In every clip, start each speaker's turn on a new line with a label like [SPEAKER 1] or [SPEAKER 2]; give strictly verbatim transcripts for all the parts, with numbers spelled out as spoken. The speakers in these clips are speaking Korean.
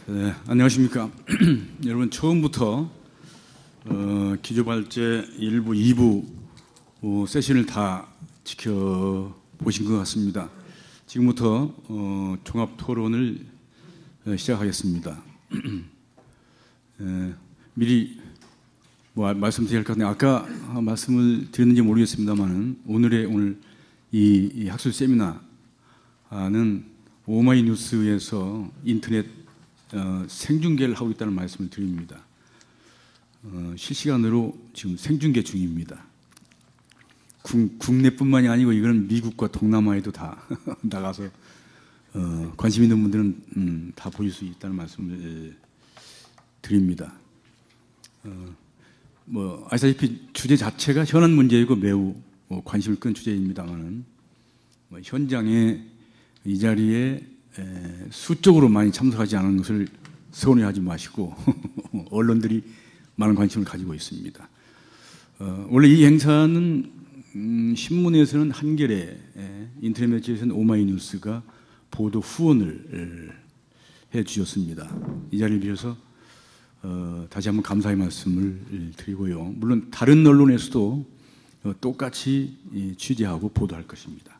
[SPEAKER 1] 네, 안녕하십니까. 여러분 처음부터 어, 기조발제 일 부, 이 부 어, 세션을 다 지켜보신 것 같습니다. 지금부터 어, 종합토론을 어, 시작하겠습니다. 에, 미리 뭐 말씀드릴 것 같은데 아까 말씀을 드렸는지 모르겠습니다만 오늘의 오늘 이, 이 학술 세미나는 오마이뉴스에서 인터넷 어, 생중계를 하고 있다는 말씀을 드립니다. 어, 실시간으로 지금 생중계 중입니다. 국, 국내뿐만이 아니고 이건 미국과 동남아에도 다 나가서 어, 관심 있는 분들은 음, 다 보실 수 있다는 말씀을 에, 드립니다. 어, 뭐 아시다시피 주제 자체가 현안 문제이고 매우 뭐 관심을 끈 주제입니다만은 뭐 현장에 이 자리에 에, 수적으로 많이 참석하지 않은 것을 서운해하지 마시고 언론들이 많은 관심을 가지고 있습니다. 어, 원래 이 행사는 음, 신문에서는 한겨레, 에, 인터넷 매체에서는 오마이뉴스가 보도 후원을 에, 해주셨습니다. 이 자리를 빌어서 어, 다시 한번 감사의 말씀을 드리고요. 물론 다른 언론에서도 어, 똑같이 이, 취재하고 보도할 것입니다.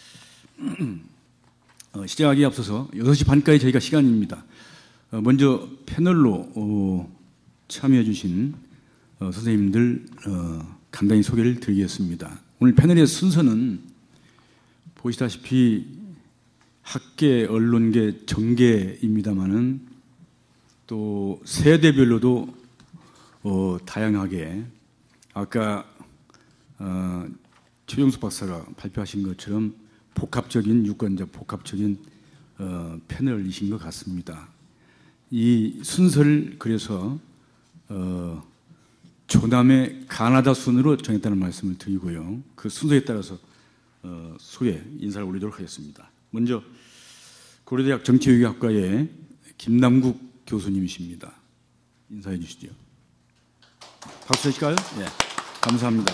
[SPEAKER 1] 어, 시작하기에 앞서서 여섯 시 반까지 저희가 시간입니다. 어, 먼저 패널로 어, 참여해 주신 어, 선생님들 어, 간단히 소개를 드리겠습니다. 오늘 패널의 순서는 보시다시피 학계, 언론계, 정계입니다만은 또 세대별로도 어, 다양하게 아까 어, 최용수 박사가 발표하신 것처럼 복합적인 유권자, 복합적인 어, 패널이신 것 같습니다. 이 순서를 그래서 어, 조남의 가나다 순으로 정했다는 말씀을 드리고요. 그 순서에 따라서 어, 소개 인사를 올리도록 하겠습니다. 먼저 고려대학 정치외교학과의 김남국 교수님이십니다. 인사해 주시죠. 박수 주실까요? 네, 감사합니다.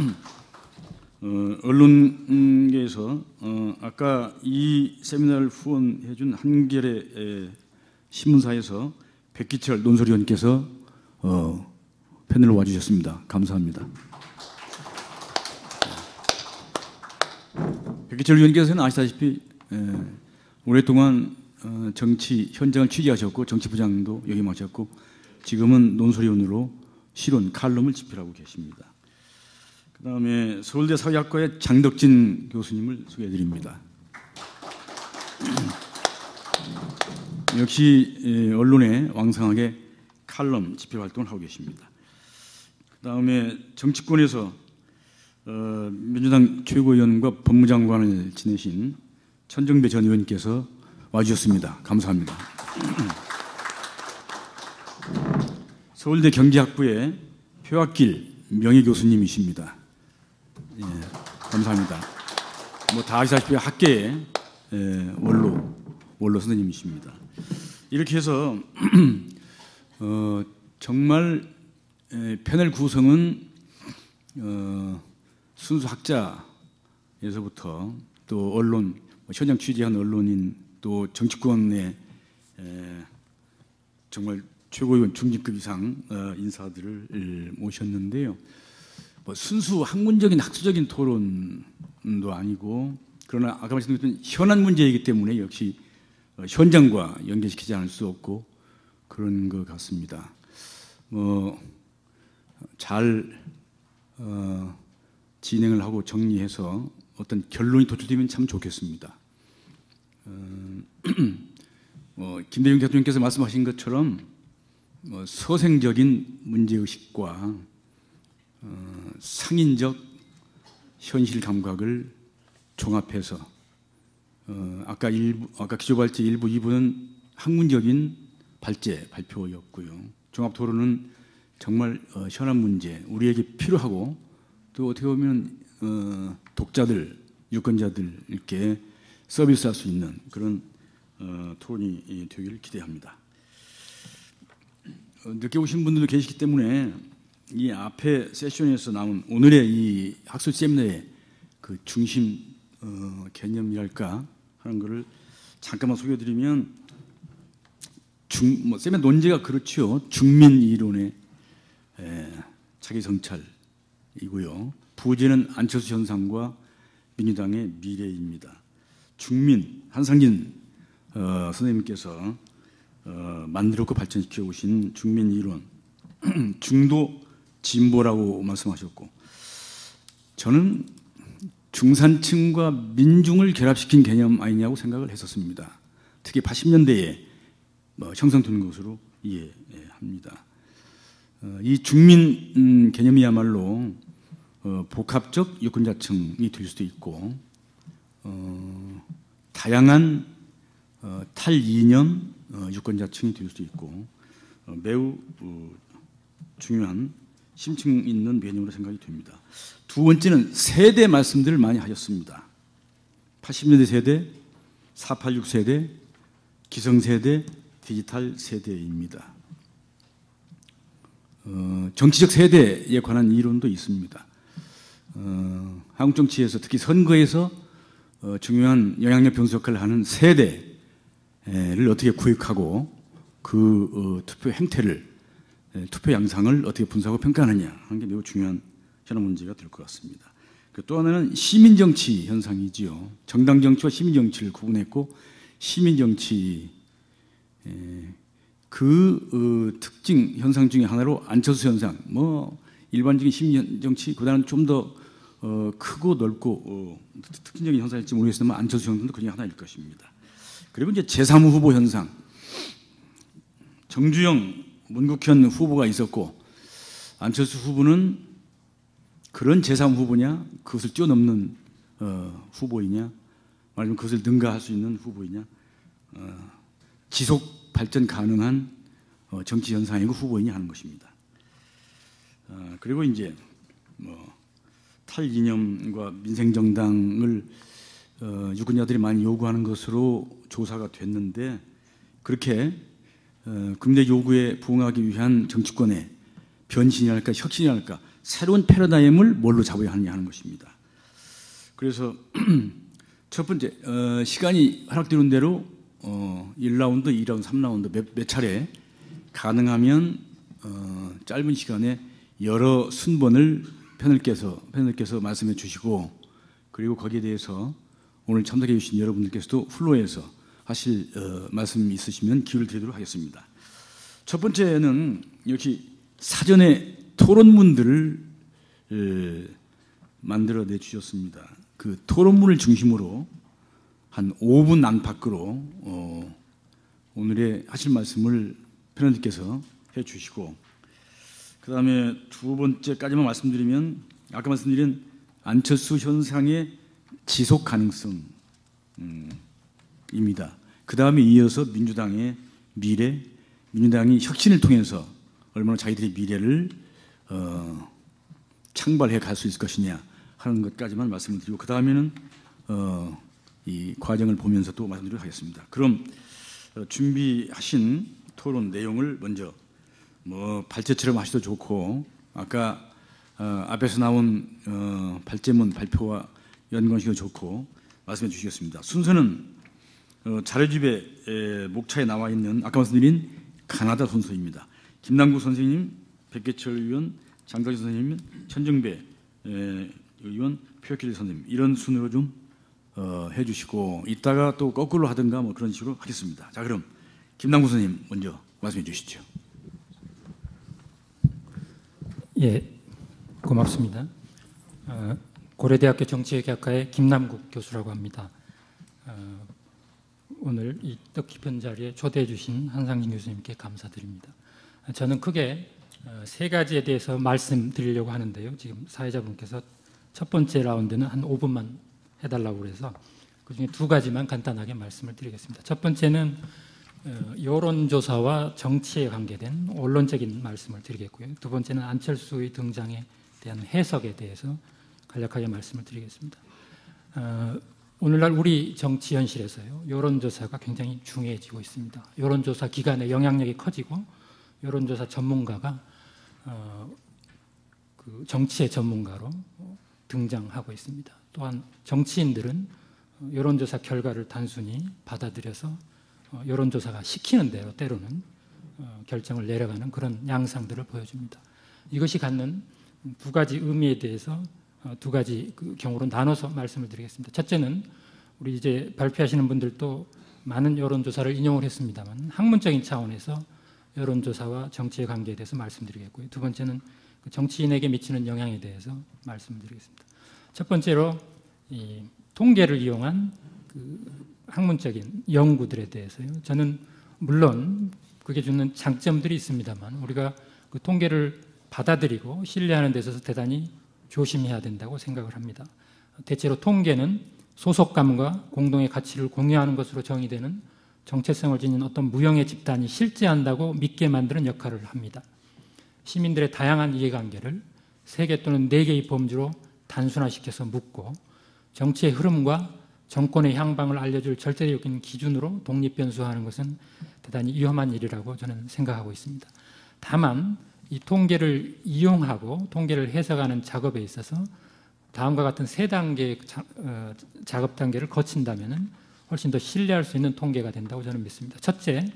[SPEAKER 1] 어, 언론계에서 어, 아까 이 세미나를 후원해준 한겨레 신문사에서 백기철 논설위원께서 어, 패널로 와주셨습니다. 감사합니다. 백기철 위원께서는 아시다시피 에, 오랫동안 어, 정치 현장을 취재하셨고 정치부장도 역임하셨고 지금은 논설위원으로 실론 칼럼을 집필하고 계십니다. 그 다음에 서울대 사회학과의 장덕진 교수님을 소개해드립니다. 역시 언론에 왕성하게 칼럼 집필 활동을 하고 계십니다. 그 다음에 정치권에서 어, 민주당 최고위원과 법무장관을 지내신 천정배 전 의원님께서 와주셨습니다. 감사합니다. 서울대 경제학부의 표학길 명예교수님이십니다. 예, 감사합니다. 뭐 다 아시다시피 학계의 예, 원로 원로 선생님이십니다. 이렇게 해서 어, 정말 에, 패널 구성은 어, 순수 학자에서부터 또 언론 뭐 현장 취재한 언론인 또 정치권의 에, 정말 최고위원 중진급 이상 어, 인사들을 모셨는데요. 뭐 순수 학문적인 학술적인 토론도 아니고 그러나 아까 말씀드렸던 현안 문제이기 때문에 역시 현장과 연계시키지 않을 수 없고 그런 것 같습니다. 뭐 잘 어, 진행을 하고 정리해서 어떤 결론이 도출되면 참 좋겠습니다. 어, 뭐 김대중 대통령께서 말씀하신 것처럼 뭐 서생적인 문제의식과 어, 상인적 현실 감각을 종합해서 어, 아까 일부, 아까 기조발제 일 부, 이 부는 학문적인 발제 발표였고요. 종합토론은 정말 어, 현안 문제, 우리에게 필요하고 또 어떻게 보면 어, 독자들, 유권자들께 서비스할 수 있는 그런 어, 토론이 되기를 기대합니다. 어, 늦게 오신 분들도 계시기 때문에 이 앞에 세션에서 나온 오늘의 이 학술 세미나의 그 중심 어, 개념이랄까 하는 것을 잠깐만 소개해드리면 중, 뭐 쌤의 논제가 그렇죠. 중민 이론의 에, 자기 성찰이고요. 부제는 안철수 현상과 민주당의 미래입니다. 중민 한상진 어, 선생님께서 어, 만들었고 발전시켜 오신 중민 이론, 중도 진보라고 말씀하셨고, 저는 중산층과 민중을 결합시킨 개념 아니냐고 생각을 했었습니다. 특히 팔십 년대에 뭐 형성된 것으로 이해합니다. 어, 이 중민 음, 개념이야말로 어, 복합적 유권자층이 될 수도 있고, 어, 다양한 어, 탈이념 어, 유권자층이 될 수도 있고, 어, 매우 어, 중요한 심층 있는 개념으로 생각이 됩니다. 두 번째는 세대 말씀들을 많이 하셨습니다. 팔십 년대 세대, 사팔육 세대, 기성세대, 디지털 세대입니다. 어, 정치적 세대에 관한 이론도 있습니다. 어, 한국 정치에서 특히 선거에서 어, 중요한 영향력 변수 역할을 하는 세대를 어떻게 구획하고 그 어, 투표 행태를, 에, 투표 양상을 어떻게 분석하고 평가하느냐 하는 게 매우 중요한 현안 문제가 될 것 같습니다. 또 하나는 시민정치 현상이지요. 정당정치와 시민정치를 구분했고, 시민정치 그 어, 특징 현상 중에 하나로 안철수 현상, 뭐 일반적인 시민정치 그다음에 좀 더 어, 크고 넓고 어, 특징적인 현상일지 모르겠지만 안철수 현상도 그중에 하나일 것입니다. 그리고 이제 제삼 후보 현상, 정주영, 문국현 후보가 있었고, 안철수 후보는 그런 제삼 후보냐, 그것을 뛰어넘는 어, 후보이냐, 아니면 그것을 능가할 수 있는 후보이냐, 어, 지속 발전 가능한 어, 정치 현상이고 후보이냐 하는 것입니다. 어, 그리고 이제 뭐 탈이념과 민생정당을 어, 유권자들이 많이 요구하는 것으로 조사가 됐는데, 그렇게 어, 근대 요구에 부응하기 위한 정치권의 변신이랄까 혁신이랄까 새로운 패러다임을 뭘로 잡아야 하느냐 하는 것입니다. 그래서 첫 번째, 어, 시간이 허락되는 대로 어, 일 라운드, 이 라운드, 삼 라운드 몇, 몇 차례 가능하면 어, 짧은 시간에 여러 순번을 패널께서, 패널께서 말씀해 주시고, 그리고 거기에 대해서 오늘 참석해 주신 여러분들께서도 플로에서 하실 어, 말씀 있으시면 기회를 드리도록 하겠습니다. 첫 번째는 역시 사전에 토론문들을 에, 만들어내 주셨습니다. 그 토론문을 중심으로 한 오 분 안팎으로 어, 오늘의 하실 말씀을 패널님께서 해주시고, 그 다음에 두 번째까지만 말씀드리면, 아까 말씀드린 안철수 현상의 지속 가능성입니다. 그 다음에 이어서 민주당의 미래, 민주당이 혁신을 통해서 얼마나 자기들의 미래를 어, 창발해 갈 수 있을 것이냐 하는 것까지만 말씀을 드리고, 그 다음에는 어, 이 과정을 보면서 또 말씀드리도록 하겠습니다. 그럼 어, 준비하신 토론 내용을 먼저 뭐 발제처럼 하셔도 좋고, 아까 어, 앞에서 나온 어, 발제문 발표와 연관시켜도 좋고 말씀해 주시겠습니다. 순서는 어, 자료집에 에, 목차에 나와 있는 아까 말씀드린 가나다 순서입니다. 김남국 선생님, 백계철 의원, 장덕진 선생님, 천정배 에, 의원, 표혁길 선생님, 이런 순으로 좀 어, 해주시고, 이따가 또 거꾸로 하든가 뭐 그런 식으로 하겠습니다. 자, 그럼 김남국 선생님 먼저 말씀해 주시죠.
[SPEAKER 2] 예, 고맙습니다. 어, 고려대학교 정치외교학과의 김남국 교수라고 합니다. 어, 오늘 이 뜻깊은 자리에 초대해 주신 한상진 교수님께 감사드립니다. 저는 크게 세 가지에 대해서 말씀드리려고 하는데요. 지금 사회자분께서 첫 번째 라운드는 한 오 분만 해달라고 그래서 그중에 두 가지만 간단하게 말씀을 드리겠습니다. 첫 번째는 여론조사와 정치에 관계된 원론적인 말씀을 드리겠고요. 두 번째는 안철수의 등장에 대한 해석에 대해서 간략하게 말씀을 드리겠습니다. 어, 오늘날 우리 정치 현실에서요, 여론조사가 굉장히 중요해지고 있습니다. 여론조사 기관의 영향력이 커지고, 여론조사 전문가가 어, 그 정치의 전문가로 등장하고 있습니다. 또한 정치인들은 여론조사 결과를 단순히 받아들여서 어, 여론조사가 시키는 대로 때로는 어, 결정을 내려가는 그런 양상들을 보여줍니다. 이것이 갖는 두 가지 의미에 대해서 어, 두 가지 그 경우로 나눠서 말씀을 드리겠습니다. 첫째는 우리 이제 발표하시는 분들도 많은 여론조사를 인용을 했습니다만 학문적인 차원에서 여론조사와 정치의 관계에 대해서 말씀드리겠고요. 두 번째는 그 정치인에게 미치는 영향에 대해서 말씀드리겠습니다. 첫 번째로 이 통계를 이용한 그 학문적인 연구들에 대해서요. 저는 물론 그게 주는 장점들이 있습니다만 우리가 그 통계를 받아들이고 신뢰하는 데 있어서 대단히 조심해야 된다고 생각을 합니다. 대체로 통계는 소속감과 공동의 가치를 공유하는 것으로 정의되는 정체성을 지닌 어떤 무형의 집단이 실제한다고 믿게 만드는 역할을 합니다. 시민들의 다양한 이해관계를 세 개 또는 네 개의 범주로 단순화시켜서 묻고 정치의 흐름과 정권의 향방을 알려줄 절대적인 기준으로 독립변수하는 것은 대단히 위험한 일이라고 저는 생각하고 있습니다. 다만 이 통계를 이용하고 통계를 해석하는 작업에 있어서 다음과 같은 세 단계의 자, 어, 작업 단계를 거친다면 훨씬 더 신뢰할 수 있는 통계가 된다고 저는 믿습니다. 첫째,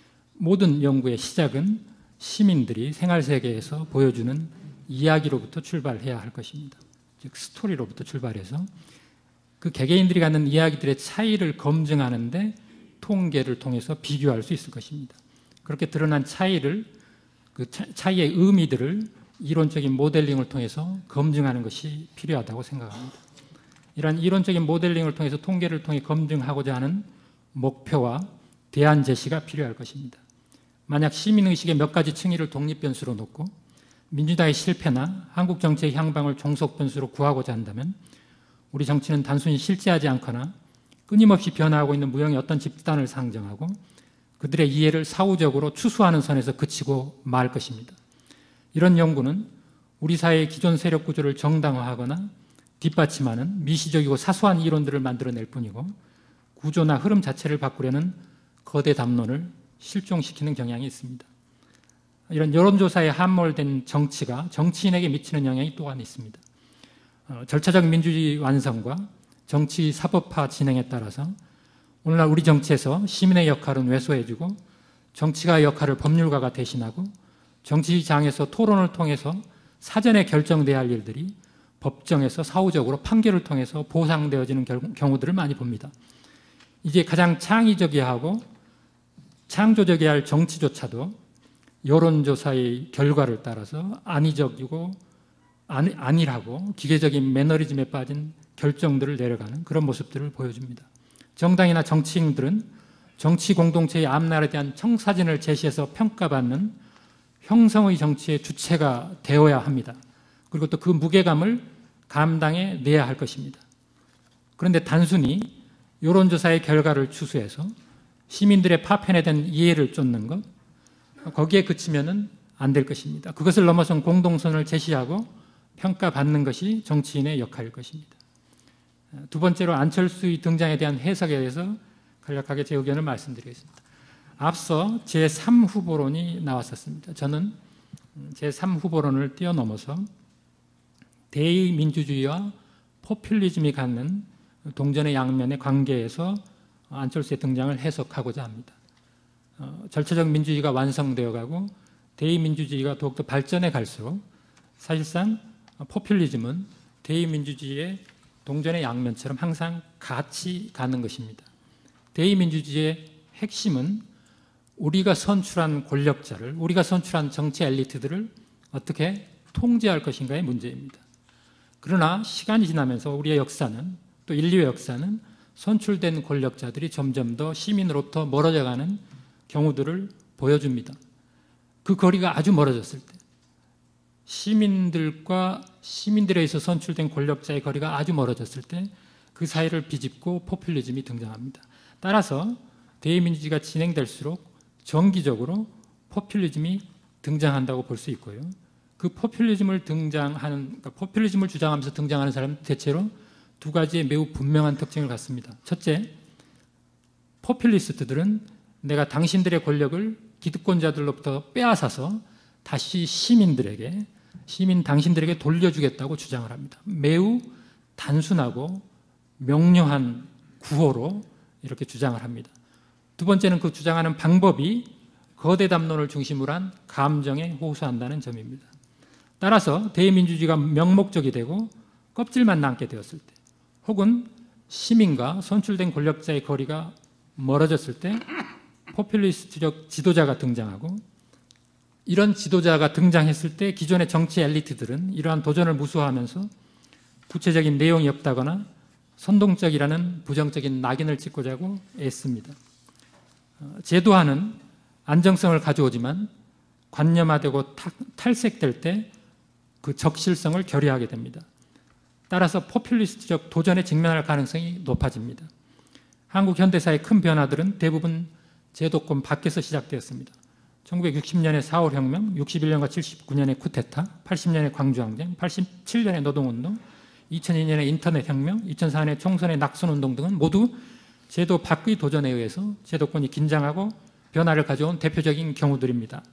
[SPEAKER 2] 모든 연구의 시작은 시민들이 생활세계에서 보여주는 이야기로부터 출발해야 할 것입니다. 즉 스토리로부터 출발해서 그 개개인들이 갖는 이야기들의 차이를 검증하는데 통계를 통해서 비교할 수 있을 것입니다. 그렇게 드러난 차이를 그 차이의 의미들을 이론적인 모델링을 통해서 검증하는 것이 필요하다고 생각합니다. 이러한 이론적인 모델링을 통해서 통계를 통해 검증하고자 하는 목표와 대안 제시가 필요할 것입니다. 만약 시민의식의 몇 가지 층위를 독립변수로 놓고 민주당의 실패나 한국 정치의 향방을 종속변수로 구하고자 한다면 우리 정치는 단순히 실제하지 않거나 끊임없이 변화하고 있는 무형의 어떤 집단을 상정하고 그들의 이해를 사후적으로 추수하는 선에서 그치고 말 것입니다. 이런 연구는 우리 사회의 기존 세력 구조를 정당화하거나 뒷받침하는 미시적이고 사소한 이론들을 만들어낼 뿐이고 구조나 흐름 자체를 바꾸려는 거대 담론을 실종시키는 경향이 있습니다. 이런 여론조사에 함몰된 정치가 정치인에게 미치는 영향이 또한 있습니다. 어, 절차적 민주주의 완성과 정치 사법화 진행에 따라서 오늘날 우리 정치에서 시민의 역할은 왜소해지고 정치가의 역할을 법률가가 대신하고 정치장에서 토론을 통해서 사전에 결정돼야 할 일들이 법정에서 사후적으로 판결을 통해서 보상되어지는 경우들을 많이 봅니다. 이제 가장 창의적이하고 창조적이어야 할 정치조차도 여론조사의 결과를 따라서 안의적이고 아니, 안일하고 기계적인 매너리즘에 빠진 결정들을 내려가는 그런 모습들을 보여줍니다. 정당이나 정치인들은 정치 공동체의 앞날에 대한 청사진을 제시해서 평가받는 형성의 정치의 주체가 되어야 합니다. 그리고 또 그 무게감을 감당해 내야 할 것입니다. 그런데 단순히 여론조사의 결과를 추수해서 시민들의 파편에 대한 이해를 쫓는 것, 거기에 그치면은 안 될 것입니다. 그것을 넘어선 공동선을 제시하고 평가받는 것이 정치인의 역할일 것입니다. 두 번째로 안철수의 등장에 대한 해석에 대해서 간략하게 제 의견을 말씀드리겠습니다. 앞서 제삼 후보론이 나왔었습니다. 저는 제삼 후보론을 뛰어넘어서 대의민주주의와 포퓰리즘이 갖는 동전의 양면의 관계에서 안철수의 등장을 해석하고자 합니다. 어, 절차적 민주주의가 완성되어 가고 대의민주주의가 더욱더 발전해 갈수록 사실상 포퓰리즘은 대의민주주의의 동전의 양면처럼 항상 같이 가는 것입니다. 대의민주주의의 핵심은 우리가 선출한 권력자를, 우리가 선출한 정치 엘리트들을 어떻게 통제할 것인가의 문제입니다. 그러나 시간이 지나면서 우리의 역사는, 또 인류의 역사는 선출된 권력자들이 점점 더 시민으로부터 멀어져가는 경우들을 보여줍니다. 그 거리가 아주 멀어졌을 때, 시민들과 시민들에 의해서 선출된 권력자의 거리가 아주 멀어졌을 때 그 사이를 비집고 포퓰리즘이 등장합니다. 따라서 대의민주주의가 진행될수록 정기적으로 포퓰리즘이 등장한다고 볼 수 있고요. 그 포퓰리즘을 등장하는, 그러니까 포퓰리즘을 주장하면서 등장하는 사람은 대체로 두 가지의 매우 분명한 특징을 갖습니다. 첫째, 포퓰리스트들은 내가 당신들의 권력을 기득권자들로부터 빼앗아서 다시 시민들에게, 시민 당신들에게 돌려주겠다고 주장을 합니다. 매우 단순하고 명료한 구호로 이렇게 주장을 합니다. 두 번째는 그 주장하는 방법이 거대 담론을 중심으로 한 감정에 호소한다는 점입니다. 따라서 대의민주주의가 명목적이 되고 껍질만 남게 되었을 때, 혹은 시민과 선출된 권력자의 거리가 멀어졌을 때 포퓰리스트적 지도자가 등장하고, 이런 지도자가 등장했을 때 기존의 정치 엘리트들은 이러한 도전을 무수하면서 구체적인 내용이 없다거나 선동적이라는 부정적인 낙인을 찍고자고 애씁니다. 제도화는 안정성을 가져오지만 관념화되고 탈색될 때 그 적실성을 결여하게 됩니다. 따라서 포퓰리스트적 도전에 직면할 가능성이 높아집니다. 한국 현대사의 큰 변화들은 대부분 제도권 밖에서 시작되었습니다. 천구백육십 년의 사월 혁명, 육십일 년과 칠십구 년의 쿠데타, 팔십 년의 광주항쟁, 팔십칠 년의 노동운동, 이천이 년의 인터넷 혁명, 이천사 년의 총선의 낙선운동 등은 모두 제도 밖의 도전에 의해서 제도권이 긴장하고 변화를 가져온 대표적인 경우들입니다.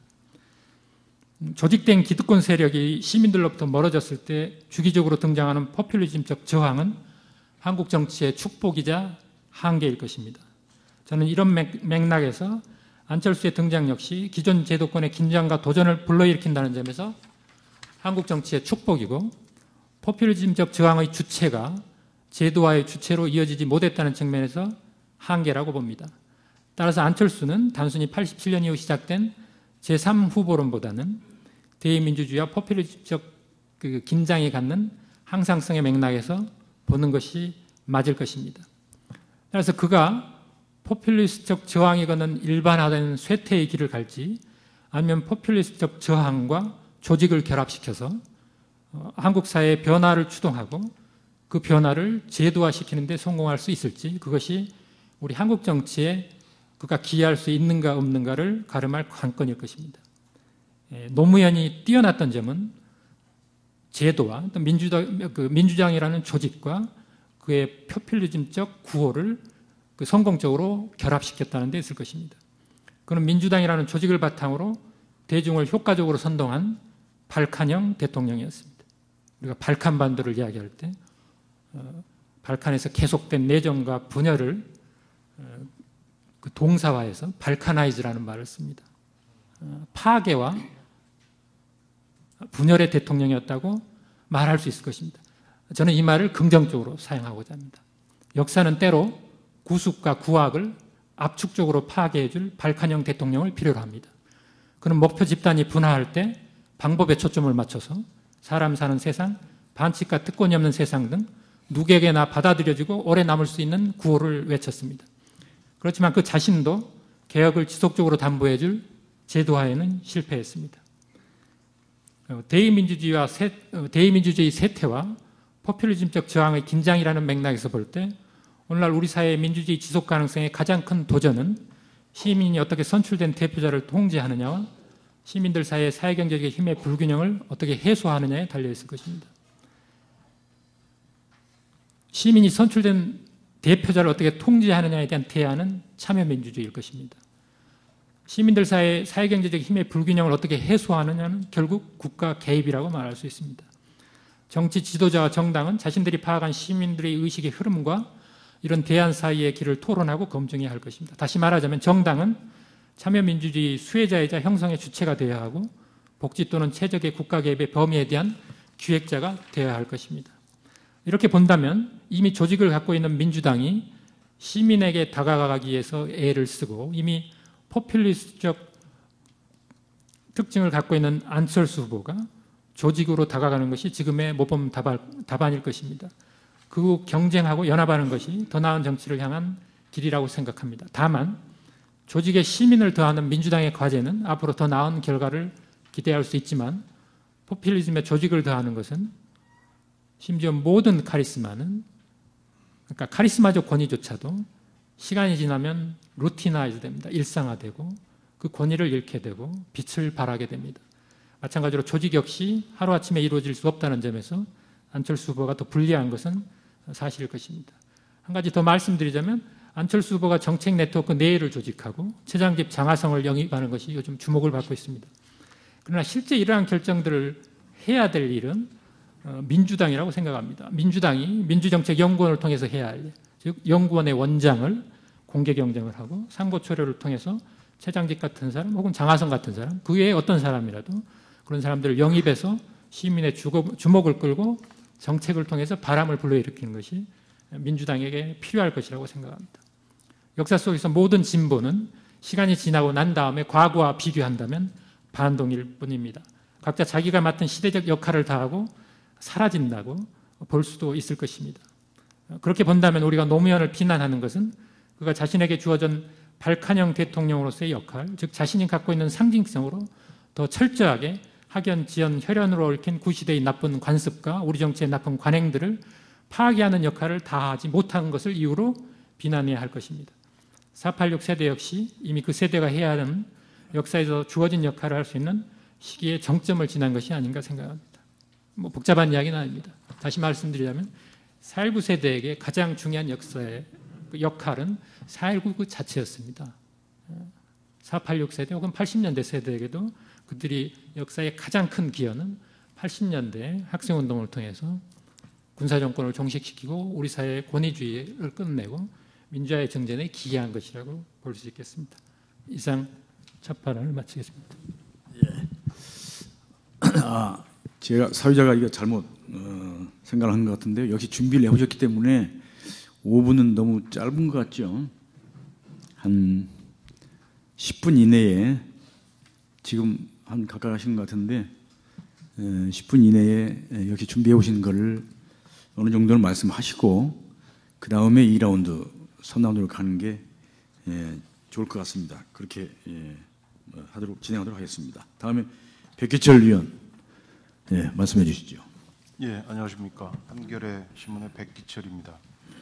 [SPEAKER 2] 조직된 기득권 세력이 시민들로부터 멀어졌을 때 주기적으로 등장하는 포퓰리즘적 저항은 한국 정치의 축복이자 한계일 것입니다. 저는 이런 맥락에서 안철수의 등장 역시 기존 제도권의 긴장과 도전을 불러일으킨다는 점에서 한국 정치의 축복이고, 포퓰리즘적 저항의 주체가 제도화의 주체로 이어지지 못했다는 측면에서 한계라고 봅니다. 따라서 안철수는 단순히 팔십칠 년 이후 시작된 제삼 후보론보다는 대의민주주의와 포퓰리즘적 그 긴장이 갖는 항상성의 맥락에서 보는 것이 맞을 것입니다. 따라서 그가 포퓰리스트적 저항이 걷는 일반화된 쇠퇴의 길을 갈지, 아니면 포퓰리스트적 저항과 조직을 결합시켜서 한국 사회의 변화를 추동하고 그 변화를 제도화시키는 데 성공할 수 있을지, 그것이 우리 한국 정치에 그가 기여할 수 있는가 없는가를 가름할 관건일 것입니다. 노무현이 뛰어났던 점은 제도와 또 민주당, 그 민주당이라는 조직과 그의 포퓰리즘적 구호를 그 성공적으로 결합시켰다는 데 있을 것입니다. 그는 민주당이라는 조직을 바탕으로 대중을 효과적으로 선동한 발칸형 대통령이었습니다. 우리가 발칸반도를 이야기할 때 어, 발칸에서 계속된 내정과 분열을 어, 그 동사화해서 발카나이즈라는 말을 씁니다. 어, 파괴와 분열의 대통령이었다고 말할 수 있을 것입니다. 저는 이 말을 긍정적으로 사용하고자 합니다. 역사는 때로 구숙과 구악을 압축적으로 파괴해줄 발칸형 대통령을 필요로 합니다. 그는 목표 집단이 분화할 때 방법에 초점을 맞춰서 사람 사는 세상, 반칙과 특권이 없는 세상 등 누구에게나 받아들여지고 오래 남을 수 있는 구호를 외쳤습니다. 그렇지만 그 자신도 개혁을 지속적으로 담보해줄 제도화에는 실패했습니다. 대의민주주의와 세, 대의민주주의 쇠퇴와 포퓰리즘적 저항의 긴장이라는 맥락에서 볼 때 오늘날 우리 사회의 민주주의 지속 가능성의 가장 큰 도전은 시민이 어떻게 선출된 대표자를 통제하느냐와 시민들 사이의 사회경제적 힘의 불균형을 어떻게 해소하느냐에 달려있을 것입니다. 시민이 선출된 대표자를 어떻게 통제하느냐에 대한 대안은 참여민주주의일 것입니다. 시민들 사이의 사회경제적 힘의 불균형을 어떻게 해소하느냐는 결국 국가 개입이라고 말할 수 있습니다. 정치 지도자와 정당은 자신들이 파악한 시민들의 의식의 흐름과 이런 대안 사이의 길을 토론하고 검증해야 할 것입니다. 다시 말하자면 정당은 참여민주주의 수혜자이자 형성의 주체가 되어야 하고, 복지 또는 최적의 국가 개입의 범위에 대한 기획자가 되어야 할 것입니다. 이렇게 본다면 이미 조직을 갖고 있는 민주당이 시민에게 다가가기 위해서 애를 쓰고, 이미 포퓰리스트적 특징을 갖고 있는 안철수 후보가 조직으로 다가가는 것이 지금의 모범 답안일 것입니다. 그 경쟁하고 연합하는 것이 더 나은 정치를 향한 길이라고 생각합니다. 다만 조직에 시민을 더하는 민주당의 과제는 앞으로 더 나은 결과를 기대할 수 있지만, 포퓰리즘에 조직을 더하는 것은 심지어 모든 카리스마는, 그러니까 카리스마적 권위조차도 시간이 지나면 루티나이즈 됩니다. 일상화되고 그 권위를 잃게 되고 빛을 발하게 됩니다. 마찬가지로 조직 역시 하루아침에 이루어질 수 없다는 점에서 안철수 후보가 더 불리한 것은 사실일 것입니다. 한 가지 더 말씀드리자면, 안철수 후보가 정책 네트워크 내일을 조직하고 최장집 장하성을 영입하는 것이 요즘 주목을 받고 있습니다. 그러나 실제 이러한 결정들을 해야 될 일은 민주당이라고 생각합니다. 민주당이 민주정책연구원을 통해서 해야 할 일, 즉 연구원의 원장을 공개 경쟁을 하고 상고초려를 통해서 최장직 같은 사람 혹은 장하성 같은 사람, 그 외에 어떤 사람이라도 그런 사람들을 영입해서 시민의 주목을 끌고 정책을 통해서 바람을 불러일으키는 것이 민주당에게 필요할 것이라고 생각합니다. 역사 속에서 모든 진보는 시간이 지나고 난 다음에 과거와 비교한다면 반동일 뿐입니다. 각자 자기가 맡은 시대적 역할을 다하고 사라진다고 볼 수도 있을 것입니다. 그렇게 본다면 우리가 노무현을 비난하는 것은 그가 자신에게 주어진 발칸형 대통령으로서의 역할, 즉 자신이 갖고 있는 상징성으로 더 철저하게 학연, 지연, 혈연으로 얽힌 구시대의 나쁜 관습과 우리 정치의 나쁜 관행들을 파괴하는 역할을 다하지 못한 것을 이유로 비난해야 할 것입니다. 사팔육 세대 역시 이미 그 세대가 해야 하는 역사에서 주어진 역할을 할 수 있는 시기의 정점을 지난 것이 아닌가 생각합니다. 뭐 복잡한 이야기는 아닙니다. 다시 말씀드리자면 사일구 세대에게 가장 중요한 역사의 역할은 사일구 그 자체였습니다. 사팔육 세대 혹은 팔십 년대 세대에게도 그들이 역사의 가장 큰 기여는 팔십 년대 학생운동을 통해서 군사정권을 종식시키고 우리 사회의 권위주의를 끝내고 민주화의 정전에 기여한 것이라고 볼 수 있겠습니다. 이상 첫 발언을 마치겠습니다.
[SPEAKER 1] 예. 아, 제가 사회자가 이거 잘못 어, 생각을 한 것 같은데요. 역시 준비를 해오셨기 때문에 오 분은 너무 짧은 것 같죠. 한 십 분 이내에 지금 한 가까이 하신 것 같은데 에, 십 분 이내에 역시 준비해 오신 거를 어느 정도는 말씀하시고 그 다음에 이 라운드, 삼 라운드로 가는 게 예, 좋을 것 같습니다. 그렇게 예, 하도록 진행하도록 하겠습니다. 다음에 백기철 위원 예, 말씀해 주시죠.
[SPEAKER 3] 예, 안녕하십니까. 한겨레 신문의 백기철입니다.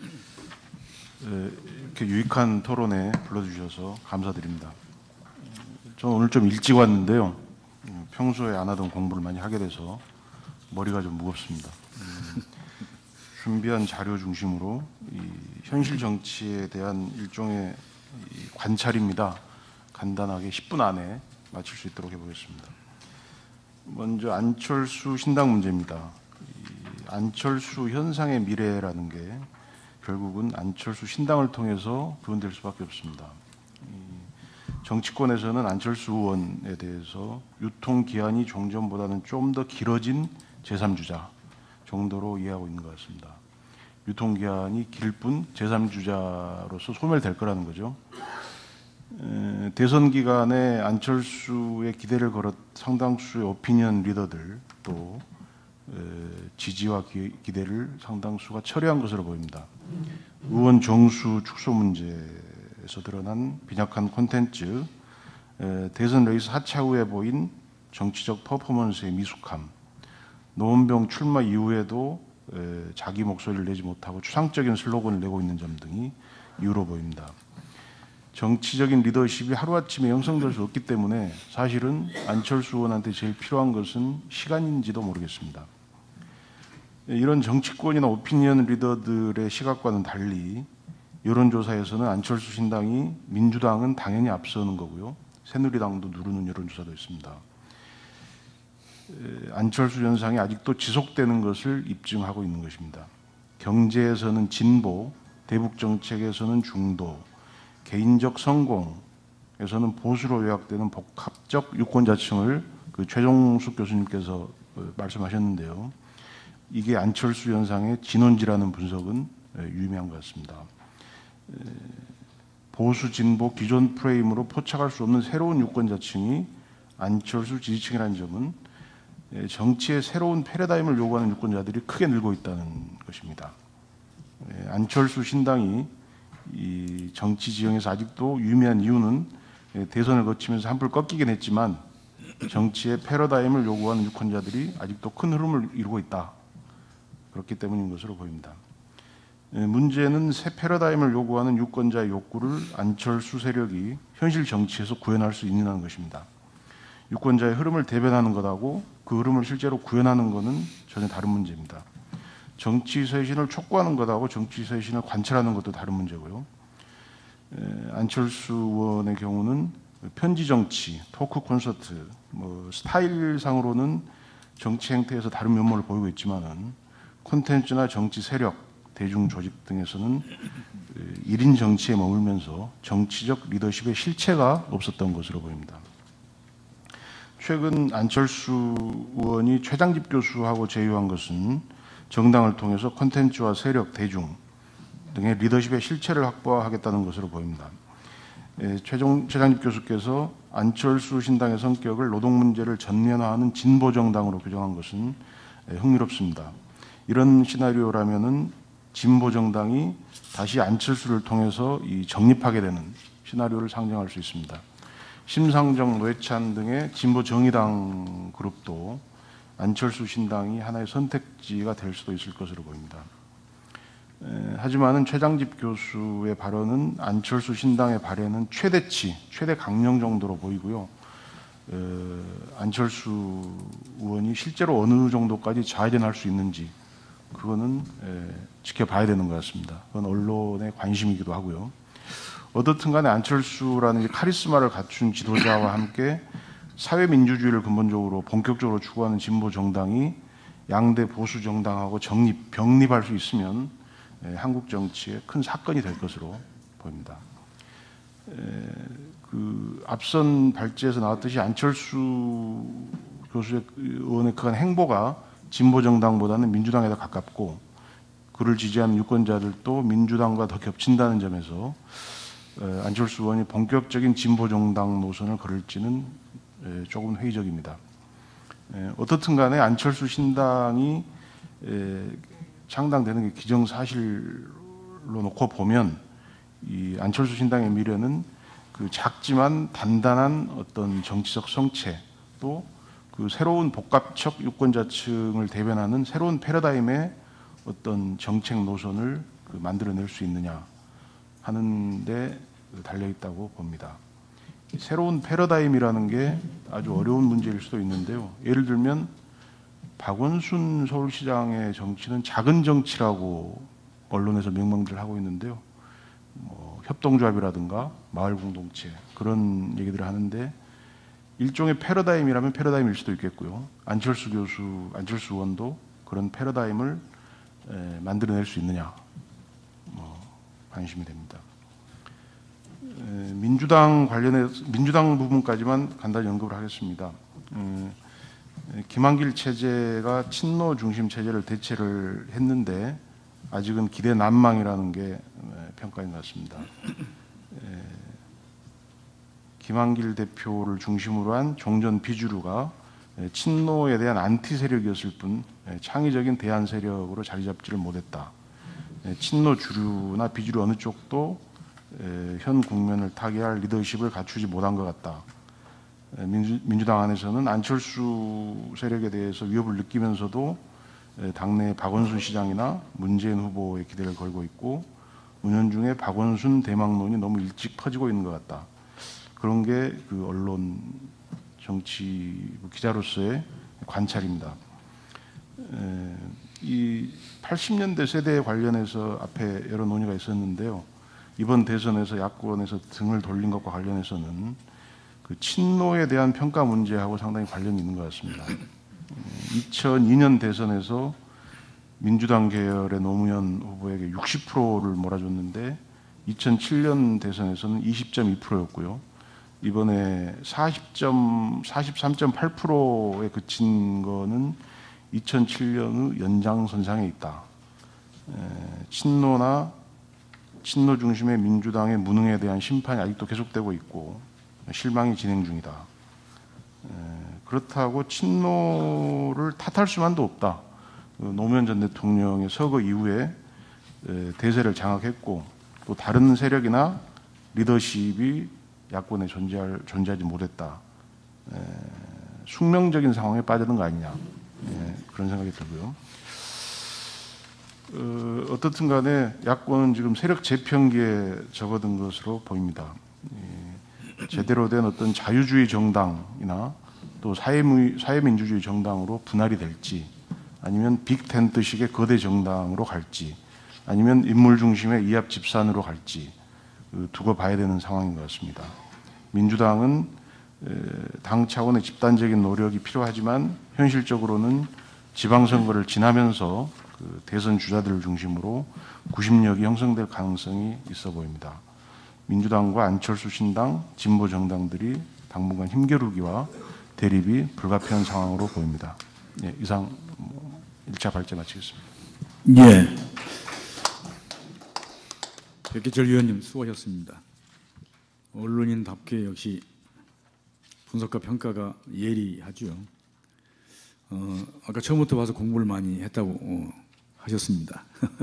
[SPEAKER 3] 예, 이렇게 유익한 토론에 불러주셔서 감사드립니다. 저는 오늘 좀 일찍 왔는데요. 평소에 안 하던 공부를 많이 하게 돼서 머리가 좀 무겁습니다. 음, 준비한 자료 중심으로 이 현실 정치에 대한 일종의 이 관찰입니다. 간단하게 십 분 안에 마칠 수 있도록 해보겠습니다. 먼저 안철수 신당 문제입니다. 이 안철수 현상의 미래라는 게 결국은 안철수 신당을 통해서 구현될 수밖에 없습니다. 정치권에서는 안철수 의원에 대해서 유통기한이 종전보다는 좀 더 길어진 제삼 주자 정도로 이해하고 있는 것 같습니다. 유통기한이 길 뿐 제삼 주자로서 소멸될 거라는 거죠. 에, 대선 기간에 안철수의 기대를 걸어 상당수의 오피니언 리더들 또 에, 지지와 기, 기대를 상당수가 철회한 것으로 보입니다. 의원 정수 축소 문제에서 드러난 빈약한 콘텐츠, 에, 대선 레이스 하차 후에 보인 정치적 퍼포먼스의 미숙함, 노원병 출마 이후에도 에, 자기 목소리를 내지 못하고 추상적인 슬로건을 내고 있는 점 등이 이유로 보입니다. 정치적인 리더십이 하루아침에 형성될 수 없기 때문에 사실은 안철수 의원한테 제일 필요한 것은 시간인지도 모르겠습니다. 이런 정치권이나 오피니언 리더들의 시각과는 달리 여론조사에서는 안철수 신당이 민주당은 당연히 앞서는 거고요. 새누리당도 누르는 여론조사도 있습니다. 안철수 현상이 아직도 지속되는 것을 입증하고 있는 것입니다. 경제에서는 진보, 대북 정책에서는 중도, 개인적 성공에서는 보수로 요약되는 복합적 유권자층을 그 최종숙 교수님께서 말씀하셨는데요. 이게 안철수 현상의 진원지라는 분석은 유의미한 것 같습니다. 보수 진보 기존 프레임으로 포착할 수 없는 새로운 유권자층이 안철수 지지층이라는 점은 정치의 새로운 패러다임을 요구하는 유권자들이 크게 늘고 있다는 것입니다. 안철수 신당이 이 정치 지형에서 아직도 유의미한 이유는 대선을 거치면서 한풀 꺾이긴 했지만 정치의 패러다임을 요구하는 유권자들이 아직도 큰 흐름을 이루고 있다. 그렇기 때문인 것으로 보입니다. 문제는 새 패러다임을 요구하는 유권자의 욕구를 안철수 세력이 현실 정치에서 구현할 수 있느냐는 것입니다. 유권자의 흐름을 대변하는 것하고 그 흐름을 실제로 구현하는 것은 전혀 다른 문제입니다. 정치 쇄신을 촉구하는 것하고 정치 쇄신을 관찰하는 것도 다른 문제고요. 에, 안철수 의원의 경우는 편지 정치, 토크 콘서트, 뭐 스타일상으로는 정치 행태에서 다른 면모를 보이고 있지만은 콘텐츠나 정치 세력, 대중 조직 등에서는 일 인 정치에 머물면서 정치적 리더십의 실체가 없었던 것으로 보입니다. 최근 안철수 의원이 최장집 교수하고 제휴한 것은 정당을 통해서 콘텐츠와 세력, 대중 등의 리더십의 실체를 확보하겠다는 것으로 보입니다. 예, 최종, 최장집 교수께서 안철수 신당의 성격을 노동 문제를 전면화하는 진보 정당으로 규정한 것은 예, 흥미롭습니다. 이런 시나리오라면은 진보 정당이 다시 안철수를 통해서 이 정립하게 되는 시나리오를 상정할 수 있습니다. 심상정, 노회찬 등의 진보 정의당 그룹도 안철수 신당이 하나의 선택지가 될 수도 있을 것으로 보입니다. 에, 하지만은 최장집 교수의 발언은 안철수 신당의 발해는 최대치, 최대 강령 정도로 보이고요. 에, 안철수 의원이 실제로 어느 정도까지 좌회전할 수 있는지 그거는 에, 지켜봐야 되는 것 같습니다. 그건 언론의 관심이기도 하고요. 어떻든 간에 안철수라는 이 카리스마를 갖춘 지도자와 함께 사회민주주의를 근본적으로 본격적으로 추구하는 진보 정당이 양대 보수 정당하고 정립, 병립할 수 있으면 에, 한국 정치에 큰 사건이 될 것으로 보입니다. 에, 그 앞선 발제에서 나왔듯이 안철수 교수의 의원의 그간 행보가 진보 정당보다는 민주당에 더 가깝고 그를 지지하는 유권자들도 민주당과 더 겹친다는 점에서 에, 안철수 의원이 본격적인 진보 정당 노선을 걸을지는 에, 조금 회의적입니다. 에, 어떻든 간에 안철수 신당이 에, 창당되는 게 기정사실로 놓고 보면 이 안철수 신당의 미래는 그 작지만 단단한 어떤 정치적 성체 또 그 새로운 복합적 유권자층을 대변하는 새로운 패러다임의 어떤 정책 노선을 그 만들어낼 수 있느냐 하는데 달려 있다고 봅니다. 새로운 패러다임이라는 게 아주 어려운 문제일 수도 있는데요. 예를 들면 박원순 서울시장의 정치는 작은 정치라고 언론에서 명명들 하고 있는데요. 뭐 협동조합이라든가 마을 공동체 그런 얘기들을 하는데 일종의 패러다임이라면 패러다임일 수도 있겠고요. 안철수 교수, 안철수 의원도 그런 패러다임을 에, 만들어낼 수 있느냐 뭐 관심이 됩니다. 에, 민주당 관련해 민주당 부분까지만 간단히 언급을 하겠습니다. 에, 김한길 체제가 친노 중심 체제를 대체를 했는데 아직은 기대 난망이라는 게 평가인 것 같습니다. 에, 김한길 대표를 중심으로 한 종전 비주류가 친노에 대한 안티 세력이었을 뿐 창의적인 대안 세력으로 자리 잡지를 못했다. 친노 주류나 비주류 어느 쪽도 현 국면을 타개할 리더십을 갖추지 못한 것 같다. 민주, 민주당 안에서는 안철수 세력에 대해서 위협을 느끼면서도 당내 박원순 시장이나 문재인 후보의 기대를 걸고 있고 은연중에 박원순 대망론이 너무 일찍 퍼지고 있는 것 같다. 그런 게 그 언론 정치 기자로서의 관찰입니다. 에, 이 팔십 년대 세대에 관련해서 앞에 여러 논의가 있었는데요. 이번 대선에서 야권에서 등을 돌린 것과 관련해서는 그 친노에 대한 평가 문제하고 상당히 관련이 있는 것 같습니다. 이천이 년 대선에서 민주당 계열의 노무현 후보에게 육십 퍼센트를 몰아줬는데 이천칠 년 대선에서는 이십 점 이 퍼센트였고요. 이번에 사십 점, 사십삼 점 팔 퍼센트에 그친 거는 이천칠 년의 연장선상에 있다. 에, 친노나 친노 중심의 민주당의 무능에 대한 심판이 아직도 계속되고 있고 실망이 진행 중이다. 에, 그렇다고 친노를 탓할 수만도 없다. 그 노무현 전 대통령의 서거 이후에 에, 대세를 장악했고 또 다른 세력이나 리더십이 야권에 존재할, 존재하지 못했다. 에, 숙명적인 상황에 빠지는 거 아니냐. 에, 그런 생각이 들고요. 어, 어떻든 간에 야권은 지금 세력 재편기에 접어든 것으로 보입니다. 에, 제대로 된 어떤 자유주의 정당이나 또 사회미, 사회민주주의 정당으로 분할이 될지 아니면 빅텐트식의 거대 정당으로 갈지 아니면 인물 중심의 이합 집산으로 갈지 두고 봐야 되는 상황인 것 같습니다. 민주당은 당 차원의 집단적인 노력이 필요하지만 현실적으로는 지방선거를 지나면서 그 대선 주자들을 중심으로 구심력이 형성될 가능성이 있어 보입니다. 민주당과 안철수 신당, 진보 정당들이 당분간 힘겨루기와 대립이 불가피한 상황으로 보입니다. 예, 이상 뭐 일 차 발제 마치겠습니다.
[SPEAKER 1] 예. 백기철 위원님 수고하셨습니다. 언론인답게 역시 분석과 평가가 예리하죠. 어, 아까 처음부터 봐서 공부를 많이 했다고 어, 하셨습니다.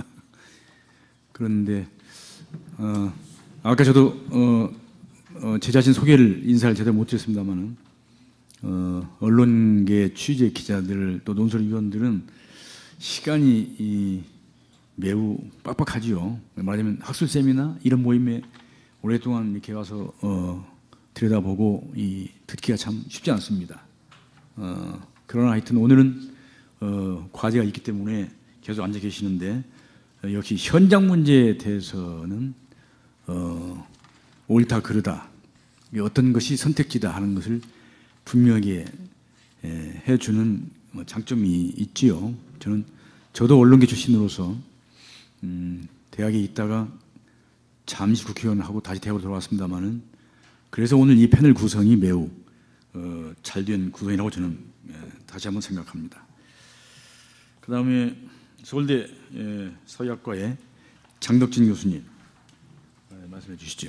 [SPEAKER 1] 그런데 어, 아까 저도 어, 어, 제 자신 소개를 인사를 제대로 못했습니다만은 어, 언론계 취재 기자들 또 논설위원들은 시간이 이, 매우 빡빡하지요. 말하자면 학술 세미나 이런 모임에 오랫동안 이렇게 와서 어, 들여다보고 이, 듣기가 참 쉽지 않습니다. 어, 그러나 하여튼 오늘은 어, 과제가 있기 때문에 계속 앉아 계시는데 어, 역시 현장 문제에 대해서는 어, 옳다 그르다 어떤 것이 선택지다 하는 것을 분명하게 에, 해주는 장점이 있지요. 저는 저도 언론계 출신으로서 음, 대학에 있다가 잠시 국회의원하고 다시 대학으로 돌아왔습니다만은 그래서 오늘 이 패널 구성이 매우 어, 잘된 구성이라고 저는 예, 다시 한번 생각합니다. 그 다음에 서울대 예, 사회학과의 장덕진 교수님 예, 말씀해 주시죠.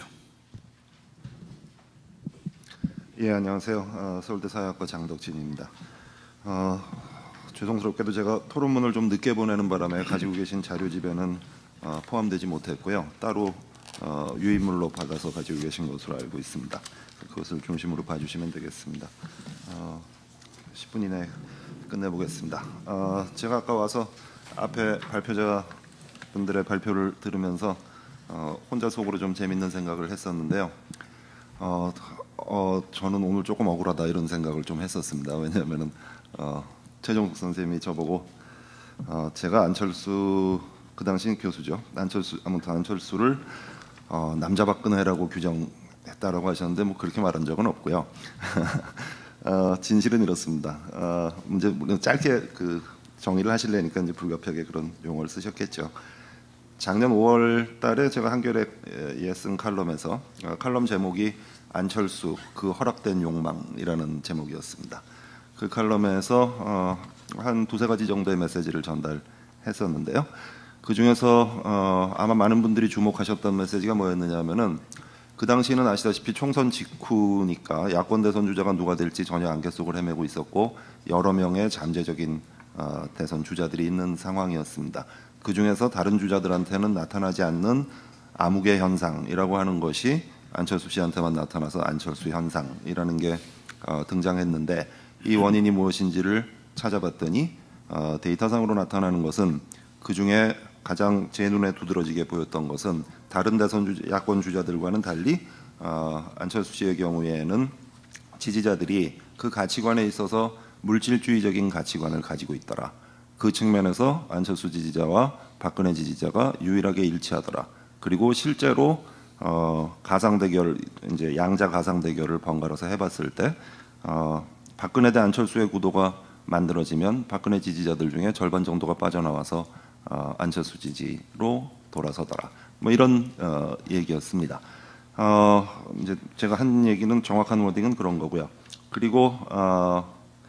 [SPEAKER 4] 예, 안녕하세요. 어, 서울대 사회학과 장덕진입니다. 어, 죄송스럽게도 제가 토론문을 좀 늦게 보내는 바람에 가지고 계신 자료집에는 어, 포함되지 못했고요. 따로 어, 유인물로 받아서 가지고 계신 것으로 알고 있습니다. 그것을 중심으로 봐주시면 되겠습니다. 어, 십 분 이내에 끝내보겠습니다. 어, 제가 아까 와서 앞에 발표자 분들의 발표를 들으면서 어, 혼자 속으로 좀 재밌는 생각을 했었는데요. 어, 어, 저는 오늘 조금 억울하다 이런 생각을 좀 했었습니다. 왜냐하면은 어, 최종석 선생님이 저보고 어, 제가 안철수 그 당시 교수죠. 안철수 아무튼 안철수를 어, 남자 박근혜라고 규정했다라고 하셨는데 뭐 그렇게 말한 적은 없고요. 어, 진실은 이렇습니다. 어, 이제 짧게 그 정의를 하시려니까 이제 불가피하게 그런 용어를 쓰셨겠죠. 작년 오월 달에 제가 한겨레에 쓴 칼럼에서 어, 칼럼 제목이 안철수 그 허락된 욕망이라는 제목이었습니다. 그 칼럼에서 어, 한 두세 가지 정도의 메시지를 전달했었는데요. 그 중에서 어, 아마 많은 분들이 주목하셨던 메시지가 뭐였느냐 하면은 그 당시에는 아시다시피 총선 직후니까 야권 대선 주자가 누가 될지 전혀 안개 속을 헤매고 있었고 여러 명의 잠재적인 어, 대선 주자들이 있는 상황이었습니다. 그 중에서 다른 주자들한테는 나타나지 않는 암흑의 현상이라고 하는 것이 안철수 씨한테만 나타나서 안철수 현상이라는 게 어, 등장했는데 이 원인이 무엇인지를 찾아봤더니 어, 데이터상으로 나타나는 것은 그 중에 가장 제 눈에 두드러지게 보였던 것은 다른 대선 주자, 야권 주자들과는 달리 어, 안철수 씨의 경우에는 지지자들이 그 가치관에 있어서 물질주의적인 가치관을 가지고 있더라. 그 측면에서 안철수 지지자와 박근혜 지지자가 유일하게 일치하더라. 그리고 실제로 어, 가상 대결 이제 양자 가상 대결을 번갈아서 해봤을 때 어, 박근혜 대 안철수의 구도가 만들어지면 박근혜 지지자들 중에 절반 정도가 빠져나와서 어, 안철수 지지로 돌아서더라. 뭐 이런 어, 얘기였습니다. 어, 이제 제가 한 얘기는 정확한 워딩은 그런 거고요. 그리고 어,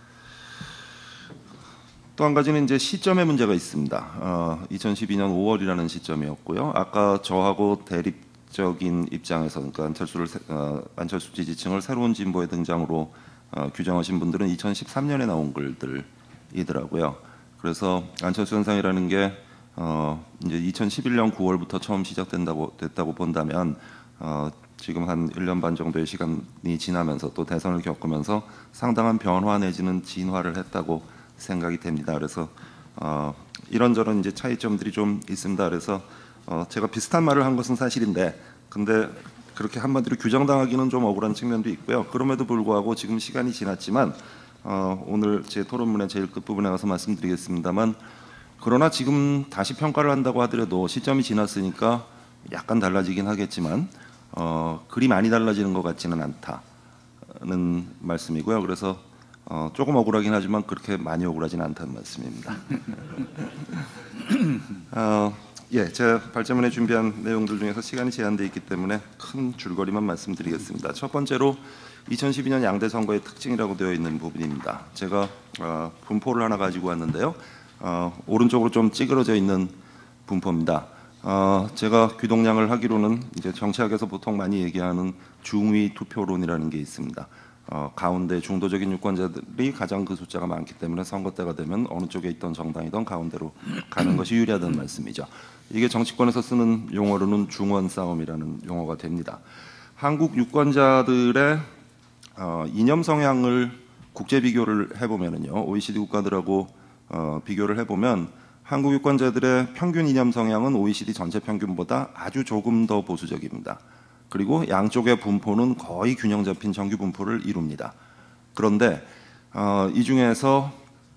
[SPEAKER 4] 또 한 가지는 이제 시점의 문제가 있습니다. 어, 이천십이 년 오월이라는 시점이었고요. 아까 저하고 대립적인 입장에서 그러니까 안철수를 어, 안철수 지지층을 새로운 진보의 등장으로 어, 규정하신 분들은 이천십삼 년에 나온 글들이더라고요. 그래서 안철수 현상이라는 게 어, 이제 이천십일 년 구월부터 처음 시작된다고 됐다고 본다면 어, 지금 한 일 년 반 정도의 시간이 지나면서 또 대선을 겪으면서 상당한 변화 내지는 진화를 했다고 생각이 됩니다. 그래서 어, 이런저런 이제 차이점들이 좀 있습니다. 그래서 어, 제가 비슷한 말을 한 것은 사실인데, 근데 그렇게 한마디로 규정당하기는 좀 억울한 측면도 있고요. 그럼에도 불구하고 지금 시간이 지났지만 어, 오늘 제 토론문의 제일 끝부분에 가서 말씀드리겠습니다만, 그러나 지금 다시 평가를 한다고 하더라도 시점이 지났으니까 약간 달라지긴 하겠지만 어, 그리 많이 달라지는 것 같지는 않다는 말씀이고요. 그래서 어, 조금 억울하긴 하지만 그렇게 많이 억울하진 않다는 말씀입니다. 어, 예, 제가 발제문에 준비한 내용들 중에서 시간이 제한되어 있기 때문에 큰 줄거리만 말씀드리겠습니다. 첫 번째로 이천십이 년 양대 선거의 특징이라고 되어 있는 부분입니다. 제가 어, 분포를 하나 가지고 왔는데요. 어, 오른쪽으로 좀 찌그러져 있는 분포입니다. 어, 제가 귀동량을 하기로는 이제 정치학에서 보통 많이 얘기하는 중위 투표론이라는 게 있습니다. 어, 가운데 중도적인 유권자들이 가장 그 숫자가 많기 때문에 선거 때가 되면 어느 쪽에 있던 정당이든 가운데로 가는 것이 유리하다는 말씀이죠. 이게 정치권에서 쓰는 용어로는 중원 싸움이라는 용어가 됩니다. 한국 유권자들의 어, 이념 성향을 국제 비교를 해보면은요, 오이시디 국가들하고 어, 비교를 해보면 한국 유권자들의 평균 이념 성향은 오이시디 전체 평균보다 아주 조금 더 보수적입니다. 그리고 양쪽의 분포는 거의 균형 잡힌 정규 분포를 이룹니다. 그런데 어, 이 중에서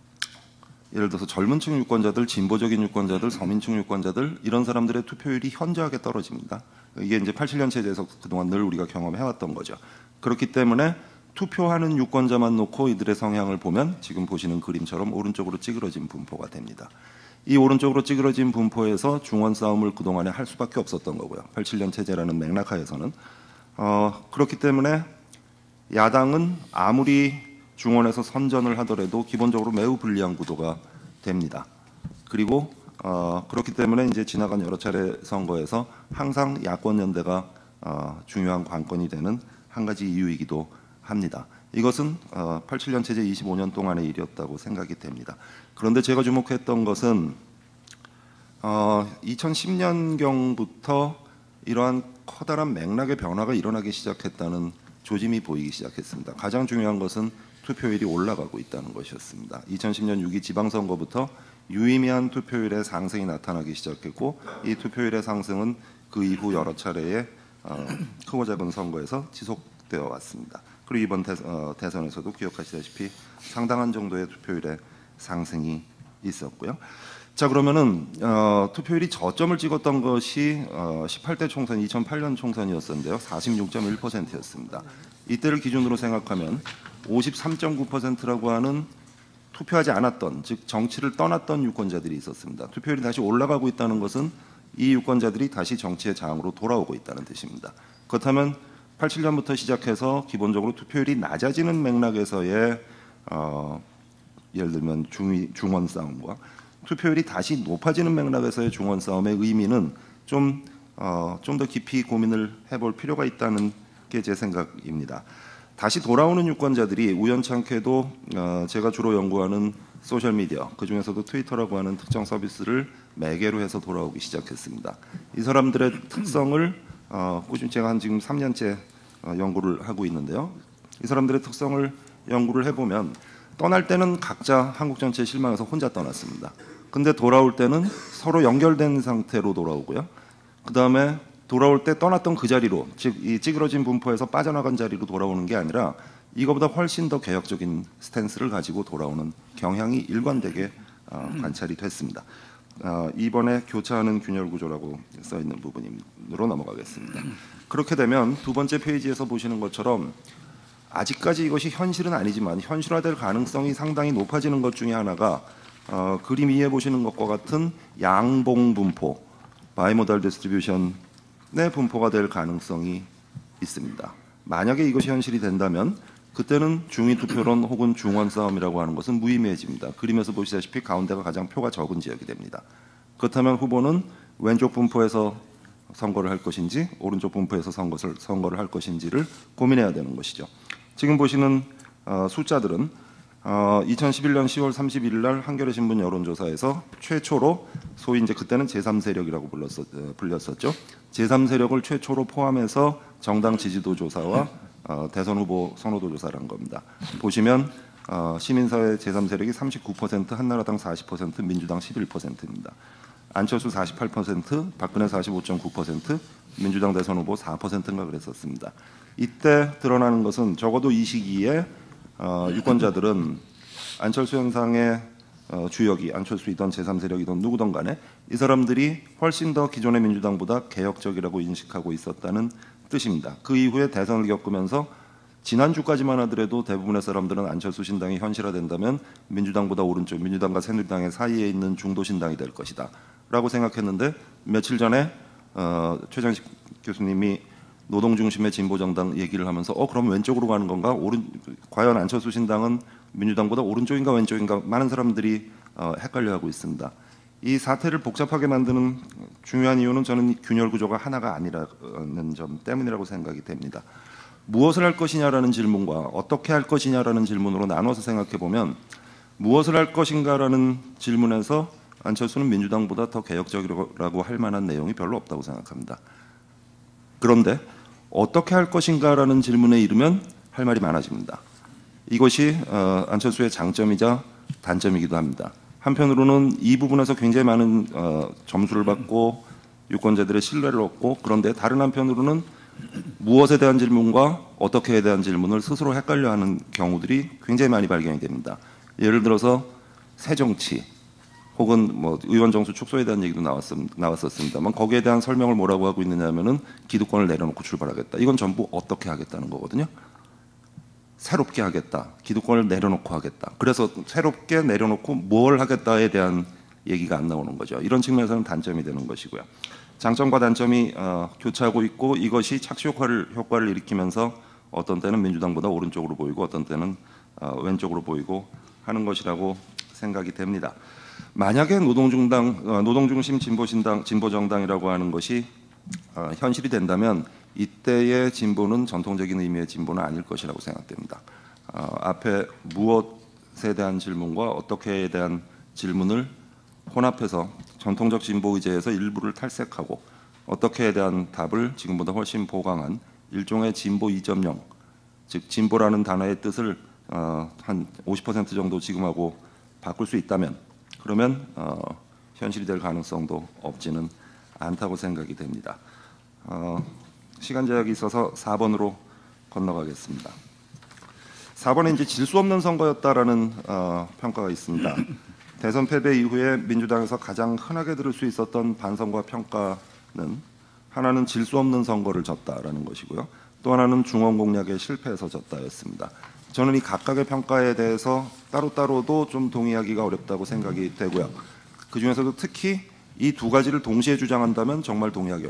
[SPEAKER 4] 예를 들어서 젊은 층 유권자들, 진보적인 유권자들, 서민층 유권자들 이런 사람들의 투표율이 현저하게 떨어집니다. 이게 이제 팔십칠 년 체제에서 그동안 늘 우리가 경험해왔던 거죠. 그렇기 때문에 투표하는 유권자만 놓고 이들의 성향을 보면 지금 보시는 그림처럼 오른쪽으로 찌그러진 분포가 됩니다. 이 오른쪽으로 찌그러진 분포에서 중원 싸움을 그동안에 할 수밖에 없었던 거고요. 팔십칠 년 체제라는 맥락하에서는 어, 그렇기 때문에 야당은 아무리 중원에서 선전을 하더라도 기본적으로 매우 불리한 구도가 됩니다. 그리고 어, 그렇기 때문에 이제 지나간 여러 차례 선거에서 항상 야권 연대가 어, 중요한 관건이 되는 한 가지 이유이기도 합니다. 이것은 어, 팔십칠 년 체제 이십오 년 동안의 일이었다고 생각이 됩니다. 그런데 제가 주목했던 것은 어, 이천십 년경부터 이러한 커다란 맥락의 변화가 일어나기 시작했다는 조짐이 보이기 시작했습니다. 가장 중요한 것은 투표율이 올라가고 있다는 것이었습니다. 이천십 년 육.이 지방선거부터 유의미한 투표율의 상승이 나타나기 시작했고 이 투표율의 상승은 그 이후 여러 차례의 어, 크고 작은 선거에서 지속되어 왔습니다. 그리고 이번 대, 어, 대선에서도 기억하시다시피 상당한 정도의 투표율의 상승이 있었고요. 자, 그러면은 어, 투표율이 저점을 찍었던 것이 어, 십팔 대 총선 이천팔 년 총선이었었는데요. 사십육 점 일 퍼센트였습니다. 이때를 기준으로 생각하면 오십삼 점 구 퍼센트라고 하는 투표하지 않았던, 즉 정치를 떠났던 유권자들이 있었습니다. 투표율이 다시 올라가고 있다는 것은 이 유권자들이 다시 정치의 장으로 돌아오고 있다는 뜻입니다. 그렇다면 팔십칠 년부터 시작해서 기본적으로 투표율이 낮아지는 맥락에서의 어, 예를 들면 중위, 중원 싸움과 투표율이 다시 높아지는 맥락에서의 중원 싸움의 의미는 좀 어, 좀 더 깊이 고민을 해볼 필요가 있다는 게 제 생각입니다. 다시 돌아오는 유권자들이 우연찮게도 어, 제가 주로 연구하는 소셜 미디어, 그 중에서도 트위터라고 하는 특정 서비스를 매개로 해서 돌아오기 시작했습니다. 이 사람들의 특성을 어, 꾸준히 제가 한 지금 삼 년째 어, 연구를 하고 있는데요. 이 사람들의 특성을 연구를 해보면 떠날 때는 각자 한국 정치에 실망해서 혼자 떠났습니다. 근데 돌아올 때는 서로 연결된 상태로 돌아오고요. 그 다음에 돌아올 때 떠났던 그 자리로, 즉 이 찌그러진 분포에서 빠져나간 자리로 돌아오는 게 아니라 이거보다 훨씬 더 개혁적인 스탠스를 가지고 돌아오는 경향이 일관되게 어, 관찰이 됐습니다. 어, 이번에 교차하는 균열 구조라고 써 있는 부분으로 넘어가겠습니다. 그렇게 되면 두 번째 페이지에서 보시는 것처럼 아직까지 이것이 현실은 아니지만 현실화될 가능성이 상당히 높아지는 것 중에 하나가 어, 그림 위에 보시는 것과 같은 양봉 분포, 바이모달 디스트리뷰션의 분포가 될 가능성이 있습니다. 만약에 이것이 현실이 된다면 그때는 중위 투표론 혹은 중원 싸움이라고 하는 것은 무의미해집니다. 그림에서 보시다시피 가운데가 가장 표가 적은 지역이 됩니다. 그렇다면 후보는 왼쪽 분포에서 선거를 할 것인지 오른쪽 분포에서 선거를, 선거를 할 것인지를 고민해야 되는 것이죠. 지금 보시는 어, 숫자들은 어, 이천십일 년 시월 삼십일 날 한겨레 신문 여론조사에서 최초로 소위 이제 그때는 제삼 세력이라고 불렀었, 불렸었죠. 제삼 세력을 최초로 포함해서 정당 지지도 조사와 어, 대선 후보 선호도 조사를 한 겁니다. 보시면 어, 시민사회 제삼 세력이 삼십구 퍼센트, 한나라당 사십 퍼센트, 민주당 십일 퍼센트입니다. 안철수 사십팔 퍼센트, 박근혜 사십오 점 구 퍼센트, 민주당 대선 후보 사 퍼센트인가 그랬었습니다. 이때 드러나는 것은 적어도 이 시기에 어, 유권자들은 안철수 현상의 어, 주역이 안철수이든 제삼 세력이든 누구든 간에 이 사람들이 훨씬 더 기존의 민주당보다 개혁적이라고 인식하고 있었다는 뜻입니다. 그 이후에 대선을 겪으면서 지난주까지만 하더라도 대부분의 사람들은 안철수 신당이 현실화된다면 민주당보다 오른쪽, 민주당과 새누리당의 사이에 있는 중도 신당이 될 것이다 라고 생각했는데, 며칠 전에 어, 최장식 교수님이 노동 중심의 진보 정당 얘기를 하면서 어 그럼 왼쪽으로 가는 건가? 오른 과연 안철수 신당은 민주당보다 오른쪽인가 왼쪽인가 많은 사람들이 어, 헷갈려하고 있습니다. 이 사태를 복잡하게 만드는 중요한 이유는 저는 균열 구조가 하나가 아니라는 점 때문이라고 생각이 됩니다. 무엇을 할 것이냐라는 질문과 어떻게 할 것이냐라는 질문으로 나눠서 생각해 보면, 무엇을 할 것인가라는 질문에서 안철수는 민주당보다 더 개혁적이라고 할 만한 내용이 별로 없다고 생각합니다. 그런데 어떻게 할 것인가라는 질문에 이르면 할 말이 많아집니다. 이것이 어, 안철수의 장점이자 단점이기도 합니다. 한편으로는 이 부분에서 굉장히 많은 어, 점수를 받고 유권자들의 신뢰를 얻고, 그런데 다른 한편으로는 무엇에 대한 질문과 어떻게에 대한 질문을 스스로 헷갈려하는 경우들이 굉장히 많이 발견이 됩니다. 예를 들어서 새정치 혹은 뭐 의원 정수 축소에 대한 얘기도 나왔었, 나왔었습니다만, 거기에 대한 설명을 뭐라고 하고 있느냐면은 기득권을 내려놓고 출발하겠다. 이건 전부 어떻게 하겠다는 거거든요. 새롭게 하겠다. 기득권을 내려놓고 하겠다. 그래서 새롭게 내려놓고 뭘 하겠다에 대한 얘기가 안 나오는 거죠. 이런 측면에서는 단점이 되는 것이고요. 장점과 단점이 어, 교차하고 있고, 이것이 착시 효과를, 효과를 일으키면서 어떤 때는 민주당보다 오른쪽으로 보이고 어떤 때는 어, 왼쪽으로 보이고 하는 것이라고 생각이 됩니다. 만약에 노동중당, 어, 노동중심 진보신당, 진보정당이라고 하는 것이 어, 현실이 된다면 이때의 진보는 전통적인 의미의 진보는 아닐 것이라고 생각됩니다. 어, 앞에 무엇에 대한 질문과 어떻게에 대한 질문을 혼합해서 전통적 진보 의제에서 일부를 탈색하고 어떻게에 대한 답을 지금보다 훨씬 보강한 일종의 진보 이 점 영, 즉 진보라는 단어의 뜻을 어, 한 오십 퍼센트 정도 지금하고 바꿀 수 있다면, 그러면 어, 현실이 될 가능성도 없지는 않다고 생각이 됩니다. 어, 시간 제약이 있어서 사 번으로 건너가겠습니다. 사 번에 이제 질 수 없는 선거였다라는 어, 평가가 있습니다. 대선 패배 이후에 민주당에서 가장 흔하게 들을 수 있었던 반성과 평가는, 하나는 질 수 없는 선거를 졌다라는 것이고요. 또 하나는 중원 공략에 실패해서 졌다였습니다. 저는 이 각각의 평가에 대해서 따로따로도 좀 동의하기가 어렵다고 생각이 되고요. 그중에서도 특히 이 두 가지를 동시에 주장한다면 정말 동의하기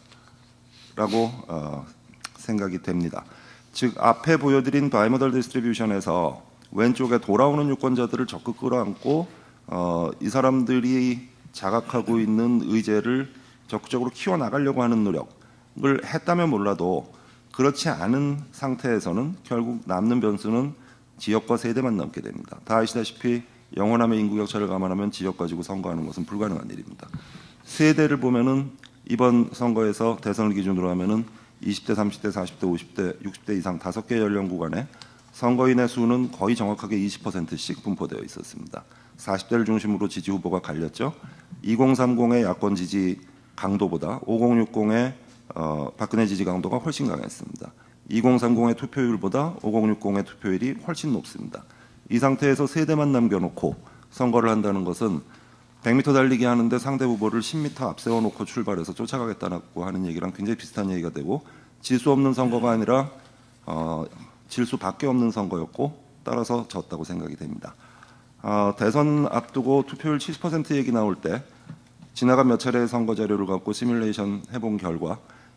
[SPEAKER 4] 어렵다라고 어, 생각이 됩니다. 즉 앞에 보여드린 바이모달 디스트리뷰션에서 왼쪽에 돌아오는 유권자들을 적극 끌어안고 어, 이 사람들이 자각하고 있는 의제를 적극적으로 키워나가려고 하는 노력을 했다면 몰라도, 그렇지 않은 상태에서는 결국 남는 변수는 지역과 세대만 남게 됩니다. 다 아시다시피 영원함의 인구격차를 감안하면 지역 가지고 선거하는 것은 불가능한 일입니다. 세대를 보면은 이번 선거에서 대선을 기준으로 하면은 이십 대, 삼십 대, 사십 대, 오십 대, 육십 대 이상 다섯 개 연령 구간에 선거인의 수는 거의 정확하게 이십 퍼센트씩 분포되어 있었습니다. 사십 대를 중심으로 지지 후보가 갈렸죠. 이공삼공의 야권 지지 강도보다 오공육공의 어, 박근혜 지지 강도가 훨씬 강했습니다. 이공삼공의 투표율보다 오공육공의 투표율이 훨씬 높습니다. 이 상태에서 세대만 남겨놓고 선거를 한다는 것은 백 미터 달리기 하는데 상대 후보를 십 미터 앞세워 놓고 출발해서 쫓아가겠다고 하는 얘기랑 굉장히 비슷한 얘기가 되고, 질 수 없는 선거가 아니라 어, 질 수밖에 없는 선거였고, 따라서 졌다고 생각이 됩니다. 어, 대선 앞두고 투표율 칠십 퍼센트 얘기 나올 때 지나간 몇 차례의 선거 자료를 갖고 시뮬레이션 해본 결과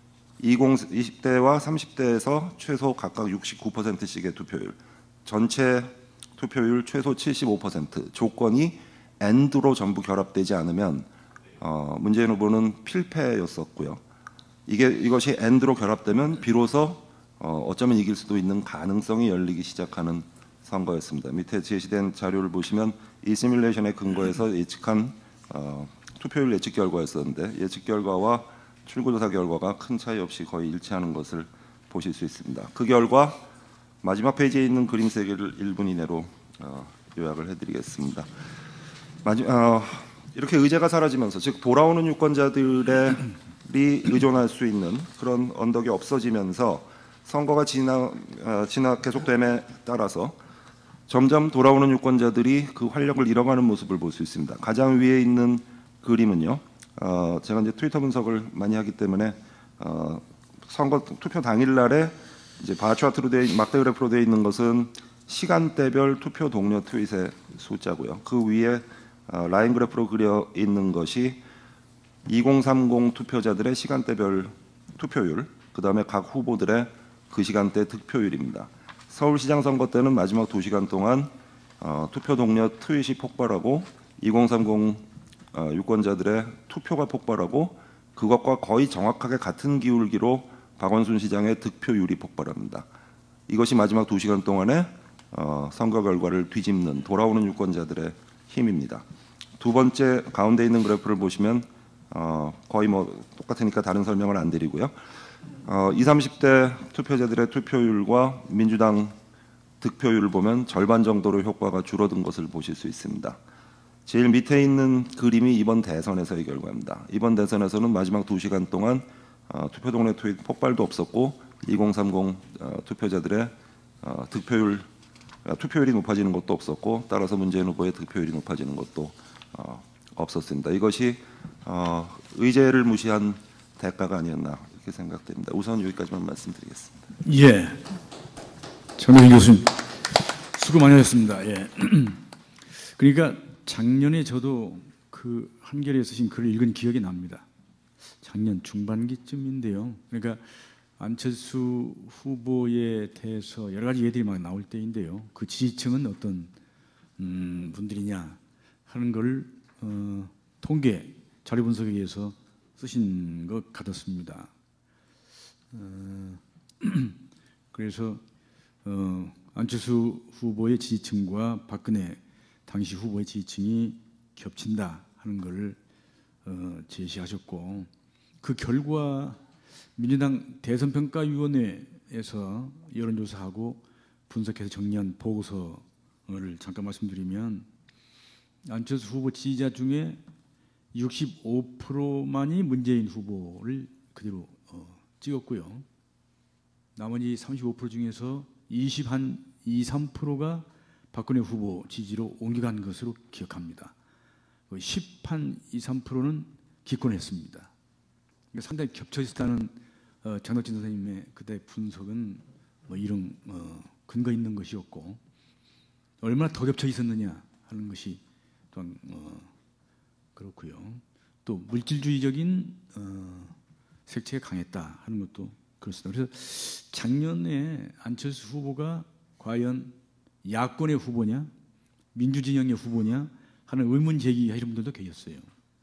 [SPEAKER 4] 이십 대와 삼십 대에서 최소 각각 육십구 퍼센트씩의 투표율, 전체 투표율 최소 칠십오 퍼센트, 조건이 엔드로 전부 결합되지 않으면 어, 문재인 후보는 필패였었고요. 이게 이것이 엔드로 결합되면 비로소 어, 어쩌면 이길 수도 있는 가능성이 열리기 시작하는 선거였습니다. 밑에 제시된 자료를 보시면 이 시뮬레이션에 근거해서 예측한 어, 투표율 예측 결과였었는데, 예측 결과와 출구조사 결과가 큰 차이 없이 거의 일치하는 것을 보실 수 있습니다. 그 결과 마지막 페이지에 있는 그림 세 개를 일 분 이내로 어, 요약을 해드리겠습니다. 마지, 어, 이렇게 의제가 사라지면서, 즉 돌아오는 유권자들이 의존할 수 있는 그런 언덕이 없어지면서 선거가 지나, 어, 지나 계속됨에 따라서 점점 돌아오는 유권자들이 그 활력을 잃어가는 모습을 볼 수 있습니다. 가장 위에 있는 그림은요, 어, 제가 이제 트위터 분석을 많이 하기 때문에 어, 선거 투표 당일날에 이제 바 차트로 돼 막대 그래프로 되어 있는 것은 시간대별 투표 동료 트윗의 숫자고요. 그 위에 어, 라인 그래프로 그려 있는 것이 이공삼공 투표자들의 시간대별 투표율, 그 다음에 각 후보들의 그 시간대 득표율입니다. 서울시장 선거 때는 마지막 두 시간 동안 어, 투표 동료 트윗이 폭발하고 이공삼공 어, 유권자들의 투표가 폭발하고 그것과 거의 정확하게 같은 기울기로 박원순 시장의 득표율이 폭발합니다. 이것이 마지막 두 시간 동안의 어, 선거 결과를 뒤집는 돌아오는 유권자들의 힘입니다. 두 번째 가운데 있는 그래프를 보시면 어, 거의 뭐 똑같으니까 다른 설명을 안 드리고요. 어, 이십, 삼십 대 투표자들의 투표율과 민주당 득표율을 보면 절반 정도로 효과가 줄어든 것을 보실 수 있습니다. 제일 밑에 있는 그림이 이번 대선에서의 결과입니다. 이번 대선에서는 마지막 두 시간 동안 어, 투표 동네 트윗 폭발도 없었고 이공삼공 어, 투표자들의 어, 득표율 어, 투표율이 높아지는 것도 없었고 따라서 문재인 후보의 득표율이 높아지는 것도 어, 없었습니다. 이것이 어, 의제를 무시한 대가가 아니었나 이렇게 생각됩니다. 우선 여기까지만 말씀드리겠습니다.
[SPEAKER 1] 예, 정명진 교수님 수고 많이 하셨습니다. 예. 그러니까 작년에 저도 그 한겨레에 쓰신 글을 읽은 기억이 납니다. 작년 중반기쯤인데요. 그러니까 안철수 후보에 대해서 여러 가지 얘기들이 막 나올 때인데요. 그 지지층은 어떤 음, 분들이냐 하는 걸 어, 통계 자료 분석에 의해서 쓰신 것 같았습니다. 어, 그래서 어, 안철수 후보의 지지층과 박근혜 당시 후보의 지지층이 겹친다 하는 걸 어, 제시하셨고 그 결과 민주당 대선평가위원회에서 여론조사하고 분석해서 정리한 보고서를 잠깐 말씀드리면 안철수 후보 지지자 중에 육십오 퍼센트만이 문재인 후보를 그대로 어, 찍었고요. 나머지 삼십오 퍼센트 중에서 이십 한 이, 삼 퍼센트가 박근혜 후보 지지로 옮겨간 것으로 기억합니다. 십 한 이, 삼 퍼센트는 기권했습니다. 그러니까 상당히 겹쳐 있었다는 어, 장덕진 선생님의 그때 분석은 뭐 이런 어, 근거 있는 것이었고 얼마나 더 겹쳐 있었느냐 하는 것이 또한 어, 그렇고요. 또 물질주의적인 어, 색채가 강했다 하는 것도 그렇습니다. 그래서 작년에 안철수 후보가 과연 야권의 후보냐 민주진영의 후보냐 하는 의문 제기하시는 분들도 계셨어요.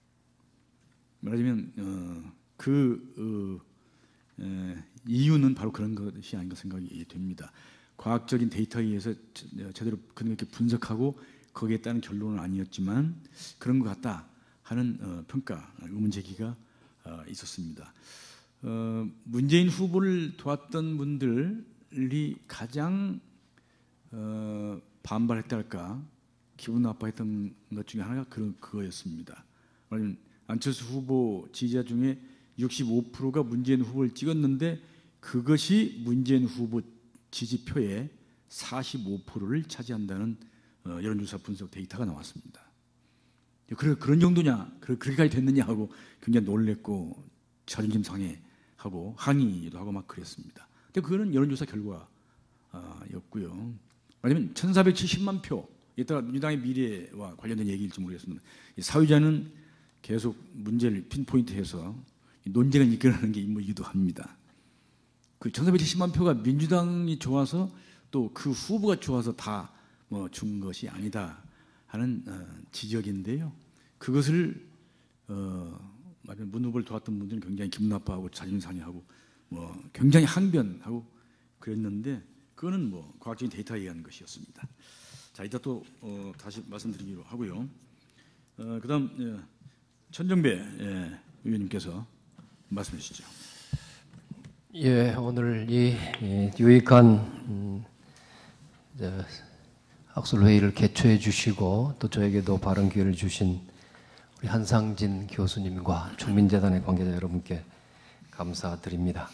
[SPEAKER 1] 말하자면 어, 그 어, 에, 이유는 바로 그런 것이 아닌가 생각이 됩니다. 과학적인 데이터에 의해서 제대로 그렇게 분석하고 거기에 따른 결론은 아니었지만 그런 것 같다 하는 어, 평가, 의문 제기가 어, 있었습니다. 어, 문재인 후보를 도왔던 분들이 가장 어, 반발했다 할까 기분 나빠했던 것 중에 하나가 그, 그거였습니다. 말하자면 안철수 후보 지지자 중에 육십오 퍼센트가 문재인 후보를 찍었는데 그것이 문재인 후보 지지표의 사십오 퍼센트를 차지한다는 어, 여론조사 분석 데이터가 나왔습니다. 그래, 그런 정도냐, 그렇게까지 됐느냐 하고 굉장히 놀랬고 자존심 상해하고 항의도 하고 막 그랬습니다. 근데 그거는 여론조사 결과였고요. 왜냐하면 천사백칠십만 표, 이따가 민주당의 미래와 관련된 얘기일지 모르겠습니다. 사회자는 계속 문제를 핀포인트해서 논쟁을 이끌어내는 게 임무이기도 합니다. 그 천사백칠십만 표가 민주당이 좋아서 또 그 후보가 좋아서 다 뭐 준 것이 아니다 하는 어, 지적인데요. 그것을 어, 문 후보를 도왔던 분들은 굉장히 기분 나빠하고 자존심 상해하고 뭐 굉장히 항변하고 그랬는데 그거는 뭐 과학적인 데이터에 의한 것이었습니다. 자, 이따 또 어, 다시 말씀드리기로 하고요. 어, 그다음 예, 천정배 예, 의원님께서 말씀해 주시죠.
[SPEAKER 5] 예, 오늘 이 예, 유익한 음, 이제 학술 회의를 개최해 주시고 또 저에게도 발언 기회를 주신 우리 한상진 교수님과 국민재단의 관계자 여러분께 감사드립니다.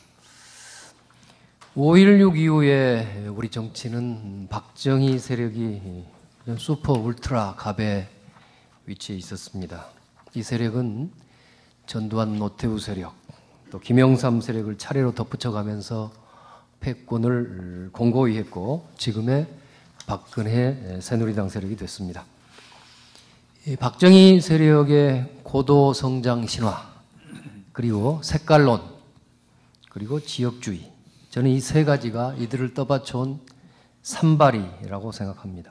[SPEAKER 5] 오일육 이후에 우리 정치는 박정희 세력이 슈퍼 울트라 갑에 위치해 있었습니다. 이 세력은 전두환 노태우 세력 또 김영삼 세력을 차례로 덧붙여가면서 패권을 공고히 했고 지금의 박근혜 새누리당 세력이 됐습니다. 이 박정희 세력의 고도 성장 신화, 그리고 색깔론, 그리고 지역주의, 저는 이 세 가지가 이들을 떠받쳐온 산발이라고 생각합니다.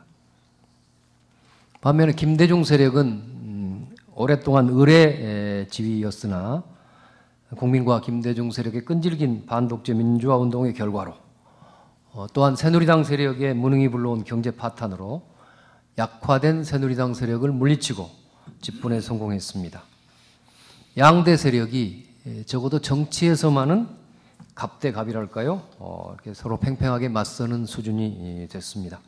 [SPEAKER 5] 반면에 김대중 세력은 음, 오랫동안 의례 지위였으나 국민과 김대중 세력의 끈질긴 반독재 민주화 운동의 결과로 어, 또한 새누리당 세력의 무능이 불러온 경제 파탄으로 약화된 새누리당 세력을 물리치고 집권에 성공했습니다. 양대 세력이 적어도 정치에서만은 갑대갑이랄까요? 어, 이렇게 서로 팽팽하게 맞서는 수준이 됐습니다.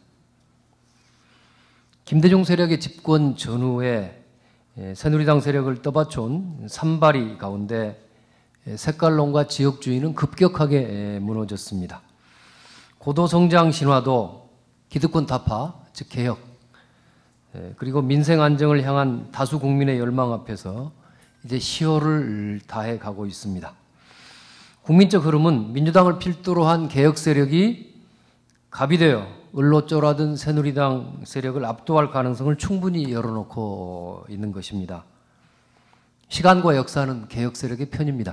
[SPEAKER 5] 김대중 세력의 집권 전후에 새누리당 세력을 떠받쳐온 산발이 가운데 색깔론과 지역주의는 급격하게 무너졌습니다. 고도성장 신화도 기득권 타파, 즉 개혁, 그리고 민생 안정을 향한 다수 국민의 열망 앞에서 이제 시효를 다해 가고 있습니다. 국민적 흐름은 민주당을 필두로 한 개혁 세력이 갑이 되어 을로 쫄아든 새누리당 세력을 압도할 가능성을 충분히 열어놓고 있는 것입니다. 시간과 역사는 개혁 세력의 편입니다.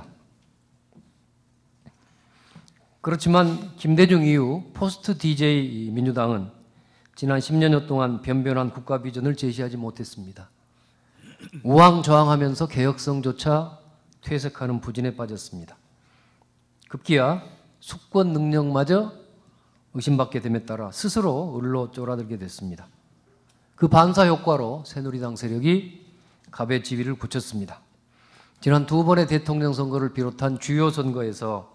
[SPEAKER 5] 그렇지만 김대중 이후 포스트 디제이 민주당은 지난 십 년여 동안 변변한 국가 비전을 제시하지 못했습니다. 우왕좌왕하면서 개혁성조차 퇴색하는 부진에 빠졌습니다. 급기야 수권 능력마저 의심받게 됨에 따라 스스로 을로 쫄아들게 됐습니다. 그 반사 효과로 새누리당 세력이 갑의 지위를 굳혔습니다. 지난 두 번의 대통령 선거를 비롯한 주요 선거에서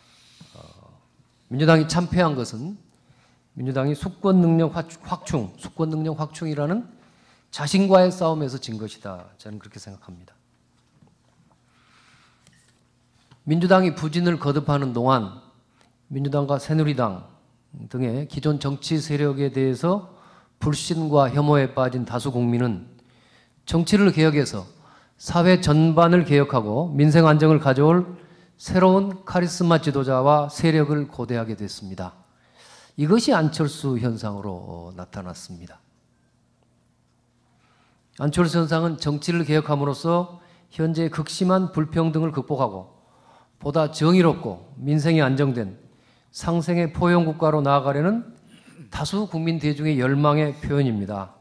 [SPEAKER 5] 민주당이 참패한 것은 민주당이 수권 능력 확충, 수권 능력 확충이라는 자신과의 싸움에서 진 것이다. 저는 그렇게 생각합니다. 민주당이 부진을 거듭하는 동안 민주당과 새누리당 등의 기존 정치 세력에 대해서 불신과 혐오에 빠진 다수 국민은 정치를 개혁해서 사회 전반을 개혁하고 민생 안정을 가져올 새로운 카리스마 지도자와 세력을 고대하게 됐습니다. 이것이 안철수 현상으로 나타났습니다. 안철수 현상은 정치를 개혁함으로써 현재의 극심한 불평등을 극복하고 보다 정의롭고 민생이 안정된 상생의 포용국가로 나아가려는 다수 국민 대중의 열망의 표현입니다.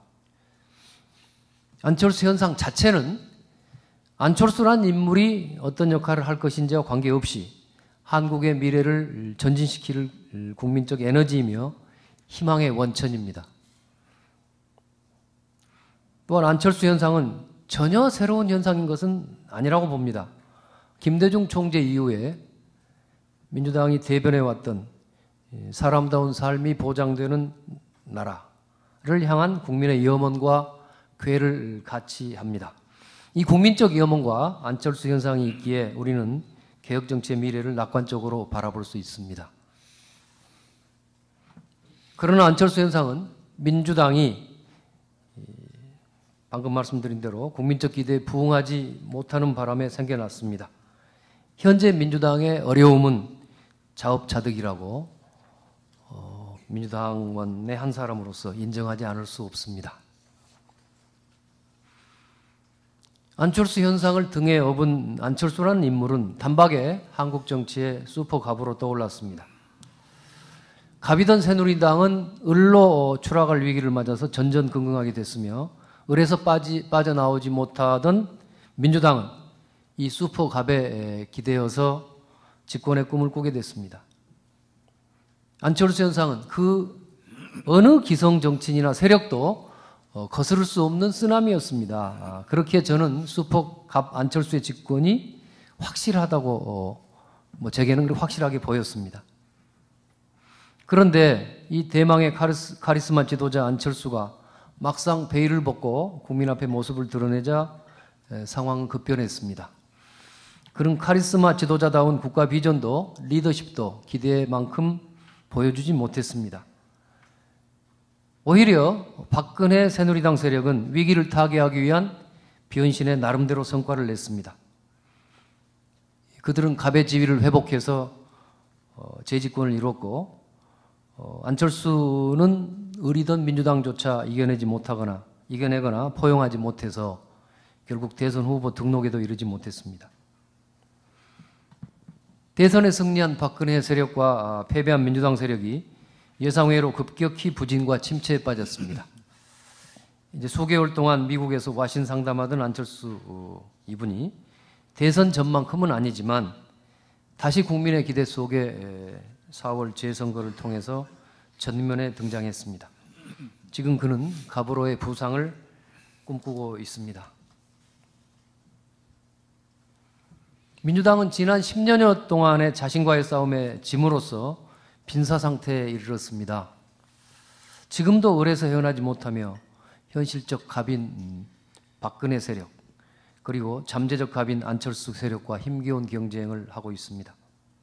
[SPEAKER 5] 안철수 현상 자체는 안철수란 인물이 어떤 역할을 할 것인지와 관계없이 한국의 미래를 전진시킬 국민적 에너지이며 희망의 원천입니다. 또한 안철수 현상은 전혀 새로운 현상인 것은 아니라고 봅니다. 김대중 총재 이후에 민주당이 대변해왔던 사람다운 삶이 보장되는 나라를 향한 국민의 염원과 괴를 같이 합니다. 이 국민적 염원과 안철수 현상이 있기에 우리는 개혁정치의 미래를 낙관적으로 바라볼 수 있습니다. 그러나 안철수 현상은 민주당이 방금 말씀드린 대로 국민적 기대에 부응하지 못하는 바람에 생겨났습니다. 현재 민주당의 어려움은 자업자득이라고 어, 민주당원의 한 사람으로서 인정하지 않을 수 없습니다. 안철수 현상을 등에 업은 안철수라는 인물은 단박에 한국 정치의 슈퍼갑으로 떠올랐습니다. 갑이던 새누리당은 을로 추락할 위기를 맞아서 전전긍긍하게 됐으며 을에서 빠지, 빠져나오지 못하던 민주당은 이 슈퍼갑에 기대어서 집권의 꿈을 꾸게 됐습니다. 안철수 현상은 그 어느 기성 정치인이나 세력도 어, 거스를 수 없는 쓰나미였습니다. 아, 그렇게 저는 슈퍼갑 안철수의 집권이 확실하다고 어, 뭐 제게는 그렇게 확실하게 보였습니다. 그런데 이 대망의 카리스, 카리스마 지도자 안철수가 막상 베일을 벗고 국민 앞에 모습을 드러내자 에, 상황은 급변했습니다. 그런 카리스마 지도자다운 국가 비전도 리더십도 기대만큼 보여주지 못했습니다. 오히려 박근혜 새누리당 세력은 위기를 타개하기 위한 변신의 나름대로 성과를 냈습니다. 그들은 갑의 지위를 회복해서 어, 재집권을 이뤘고 어, 안철수는 의리던 민주당조차 이겨내지 못하거나 이겨내거나 포용하지 못해서 결국 대선 후보 등록에도 이르지 못했습니다. 대선에 승리한 박근혜 세력과 패배한 민주당 세력이 예상외로 급격히 부진과 침체에 빠졌습니다. 이제 수개월 동안 미국에서 와신 상담하던 안철수 이분이 대선 전만큼은 아니지만 다시 국민의 기대 속에 사월 재선거를 통해서 전면에 등장했습니다. 지금 그는 가브로의 부상을 꿈꾸고 있습니다. 민주당은 지난 십 년여 동안의 자신과의 싸움에 짐으로써 빈사 상태에 이르렀습니다. 지금도 을에서 헤어나지 못하며 현실적 갑인 박근혜 세력 그리고 잠재적 갑인 안철수 세력과 힘겨운 경쟁을 하고 있습니다.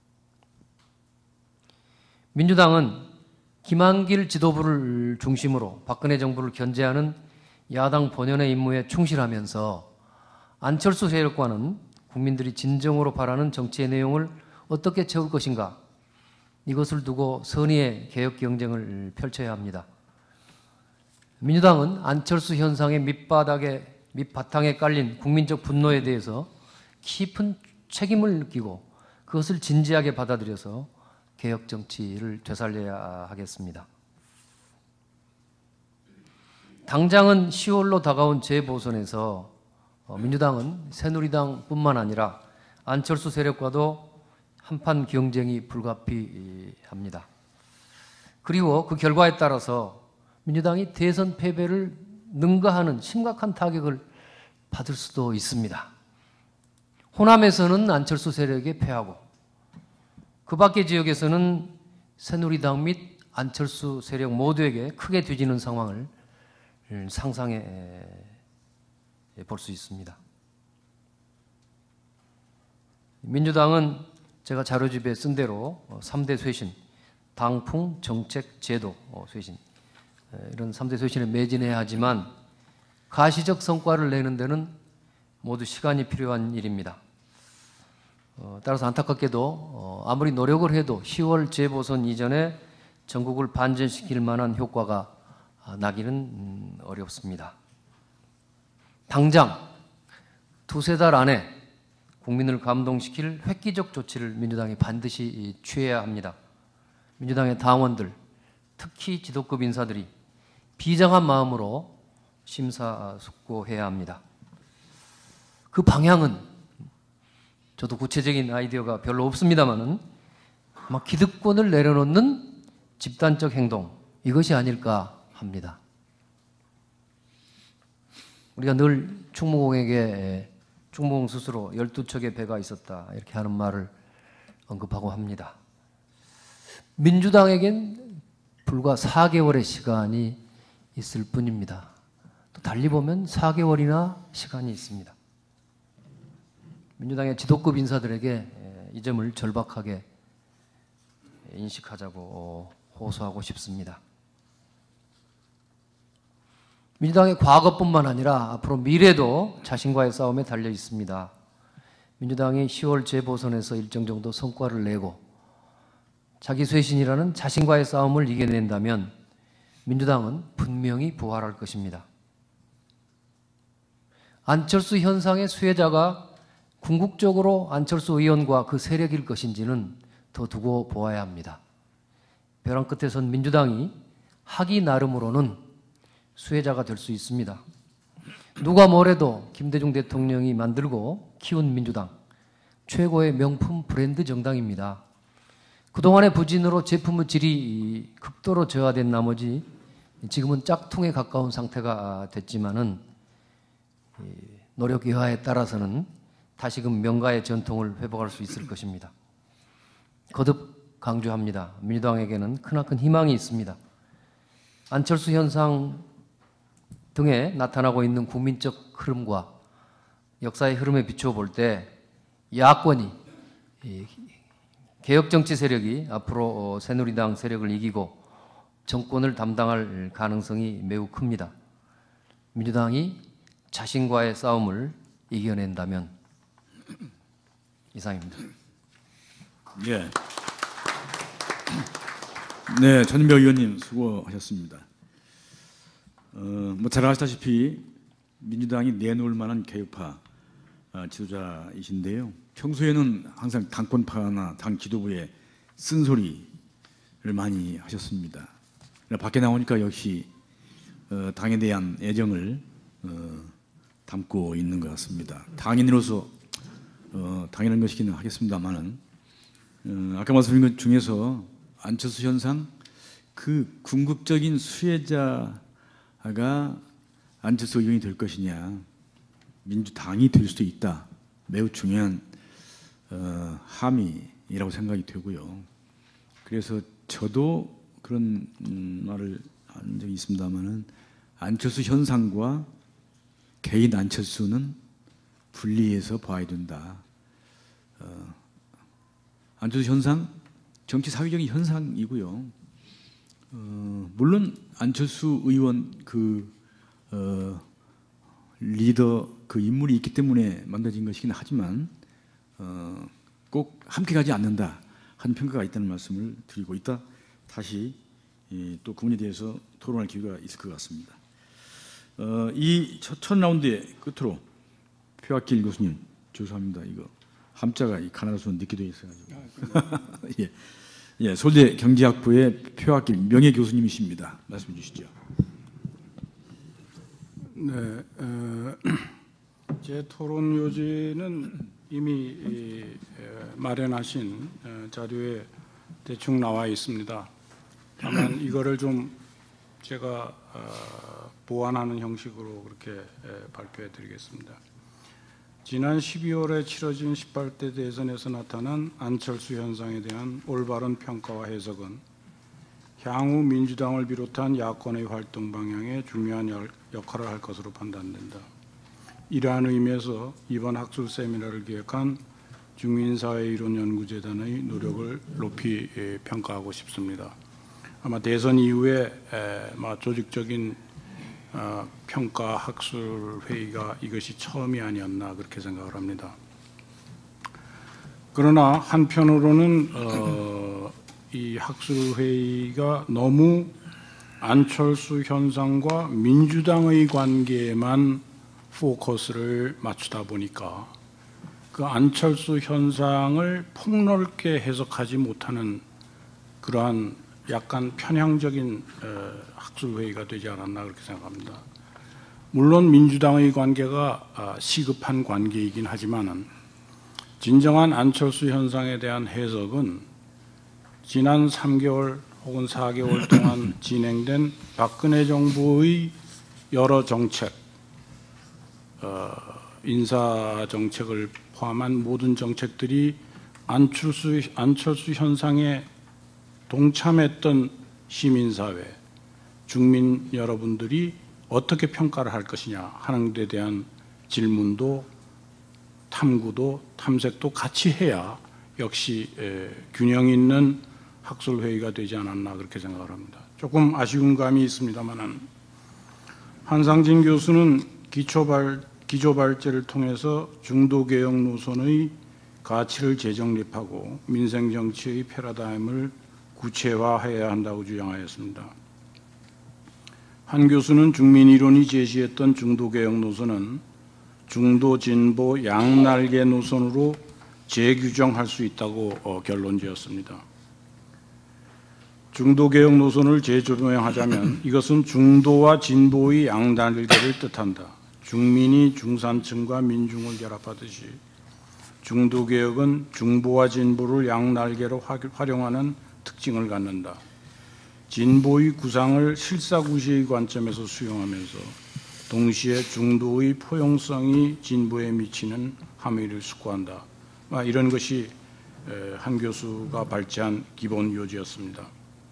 [SPEAKER 5] 민주당은 김한길 지도부를 중심으로 박근혜 정부를 견제하는 야당 본연의 임무에 충실하면서 안철수 세력과는 국민들이 진정으로 바라는 정치의 내용을 어떻게 채울 것인가, 이것을 두고 선의의 개혁 경쟁을 펼쳐야 합니다. 민주당은 안철수 현상의 밑바닥에, 밑바탕에 깔린 국민적 분노에 대해서 깊은 책임을 느끼고 그것을 진지하게 받아들여서 개혁 정치를 되살려야 하겠습니다. 당장은 시월로 다가온 재보선에서 민주당은 새누리당뿐만 아니라 안철수 세력과도 한판 경쟁이 불가피합니다. 그리고 그 결과에 따라서 민주당이 대선 패배를 능가하는 심각한 타격을 받을 수도 있습니다. 호남에서는 안철수 세력에 패하고 그 밖의 지역에서는 새누리당 및 안철수 세력 모두에게 크게 뒤지는 상황을 상상해 볼 수 있습니다. 민주당은 제가 자료집에 쓴 대로 삼 대 쇄신, 당풍, 정책, 제도 쇄신, 이런 삼 대 쇄신을 매진해야 하지만 가시적 성과를 내는 데는 모두 시간이 필요한 일입니다. 따라서 안타깝게도 아무리 노력을 해도 시월 재보선 이전에 전국을 반전시킬 만한 효과가 나기는 어렵습니다. 당장 두세 달 안에 국민을 감동시킬 획기적 조치를 민주당이 반드시 취해야 합니다. 민주당의 당원들, 특히 지도급 인사들이 비장한 마음으로 심사숙고해야 합니다. 그 방향은 저도 구체적인 아이디어가 별로 없습니다만은 막 기득권을 내려놓는 집단적 행동, 이것이 아닐까 합니다. 우리가 늘 충무공에게 충무공 스스로 열두 척의 배가 있었다 이렇게 하는 말을 언급하고 합니다. 민주당에겐 불과 사 개월의 시간이 있을 뿐입니다. 또 달리 보면 사 개월이나 시간이 있습니다. 민주당의 지도급 인사들에게 이 점을 절박하게 인식하자고 호소하고 싶습니다. 민주당의 과거뿐만 아니라 앞으로 미래도 자신과의 싸움에 달려 있습니다. 민주당이 시월 재보선에서 일정 정도 성과를 내고 자기 쇄신이라는 자신과의 싸움을 이겨낸다면 민주당은 분명히 부활할 것입니다. 안철수 현상의 수혜자가 궁극적으로 안철수 의원과 그 세력일 것인지는 더 두고 보아야 합니다. 벼랑 끝에 선 민주당이 하기 나름으로는 수혜자가 될 수 있습니다. 누가 뭐래도 김대중 대통령이 만들고 키운 민주당, 최고의 명품 브랜드 정당입니다. 그동안의 부진으로 제품의 질이 극도로 저하된 나머지 지금은 짝퉁에 가까운 상태가 됐지만은 노력 여하에 따라서는 다시금 명가의 전통을 회복할 수 있을 것입니다. 거듭 강조합니다. 민주당에게는 크나큰 희망이 있습니다. 안철수 현상 등에 나타나고 있는 국민적 흐름과 역사의 흐름에 비추어 볼 때 야권이 개혁정치 세력이 앞으로 새누리당 세력을 이기고 정권을 담당할 가능성이 매우 큽니다. 민주당이 자신과의 싸움을 이겨낸다면. 이상입니다.
[SPEAKER 1] 예. 네, 전인배 의원님 수고하셨습니다. 어, 뭐 잘 아시다시피 민주당이 내놓을 만한 개혁파 어, 지도자이신데요. 평소에는 항상 당권파나 당 지도부의 쓴소리를 많이 하셨습니다. 밖에 나오니까 역시 어, 당에 대한 애정을 어, 담고 있는 것 같습니다. 당인으로서 어, 당연한 것이기는 하겠습니다만은 어, 아까 말씀드린 것 중에서 안철수 현상 그 궁극적인 수혜자가 안철수 의원이 될 것이냐 민주당이 될 수도 있다. 매우 중요한 어, 함의이라고 생각이 되고요. 그래서 저도 그런 음, 말을 한 적이 있습니다만은 안철수 현상과 개인 안철수는 분리해서 봐야 된다. 어, 안철수 현상 정치 사회적인 현상이고요. 어, 물론 안철수 의원 그 어, 리더 그 인물이 있기 때문에 만들어진 것이긴 하지만 어, 꼭 함께 가지 않는다 하는 평가가 있다는 말씀을 드리고 있다. 다시 예, 또 그 부분에 대해서 토론할 기회가 있을 것 같습니다. 어, 이 첫, 첫 라운드의 끝으로 표학길 교수님 죄송합니다. 이거 함자가 이 가나다 수는 늦게 되어 있어가지고 예, 예, 서울대 경제학부의 표학길 명예 교수님이십니다. 말씀해 주시죠.
[SPEAKER 6] 네, 어, 제 토론 요지는 이미 이, 에, 마련하신 어, 자료에 대충 나와 있습니다. 다만 이거를 좀 제가 어, 보완하는 형식으로 그렇게 에, 발표해 드리겠습니다. 지난 십이월에 치러진 십팔 대 대선에서 나타난 안철수 현상에 대한 올바른 평가와 해석은 향후 민주당을 비롯한 야권의 활동 방향에 중요한 역할을 할 것으로 판단된다. 이러한 의미에서 이번 학술 세미나를 기획한 중민사회이론연구재단의 노력을 높이 평가하고 싶습니다. 아마 대선 이후에 조직적인 평가 학술 회의가 이것이 처음이 아니었나 그렇게 생각을 합니다. 그러나 한편으로는 어, 이 학술 회의가 너무 안철수 현상과 민주당의 관계에만 포커스를 맞추다 보니까 그 안철수 현상을 폭넓게 해석하지 못하는 그러한 약간 편향적인 학술회의가 되지 않았나 그렇게 생각합니다. 물론 민주당의 관계가 시급한 관계이긴 하지만은 진정한 안철수 현상에 대한 해석은 지난 삼 개월 혹은 사 개월 동안 진행된 박근혜 정부의 여러 정책, 어, 인사 정책을 포함한 모든 정책들이 안철수, 안철수 현상에 동참했던 시민사회, 국민 여러분들이 어떻게 평가를 할 것이냐 하는 데 대한 질문도 탐구도 탐색도 같이 해야 역시 에, 균형 있는 학술회의가 되지 않았나 그렇게 생각을 합니다. 조금 아쉬운 감이 있습니다만 한상진 교수는 기초발, 기조발제를 통해서 중도개혁 노선의 가치를 재정립하고 민생정치의 패러다임을 구체화해야 한다고 주장하였습니다. 한 교수는 중민이론이 제시했던 중도개혁 노선은 중도 진보 양날개 노선으로 재규정할 수 있다고 어, 결론지었습니다. 중도개혁 노선을 재조명하자면 이것은 중도와 진보의 양날개를 뜻한다. 중민이 중산층과 민중을 결합하듯이 중도개혁은 중보와 진보를 양날개로 활용하는 특징을 갖는다. 진보의 구상을 실사구시의 관점에서 수용하면서 동시에 중도의 포용성이 진보에 미치는 함의를 숙고한다. 이런 것이 한 교수가 발제한 기본 요지였습니다.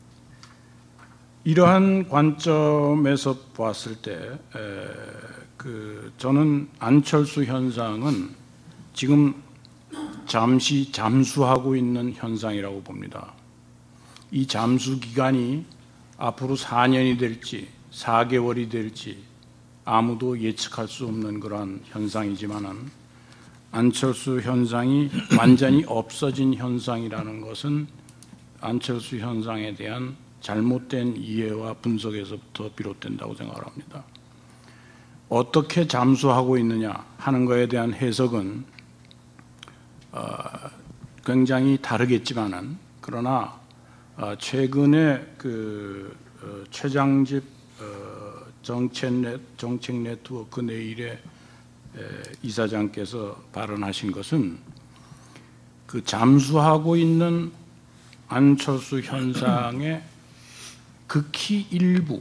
[SPEAKER 6] 이러한 관점에서 봤을 때 그 저는 안철수 현상은 지금 잠시 잠수하고 있는 현상이라고 봅니다. 이 잠수 기간이 앞으로 사 년이 될지 사 개월이 될지 아무도 예측할 수 없는 그러한 현상이지만은 안철수 현상이 완전히 없어진 현상이라는 것은 안철수 현상에 대한 잘못된 이해와 분석에서부터 비롯된다고 생각을 합니다. 어떻게 잠수하고 있느냐 하는 것에 대한 해석은 어, 굉장히 다르겠지만은 그러나 어, 최근에 그 어, 최장집 어, 정책, 네, 정책 네트워크 내일의 이사장께서 발언하신 것은 그 잠수하고 있는 안철수 현상의 극히 일부의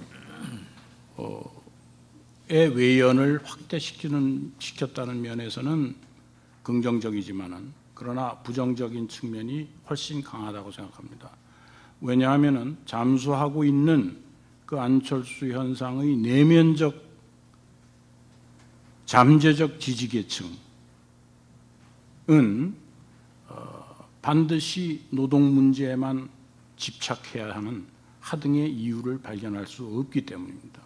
[SPEAKER 6] 외연을 확대시키는 시켰다는 면에서는 긍정적이지만은 그러나 부정적인 측면이 훨씬 강하다고 생각합니다. 왜냐하면은 잠수하고 있는 그 안철수 현상의 내면적 잠재적 지지계층은 어, 반드시 노동 문제에만 집착해야 하는 하등의 이유를 발견할 수 없기 때문입니다.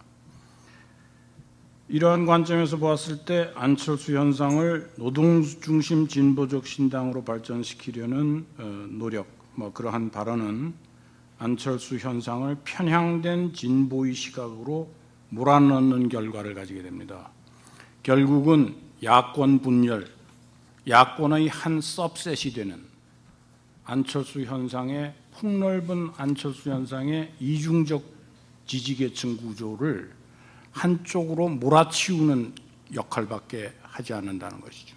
[SPEAKER 6] 이러한 관점에서 보았을 때 안철수 현상을 노동중심 진보적 신당으로 발전시키려는 어, 노력, 뭐 그러한 발언은 안철수 현상을 편향된 진보의 시각으로 몰아넣는 결과를 가지게 됩니다. 결국은 야권 분열, 야권의 한 서브셋이 되는 안철수 현상의 폭넓은 안철수 현상의 이중적 지지계층 구조를 한쪽으로 몰아치우는 역할밖에 하지 않는다는 것이죠.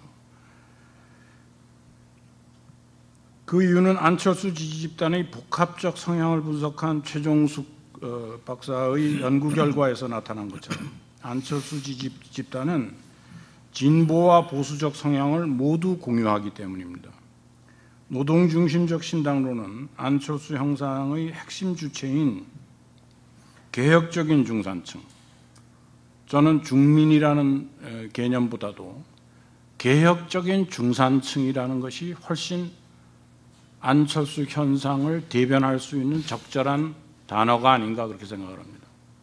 [SPEAKER 6] 그 이유는 안철수 지지 집단의 복합적 성향을 분석한 최종숙 어, 박사의 연구 결과에서 나타난 것처럼 안철수 지지 집단은 진보와 보수적 성향을 모두 공유하기 때문입니다. 노동중심적 신당론은 안철수 형상의 핵심 주체인 개혁적인 중산층, 저는 중민이라는 개념보다도 개혁적인 중산층이라는 것이 훨씬 안철수 현상을 대변할 수 있는 적절한 단어가 아닌가 그렇게 생각을 합니다.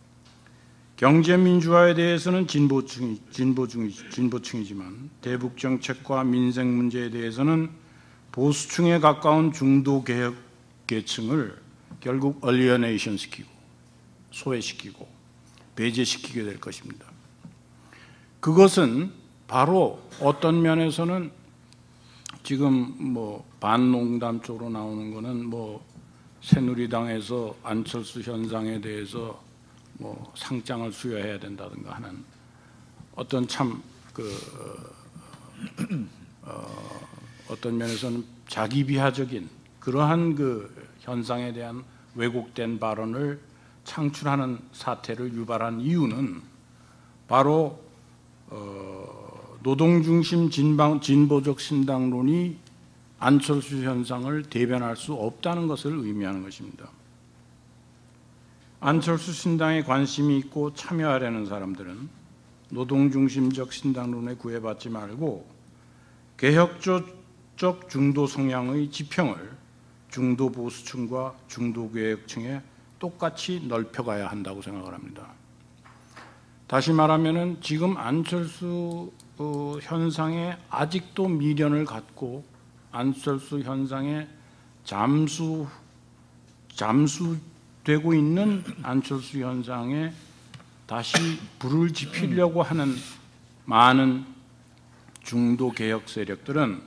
[SPEAKER 6] 경제민주화에 대해서는 진보층이, 진보중이, 진보층이지만 대북 정책과 민생 문제에 대해서는 보수층에 가까운 중도개혁 계층을 결국 얼리어네이션 시키고 소외시키고 배제시키게 될 것입니다. 그것은 바로 어떤 면에서는 지금 뭐 반농담 쪽으로 나오는 거는 뭐 새누리당에서 안철수 현상에 대해서 뭐 상장을 수여해야 된다든가 하는 어떤 참 그 어, 어떤 면에서는 자기 비하적인 그러한 그 현상에 대한 왜곡된 발언을 창출하는 사태를 유발한 이유는 바로 어, 노동중심 진방, 진보적 신당론이 안철수 현상을 대변할 수 없다는 것을 의미하는 것입니다. 안철수 신당에 관심이 있고 참여하려는 사람들은 노동중심적 신당론에 구애받지 말고 개혁적 중도 성향의 지평을 중도 보수층과 중도 개혁층에 똑같이 넓혀가야 한다고 생각을 합니다. 다시 말하면은 지금 안철수 어, 현상에 아직도 미련을 갖고 안철수 현상에 잠수 잠수되고 있는 안철수 현상에 다시 불을 지피려고 하는 많은 중도 개혁 세력들은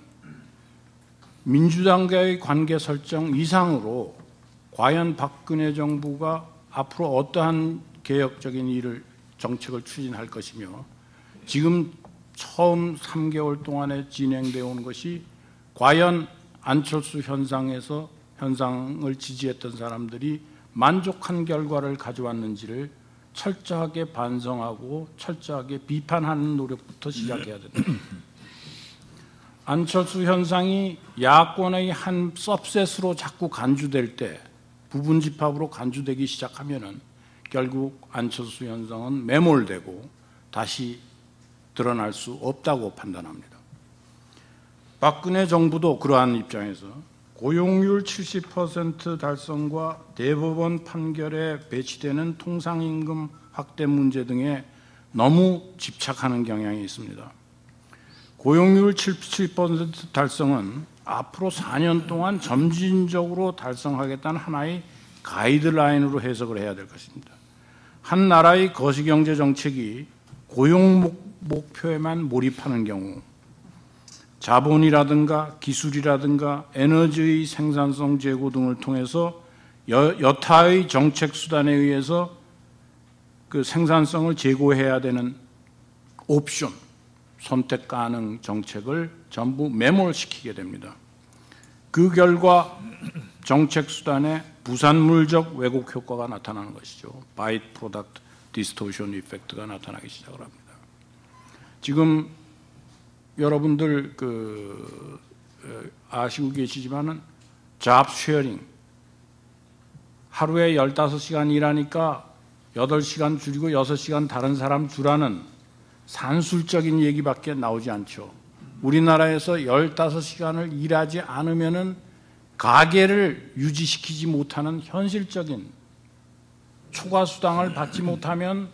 [SPEAKER 6] 민주당과의 관계 설정 이상으로 과연 박근혜 정부가 앞으로 어떠한 개혁적인 일을 정책을 추진할 것이며 지금 처음 삼 개월 동안에 진행되어 온 것이 과연 안철수 현상에서 현상을 지지했던 사람들이 만족한 결과를 가져왔는지를 철저하게 반성하고 철저하게 비판하는 노력부터 시작해야 된다. 안철수 현상이 야권의 한 서브셋으로 자꾸 간주될 때 부분 집합으로 간주되기 시작하면은 결국 안철수 현상은 매몰되고 다시 드러날 수 없다고 판단합니다. 박근혜 정부도 그러한 입장에서 고용률 칠십 퍼센트 달성과 대법원 판결에 배치되는 통상임금 확대 문제 등에 너무 집착하는 경향이 있습니다. 고용률 칠십 퍼센트 달성은 앞으로 사 년 동안 점진적으로 달성하겠다는 하나의 가이드라인으로 해석을 해야 될 것입니다. 한 나라의 거시경제 정책이 고용 목, 목표에만 몰입하는 경우 자본이라든가 기술이라든가 에너지의 생산성 제고 등을 통해서 여, 여타의 정책 수단에 의해서 그 생산성을 제고해야 되는 옵션, 선택 가능 정책을 전부 매몰시키게 됩니다. 그 결과 정책 수단에 부산물적 왜곡 효과가 나타나는 것이죠. 바이 프로덕트 디스토션 이펙트가 나타나기 시작을 합니다. 지금 여러분들 그 아시고 계시지만은 잡 쉐어링, 하루에 열다섯 시간 일하니까 여덟 시간 줄이고 여섯 시간 다른 사람 주라는 산술적인 얘기밖에 나오지 않죠. 우리나라에서 열다섯 시간을 일하지 않으면은 가계를 유지시키지 못하는 현실적인 초과수당을 받지 못하면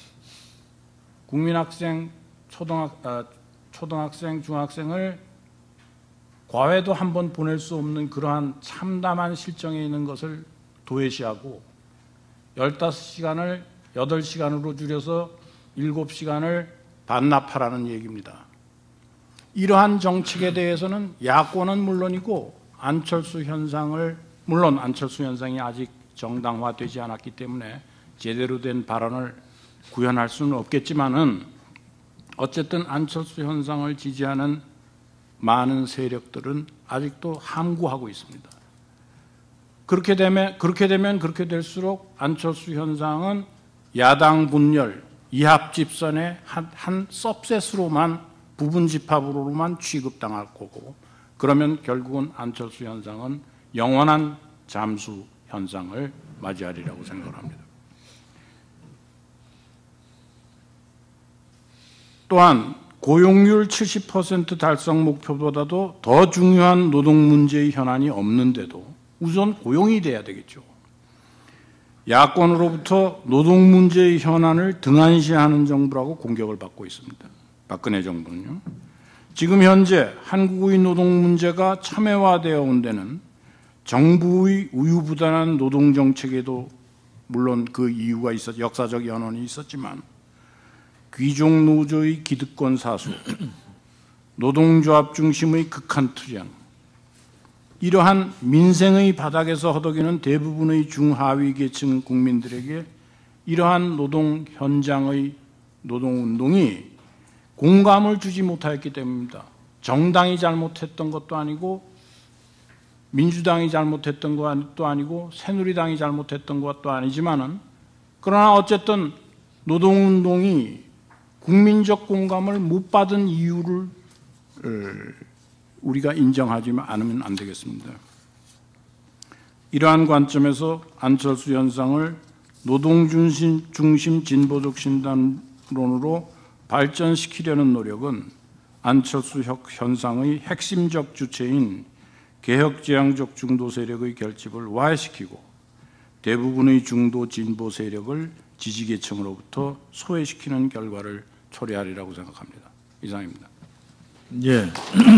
[SPEAKER 6] 국민학생, 초등학, 아, 초등학생, 중학생을 과외도 한 번 보낼 수 없는 그러한 참담한 실정에 있는 것을 도외시하고 열다섯 시간을 여덟 시간으로 줄여서 일곱 시간을 반납하라는 얘기입니다. 이러한 정책에 대해서는 야권은 물론이고 안철수 현상을, 물론 안철수 현상이 아직 정당화되지 않았기 때문에 제대로 된 발언을 구현할 수는 없겠지만은 어쨌든 안철수 현상을 지지하는 많은 세력들은 아직도 함구하고 있습니다. 그렇게 되면 그렇게 되면 그렇게 될수록 안철수 현상은 야당 분열, 이합 집산의 한, 한 서브셋으로만, 부분 집합으로만 취급당할 거고, 그러면 결국은 안철수 현상은 영원한 잠수 현상을 맞이하리라고 생각합니다. 또한 고용률 칠십 퍼센트 달성 목표보다도 더 중요한 노동 문제의 현안이 없는데도 우선 고용이 돼야 되겠죠. 야권으로부터 노동 문제의 현안을 등한시하는 정부라고 공격을 받고 있습니다. 박근혜 정부는요. 지금 현재 한국의 노동 문제가 첨예화되어 온 데는 정부의 우유부단한 노동 정책에도 물론 그 이유가 있었, 역사적 연원이 있었지만 귀족 노조의 기득권 사수, 노동조합 중심의 극한 투쟁, 이러한 민생의 바닥에서 허덕이는 대부분의 중하위 계층 국민들에게 이러한 노동 현장의 노동운동이 공감을 주지 못하였기 때문입니다. 정당이 잘못했던 것도 아니고 민주당이 잘못했던 것도 아니고 새누리당이 잘못했던 것도 아니지만은 그러나 어쨌든 노동운동이 국민적 공감을 못 받은 이유를 우리가 인정하지 않으면 안 되겠습니다. 이러한 관점에서 안철수 현상을 노동 중심, 중심 진보적 신단론으로 발전시키려는 노력은 안철수 현상의 핵심적 주체인 개혁지향적 중도 세력의 결집을 와해시키고 대부분의 중도 진보 세력을 지지계층으로부터 소외시키는 결과를 초래하리라고 생각합니다. 이상입니다.
[SPEAKER 1] 예.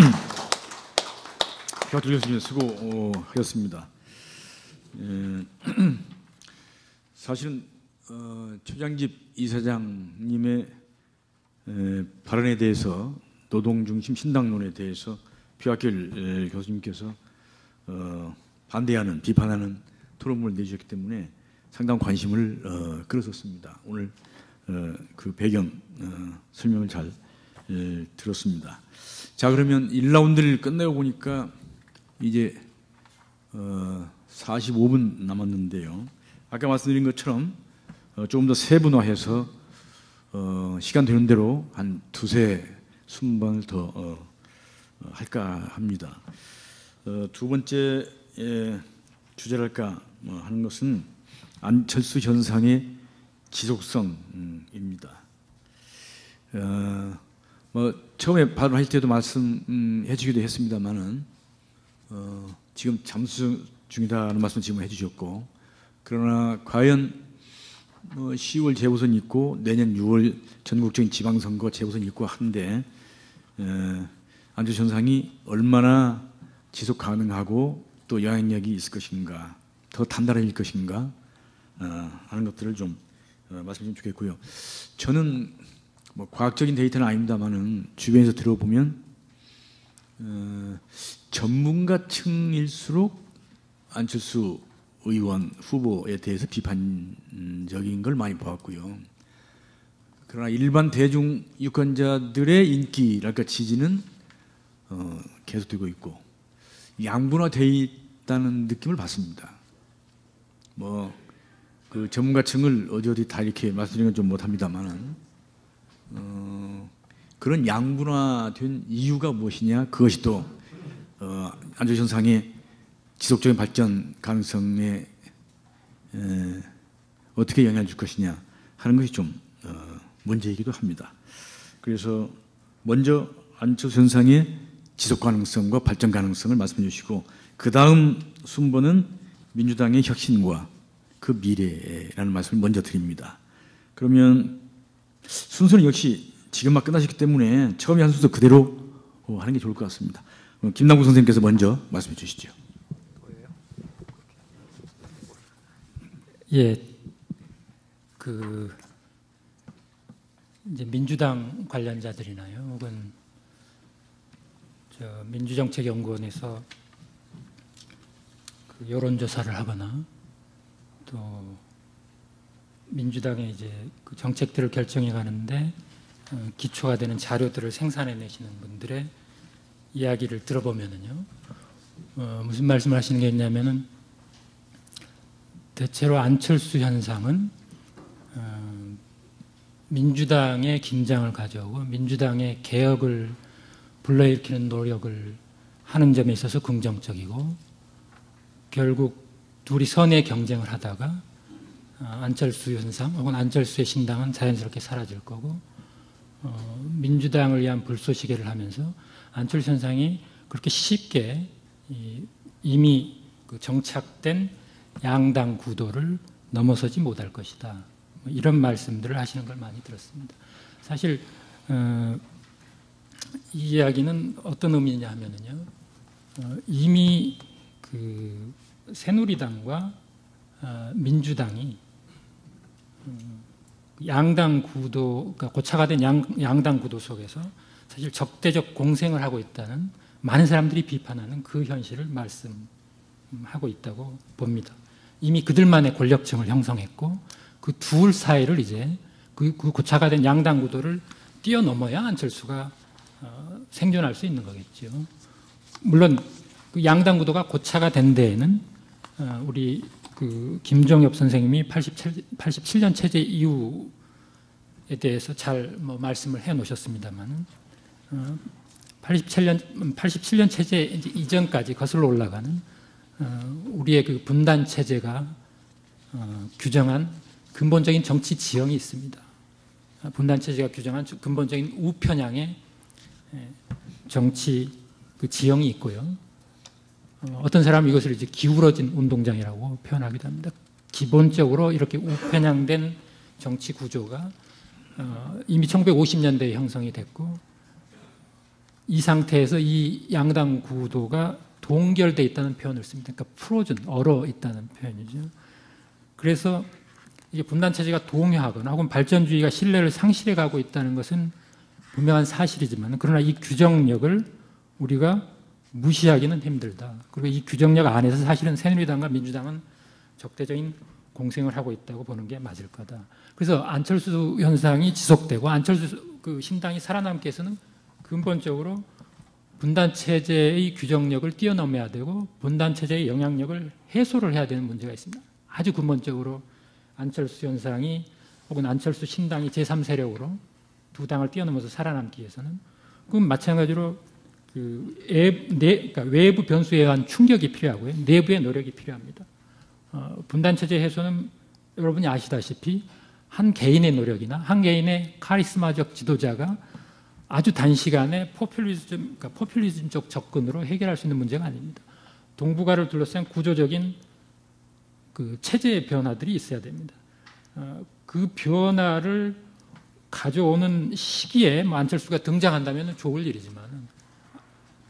[SPEAKER 1] 격투 교수님 수고하셨습니다. 예. 사실은 어, 최장집 이사장님의 에, 발언에 대해서 노동중심 신당론에 대해서 피학길 교수님께서 어, 반대하는 비판하는 토론문을 내주셨기 때문에 상당한 관심을 어, 끌었었습니다. 오늘 어, 그 배경 어, 설명을 잘 에, 들었습니다. 자, 그러면 일 라운드를 끝내고 보니까 이제 어, 사십오 분 남았는데요. 아까 말씀드린 것처럼 어, 조금 더 세분화해서 어, 시간 되는 대로 한 두세 순번을 더 어, 어, 할까 합니다. 어, 두 번째 에, 주제랄까 뭐 하는 것은 안철수 현상의 지속성입니다. 어, 뭐 처음에 발언할 때도 말씀해 주기도 했습니다만은 어, 지금 잠수 중이다는 말씀 지금 해주셨고, 그러나 과연 뭐 시월 재보선이 있고 내년 유월 전국적인 지방선거 재보선이 있고 한데 에, 안철수 현상이 얼마나 지속 가능하고 또 영향력이 있을 것인가, 더 단단해질 것인가 어, 하는 것들을 좀 어, 말씀드리면 좋겠고요. 저는 뭐 과학적인 데이터는 아닙니다만은 주변에서 들어보면 어, 전문가층일수록 안철수 의원 후보에 대해서 비판적인 걸 많이 보았고요. 그러나 일반 대중 유권자들의 인기랄까 지지는 어, 계속되고 있고 양분화되어 있다는 느낌을 받습니다. 뭐 그 전문가층을 어디 어디 다 이렇게 말씀드리는 건 좀 못합니다만은 어, 그런 양분화된 이유가 무엇이냐, 그것이 또 어, 안철수 현상의 지속적인 발전 가능성에 에, 어떻게 영향을 줄 것이냐 하는 것이 좀 어, 문제이기도 합니다. 그래서 먼저 안철수 현상의 지속 가능성과 발전 가능성을 말씀해 주시고, 그 다음 순번은 민주당의 혁신과 그 미래라는 말씀을 먼저 드립니다. 그러면 순서는 역시 지금 막 끝나셨기 때문에 처음에 한 순서 그대로 하는 게 좋을 것 같습니다. 김남국 선생님께서 먼저 말씀해 주시죠.
[SPEAKER 2] 예, 그 이제 민주당 관련자들이나요, 혹은 저 민주정책연구원에서 그 여론조사를 하거나 또 민주당의 이제 그 정책들을 결정해 가는데 어, 기초가 되는 자료들을 생산해 내시는 분들의 이야기를 들어보면은요, 어, 무슨 말씀을 하시는 게 있냐면은 대체로 안철수 현상은 어, 민주당의 긴장을 가져오고 민주당의 개혁을 불러일으키는 노력을 하는 점에 있어서 긍정적이고, 결국 둘이 선의 경쟁을 하다가 어, 안철수 현상 혹은 안철수의 신당은 자연스럽게 사라질 거고, 어, 민주당을 위한 불쏘시개를 하면서 안철수 현상이 그렇게 쉽게 이, 이미 그 정착된 양당 구도를 넘어서지 못할 것이다, 뭐 이런 말씀들을 하시는 걸 많이 들었습니다. 사실 어, 이 이야기는 어떤 의미냐 하면은요, 어, 이미 그 새누리당과 어, 민주당이 음, 양당 구도, 그러니까 고차가 된 양, 양당 구도 속에서 사실 적대적 공생을 하고 있다는, 많은 사람들이 비판하는 그 현실을 말씀하고 있다고 봅니다. 이미 그들만의 권력층을 형성했고 그 둘 사이를 이제 그, 그 고차가 된 양당 구도를 뛰어넘어야 안철수가 어, 생존할 수 있는 거겠죠. 물론 그 양당 구도가 고차가 된 데에는 어, 우리 그 김종엽 선생님이 팔십칠, 팔십칠 년 체제 이후에 대해서 잘 뭐 말씀을 해 놓으셨습니다만은 어, 팔십칠 년, 팔십칠 년 체제 이전까지 거슬러 올라가는 어, 우리의 그 분단 체제가 어, 규정한 근본적인 정치 지형이 있습니다. 분단 체제가 규정한 근본적인 우편향의 정치 그 지형이 있고요. 어, 어떤 사람은 이것을 이제 기울어진 운동장이라고 표현하기도 합니다. 기본적으로 이렇게 우편향된 정치 구조가 어, 이미 천구백오십 년대에 형성이 됐고, 이 상태에서 이 양당 구도가 동결되어 있다는 표현을 씁니다. 그러니까 풀어준, 얼어 있다는 표현이죠. 그래서 이게 분단 체제가 동요하거나 혹은 발전주의가 신뢰를 상실해 가고 있다는 것은 분명한 사실이지만, 그러나 이 규정력을 우리가 무시하기는 힘들다. 그리고 이 규정력 안에서 사실은 새누리당과 민주당은 적대적인 공생을 하고 있다고 보는 게 맞을 거다. 그래서 안철수 현상이 지속되고 안철수 그 신당이 살아남기 위해서는 근본적으로 분단 체제의 규정력을 뛰어넘어야 되고 분단 체제의 영향력을 해소를 해야 되는 문제가 있습니다. 아주 근본적으로 안철수 현상이 혹은 안철수 신당이 제삼 세력으로 두 당을 뛰어넘어서 살아남기 위해서는, 그건 마찬가지로 그 애, 내, 그러니까 외부 변수에 의한 충격이 필요하고요, 내부의 노력이 필요합니다. 어, 분단 체제 해소는 여러분이 아시다시피 한 개인의 노력이나 한 개인의 카리스마적 지도자가 아주 단시간에 포퓰리즘, 그러니까 포퓰리즘적 접근으로 해결할 수 있는 문제가 아닙니다. 동북아를 둘러싼 구조적인 그 체제의 변화들이 있어야 됩니다. 어, 그 변화를 가져오는 시기에 뭐 안철수가 등장한다면 좋을 일이지만,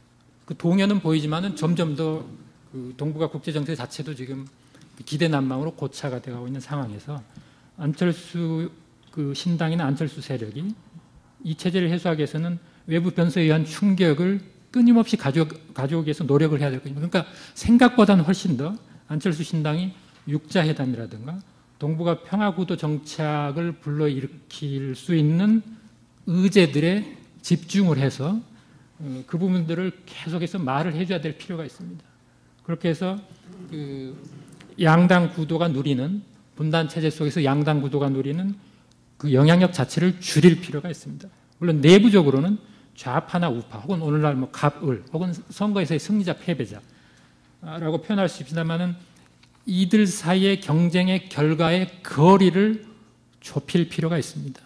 [SPEAKER 2] 그 동요는 보이지만은 점점 더 그 동북아 국제 정세 자체도 지금 기대난망으로 고차가 되어가고 있는 상황에서 안철수 그 신당이나 안철수 세력이 이 체제를 해소하기 위해서는 외부 변수에 의한 충격을 끊임없이 가져, 가져오기 위해서 노력을 해야 될 겁니다. 그러니까 생각보다는 훨씬 더 안철수 신당이 육자회담이라든가 동북아 평화구도 정착을 불러일으킬 수 있는 의제들에 집중을 해서 그 부분들을 계속해서 말을 해줘야 될 필요가 있습니다. 그렇게 해서 그 양당 구도가 누리는 분단 체제 속에서 양당 구도가 누리는 그 영향력 자체를 줄일 필요가 있습니다. 물론 내부적으로는 좌파나 우파 혹은 오늘날 뭐 갑을 혹은 선거에서의 승리자 패배자라고 표현할 수 있습니다만은 이들 사이의 경쟁의 결과의 거리를 좁힐 필요가 있습니다.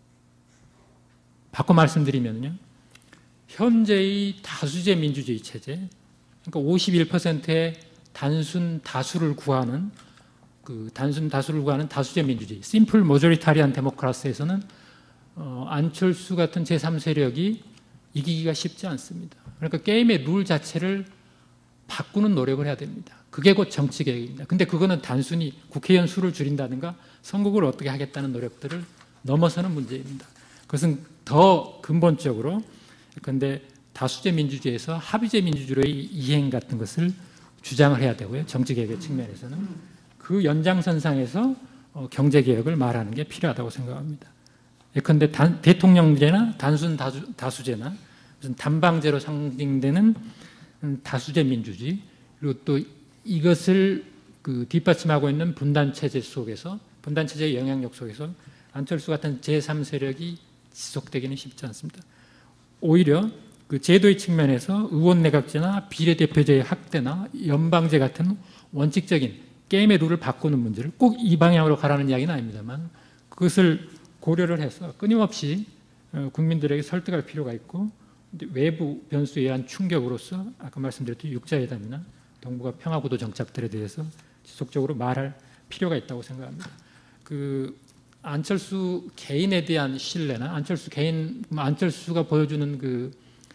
[SPEAKER 2] 바꿔 말씀드리면요, 현재의 다수제 민주주의 체제, 그러니까 오십일 퍼센트의 단순 다수를 구하는 그 단순 다수를 구하는 다수제 민주주의, 심플 모조리타리안 데모크라스에서는 어, 안철수 같은 제삼 세력이 이기기가 쉽지 않습니다. 그러니까 게임의 룰 자체를 바꾸는 노력을 해야 됩니다. 그게 곧 정치 개혁입니다. 근데 그거는 단순히 국회의원 수를 줄인다든가 선거구를 어떻게 하겠다는 노력들을 넘어서는 문제입니다. 그것은 더 근본적으로 근데 다수제 민주주의에서 합의제 민주주의의 이행 같은 것을 주장을 해야 되고요. 정치 개혁의 측면에서는 그 연장선상에서 어, 경제 개혁을 말하는 게 필요하다고 생각합니다. 예컨대 단, 대통령제나 단순 다수, 다수제나 무슨 단방제로 상징되는 다수제 민주주의, 그리고 또 이것을 그 뒷받침하고 있는 분단 체제 속에서, 분단 체제의 영향력 속에서 안철수 같은 제삼 세력이 지속되기는 쉽지 않습니다. 오히려 그 제도의 측면에서 의원 내각제나 비례대표제의 확대나 연방제 같은 원칙적인 게임의 룰을 바꾸는 문제를 꼭 이 방향으로 가라는 이야기는 아닙니다만 그것을 고려를 해서 끊임없이 국민들에게 설득할 필요가 있고, 외부 변수에 의한 충격으로서 아까 말씀드렸던 육자회담이나 동북아 평화구도 정착들에 대해서 지속적으로 말할 필요가 있다고 생각합니다. 그 안철수 개인에 대한 신뢰나 안철수 개인, 안철수가 보여주는 그,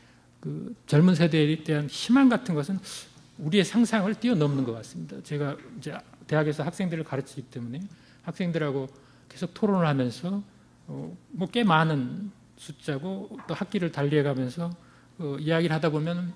[SPEAKER 2] 그 젊은 세대에 대한 희망 같은 것은 우리의 상상을 뛰어넘는 것 같습니다. 제가 이제 대학에서 학생들을 가르치기 때문에 학생들하고 계속 토론을 하면서 어, 뭐 꽤 많은 숫자고 또 학기를 달리해가면서 어, 이야기를 하다 보면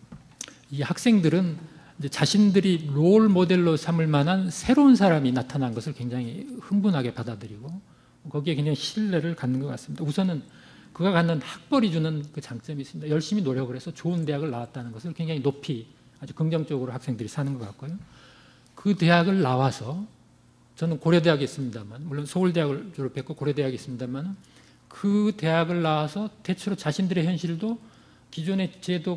[SPEAKER 2] 이 학생들은 이제 자신들이 롤 모델로 삼을 만한 새로운 사람이 나타난 것을 굉장히 흥분하게 받아들이고 거기에 굉장히 신뢰를 갖는 것 같습니다. 우선은 그가 갖는 학벌이 주는 그 장점이 있습니다. 열심히 노력을 해서 좋은 대학을 나왔다는 것을 굉장히 높이 아주 긍정적으로 학생들이 사는 것 같고요. 그 대학을 나와서 저는 고려대학에 있습니다만, 물론 서울대학을 졸업했고 고려대학에 있습니다만 그 대학을 나와서 대체로 자신들의 현실도 기존의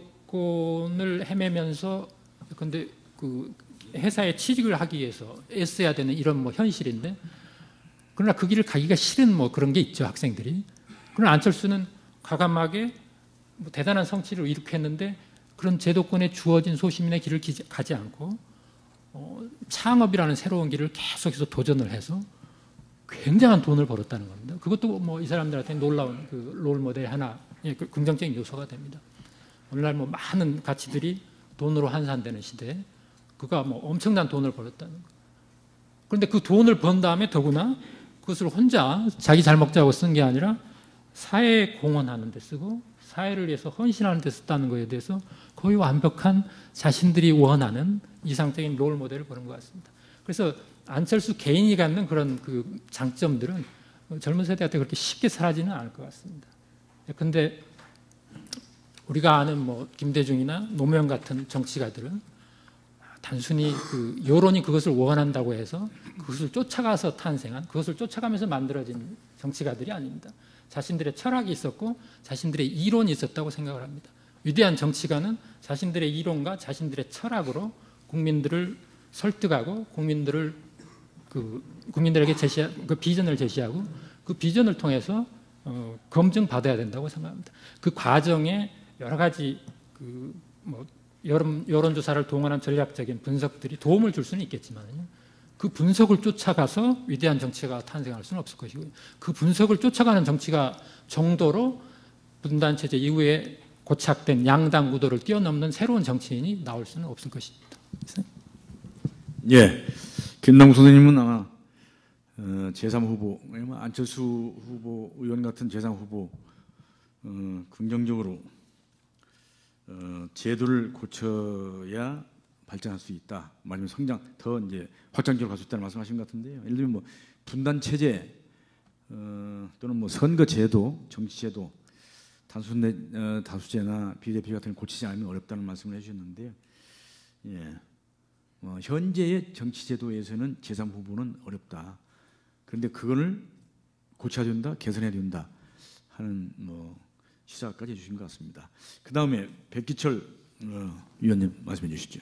[SPEAKER 2] 제도권을 헤매면서 근데 그 회사에 취직을 하기 위해서 애써야 되는 이런 뭐 현실인데, 그러나 그 길을 가기가 싫은 뭐 그런 게 있죠, 학생들이. 그러나 안철수는 과감하게 뭐 대단한 성취를 이룩했는데 그런 제도권에 주어진 소시민의 길을 가지 않고 어, 창업이라는 새로운 길을 계속해서 도전을 해서 굉장한 돈을 벌었다는 겁니다. 그것도 뭐 이 사람들한테 놀라운 그 롤 모델 하나, 예, 그 긍정적인 요소가 됩니다. 오늘날 뭐 많은 가치들이 돈으로 환산되는 시대에 그가 뭐 엄청난 돈을 벌었다는 거. 그런데 그 돈을 번 다음에 더구나 그것을 혼자 자기 잘 먹자고 쓴 게 아니라 사회에 공헌하는 데 쓰고 사회를 위해서 헌신하는 데 썼다는 것에 대해서 거의 완벽한 자신들이 원하는 이상적인 롤 모델을 보는 것 같습니다. 그래서 안철수 개인이 갖는 그런 그 장점들은 젊은 세대한테 그렇게 쉽게 사라지는 않을 것 같습니다. 그런데 우리가 아는 뭐 김대중이나 노무현 같은 정치가들은 단순히 그 여론이 그것을 원한다고 해서 그것을 쫓아가서 탄생한, 그것을 쫓아가면서 만들어진 정치가들이 아닙니다. 자신들의 철학이 있었고 자신들의 이론이 있었다고 생각을 합니다. 위대한 정치가는 자신들의 이론과 자신들의 철학으로 국민들을 설득하고 국민들을 그 국민들에게 제시 그 비전을 제시하고 그 비전을 통해서 어, 검증받아야 된다고 생각합니다. 그 과정에 여러 가지 그 뭐 여론 여론조사를 동원한 전략적인 분석들이 도움을 줄 수는 있겠지만요. 그 분석을 쫓아가서 위대한 정치가 탄생할 수는 없을 것이고요. 그 분석을 쫓아가는 정치가 정도로 분단 체제 이후에 고착된 양당 구도를 뛰어넘는 새로운 정치인이 나올 수는 없을 것입니다.
[SPEAKER 1] 예, 김남국 선생님은 아마 어, 제삼 후보, 아니면 안철수 후보 의원 같은 제삼 후보 어, 긍정적으로 어, 제도를 고쳐야 발전할 수 있다. 말하자면 성장 더 이제 확장적으로 갈 수 있다는 말씀하신 것 같은데요. 예를 들면 뭐 분단 체제 어, 또는 뭐 선거 제도, 정치 제도, 단순 어, 다수제나 비례대표 같은 걸 고치지 않으면 어렵다는 말씀을 해주셨는데요. 예, 어, 현재의 정치 제도에서는 제삼 후보는 어렵다. 그런데 그거를 고쳐야 된다, 개선해야 된다 하는 뭐 시사까지 해주신 것 같습니다. 그 다음에 백기철 어, 위원님 말씀해 주시죠.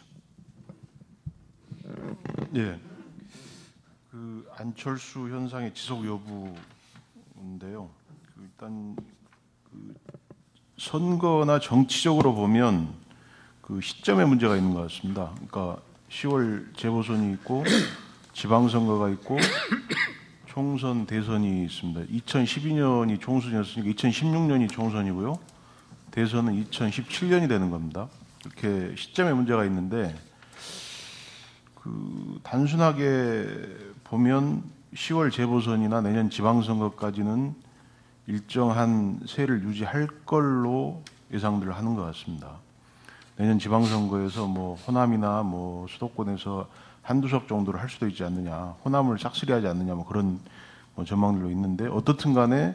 [SPEAKER 3] 예, 그 안철수 현상의 지속 여부인데요. 그 일단 그 선거나 정치적으로 보면 그 시점에 문제가 있는 것 같습니다. 그러니까 시월 재보선이 있고 지방선거가 있고 총선 대선이 있습니다. 이천십이 년이 총선이었으니까 이천십육 년이 총선이고요. 대선은 이천십칠 년이 되는 겁니다. 이렇게 시점에 문제가 있는데 그 단순하게 보면 시월 재보선이나 내년 지방선거까지는 일정한 세를 유지할 걸로 예상들을 하는 것 같습니다. 내년 지방선거에서 뭐 호남이나 뭐 수도권에서 한두 석 정도를 할 수도 있지 않느냐, 호남을 싹쓸이하지 않느냐, 뭐 그런 뭐 전망들로 있는데 어떻든 간에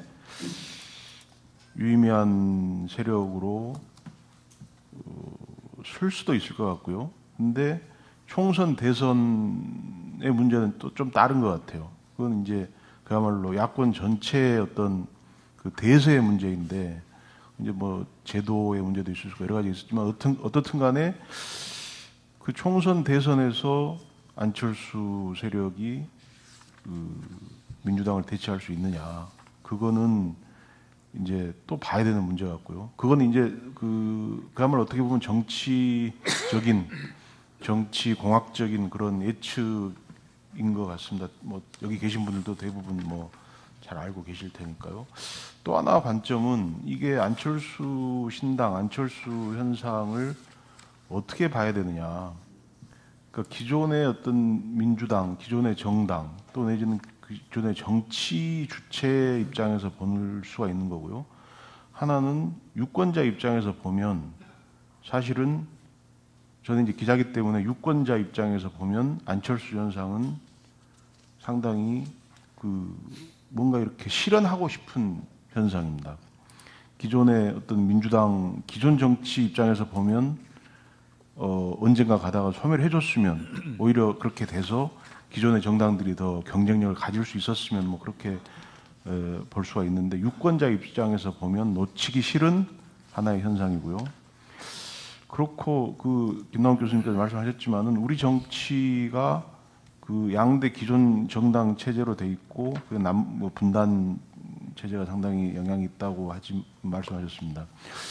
[SPEAKER 3] 유의미한 세력으로 어, 쓸 수도 있을 것 같고요. 근데 총선 대선의 문제는 또 좀 다른 것 같아요. 그건 이제 그야말로 야권 전체의 어떤 그 대세의 문제인데 이제 뭐 제도의 문제도 있을 수 있고 여러 가지 있었지만 어떻든, 어떻든 간에 그 총선 대선에서 안철수 세력이 그 민주당을 대체할 수 있느냐, 그거는 이제 또 봐야 되는 문제 같고요. 그건 이제 그 그야말로 어떻게 보면 정치적인 정치 공학적인 그런 예측인 것 같습니다. 뭐 여기 계신 분들도 대부분 뭐 잘 알고 계실 테니까요. 또 하나 관점은 이게 안철수 신당, 안철수 현상을 어떻게 봐야 되느냐. 그러니까 기존의 어떤 민주당, 기존의 정당, 또 내지는 기존의 정치 주체 입장에서 볼 수가 있는 거고요. 하나는 유권자 입장에서 보면 사실은 저는 이제 기자기 때문에 유권자 입장에서 보면 안철수 현상은 상당히 그 뭔가 이렇게 실현하고 싶은 현상입니다. 기존의 어떤 민주당 기존 정치 입장에서 보면 어, 언젠가 가다가 소멸 해줬으면 오히려 그렇게 돼서 기존의 정당들이 더 경쟁력을 가질 수 있었으면 뭐 그렇게 에, 볼 수가 있는데 유권자 입장에서 보면 놓치기 싫은 하나의 현상이고요. 그렇고 그 김남국 교수님께서 말씀하셨지만은 우리 정치가 그 양대 기존 정당 체제로 돼 있고 그 남 뭐 분단 체제가 상당히 영향이 있다고 하지 말씀하셨습니다.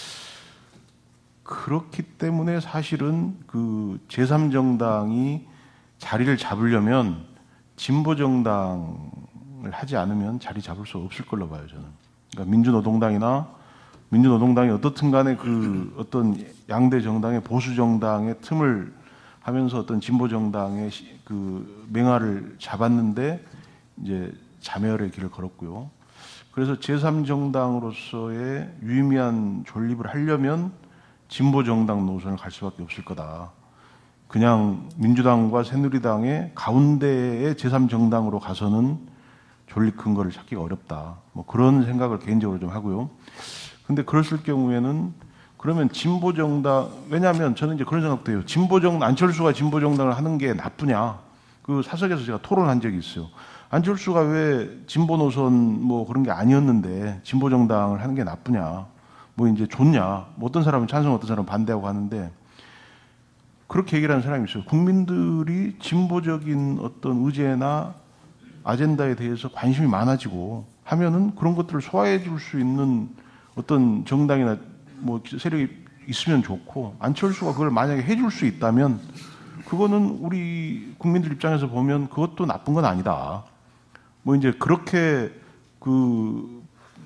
[SPEAKER 3] 그렇기 때문에 사실은 그 제삼 정당이 자리를 잡으려면 진보 정당을 하지 않으면 자리 잡을 수 없을 걸로 봐요, 저는. 그러니까 민주노동당이나 민주노동당이 어떻든 간에 그 어떤 양대 정당의 보수 정당의 틈을 하면서 어떤 진보 정당의 그 맹화를 잡았는데 이제 자멸의 길을 걸었고요. 그래서 제삼 정당으로서의 유의미한 존립을 하려면 진보 정당 노선을 갈 수밖에 없을 거다. 그냥 민주당과 새누리당의 가운데의 제삼 정당으로 가서는 존립 근거를 찾기가 어렵다. 뭐 그런 생각을 개인적으로 좀 하고요. 근데 그랬을 경우에는 그러면 진보 정당, 왜냐하면 저는 이제 그런 생각도 해요. 진보 정당, 안철수가 진보 정당을 하는 게 나쁘냐? 그 사석에서 제가 토론한 적이 있어요. 안철수가 왜 진보 노선 뭐 그런 게 아니었는데 진보 정당을 하는 게 나쁘냐? 뭐 이제 좋냐? 뭐 어떤 사람은 찬성, 어떤 사람은 반대하고 하는데 그렇게 얘기를 하는 사람이 있어요. 국민들이 진보적인 어떤 의제나 아젠다에 대해서 관심이 많아지고 하면은 그런 것들을 소화해 줄 수 있는 어떤 정당이나 뭐 세력이 있으면 좋고 안철수가 그걸 만약에 해줄 수 있다면 그거는 우리 국민들 입장에서 보면 그것도 나쁜 건 아니다. 뭐 이제 그렇게 그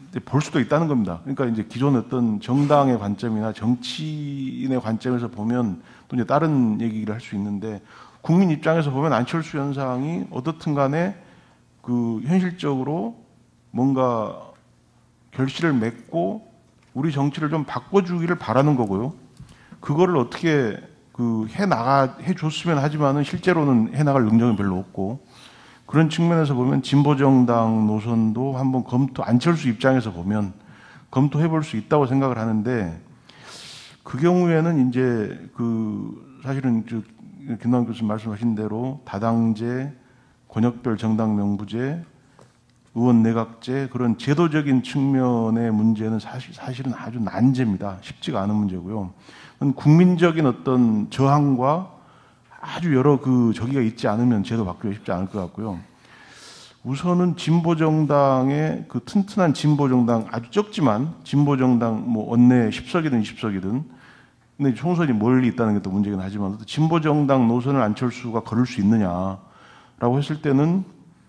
[SPEAKER 3] 볼 수도 있다는 겁니다. 그러니까 이제 기존 어떤 정당의 관점이나 정치인의 관점에서 보면 또 이제 다른 얘기를 할 수 있는데 국민 입장에서 보면 안철수 현상이 어떻든 간에 그 현실적으로 뭔가 결실을 맺고 우리 정치를 좀 바꿔주기를 바라는 거고요. 그거를 어떻게 그 해 나가 해 줬으면 하지만은 실제로는 해 나갈 능력은 별로 없고 그런 측면에서 보면 진보 정당 노선도 한번 검토 안철수 입장에서 보면 검토해 볼 수 있다고 생각을 하는데 그 경우에는 이제 그 사실은 저 김남국 교수님 말씀하신 대로 다당제, 권역별 정당 명부제, 의원 내각제 그런 제도적인 측면의 문제는 사실, 사실은 아주 난제입니다. 쉽지가 않은 문제고요. 그건 국민적인 어떤 저항과 아주 여러 그 저기가 있지 않으면 제도 바꾸기가 쉽지 않을 것 같고요. 우선은 진보 정당의 그 튼튼한 진보 정당 아주 적지만 진보 정당 뭐 원내 십 석이든 이십 석이든 근데 총선이 멀리 있다는 게 또 문제긴 하지만 진보 정당 노선을 안철수가 걸을 수 있느냐라고 했을 때는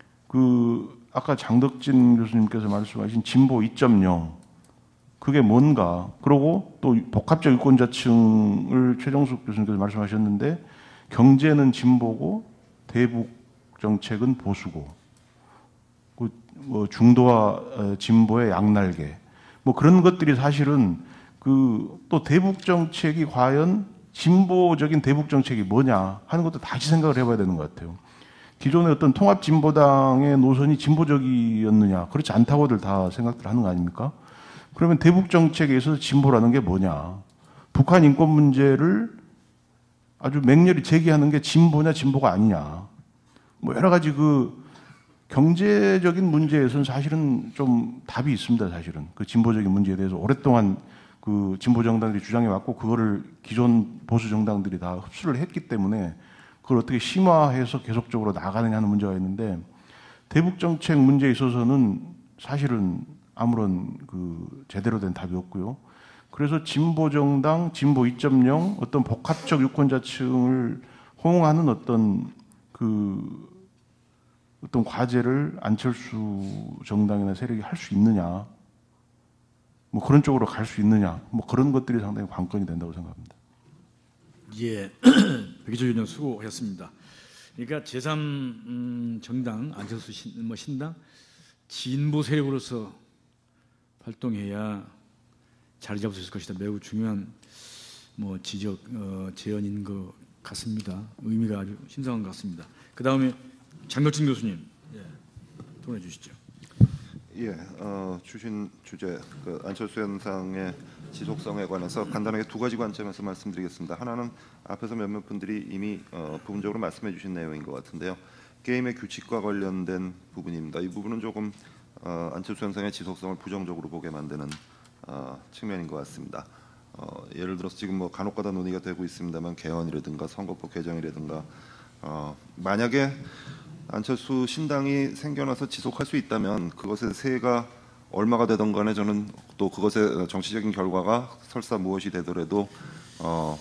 [SPEAKER 3] 그 아까 장덕진 교수님께서 말씀하신 진보 이 점 영 그게 뭔가 그리고 또 복합적 유권자층을 최정숙 교수님께서 말씀하셨는데 경제는 진보고 대북 정책은 보수고 그 뭐 중도와 진보의 양날개 뭐 그런 것들이 사실은 그 또 대북 정책이 과연 진보적인 대북 정책이 뭐냐 하는 것도 다시 생각을 해봐야 되는 것 같아요. 기존의 어떤 통합 진보당의 노선이 진보적이었느냐 그렇지 않다고들 다 생각들 하는 거 아닙니까? 그러면 대북 정책에 있어서 진보라는 게 뭐냐? 북한 인권 문제를 아주 맹렬히 제기하는 게 진보냐 진보가 아니냐? 뭐 여러 가지 그 경제적인 문제에서는 사실은 좀 답이 있습니다. 사실은 그 진보적인 문제에 대해서 오랫동안 그 진보 정당들이 주장해 왔고 그거를 기존 보수 정당들이 다 흡수를 했기 때문에 그걸 어떻게 심화해서 계속적으로 나가느냐 하는 문제가 있는데 대북 정책 문제에 있어서는 사실은 아무런 그 제대로 된 답이 없고요. 그래서 진보 정당, 진보 이 점 영 어떤 복합적 유권자층을 호응하는 어떤 그 어떤 과제를 안철수 정당이나 세력이 할 수 있느냐, 뭐 그런 쪽으로 갈 수 있느냐, 뭐 그런 것들이 상당히 관건이 된다고 생각합니다.
[SPEAKER 1] 예, 백희조 위원장 수고하셨습니다. 그러니까 제삼 음, 정당 안철수 신, 뭐 신당 진보 세력으로서 활동해야 자리 잡을 수 있을 것이다. 매우 중요한 뭐 지적 어, 제언인 것 같습니다. 의미가 아주 신성한 것 같습니다. 그 다음에 장덕진 교수님 예, 통해 주시죠.
[SPEAKER 4] 예, 어, 주신 주제 그 안철수 현상의 지속성에 관해서 간단하게 두 가지 관점에서 말씀드리겠습니다. 하나는 앞에서 몇몇 분들이 이미 어, 부분적으로 말씀해 주신 내용인 것 같은데요. 게임의 규칙과 관련된 부분입니다. 이 부분은 조금 어, 안철수 현상의 지속성을 부정적으로 보게 만드는 어, 측면인 것 같습니다. 어, 예를 들어서 지금 뭐 간혹가다 논의가 되고 있습니다만 개헌이라든가 선거법 개정이라든가 어, 만약에 안철수 신당이 생겨나서 지속할 수 있다면 그것의 세가 얼마가 되던 간에 저는 또 그것의 정치적인 결과가 설사 무엇이 되더라도 어,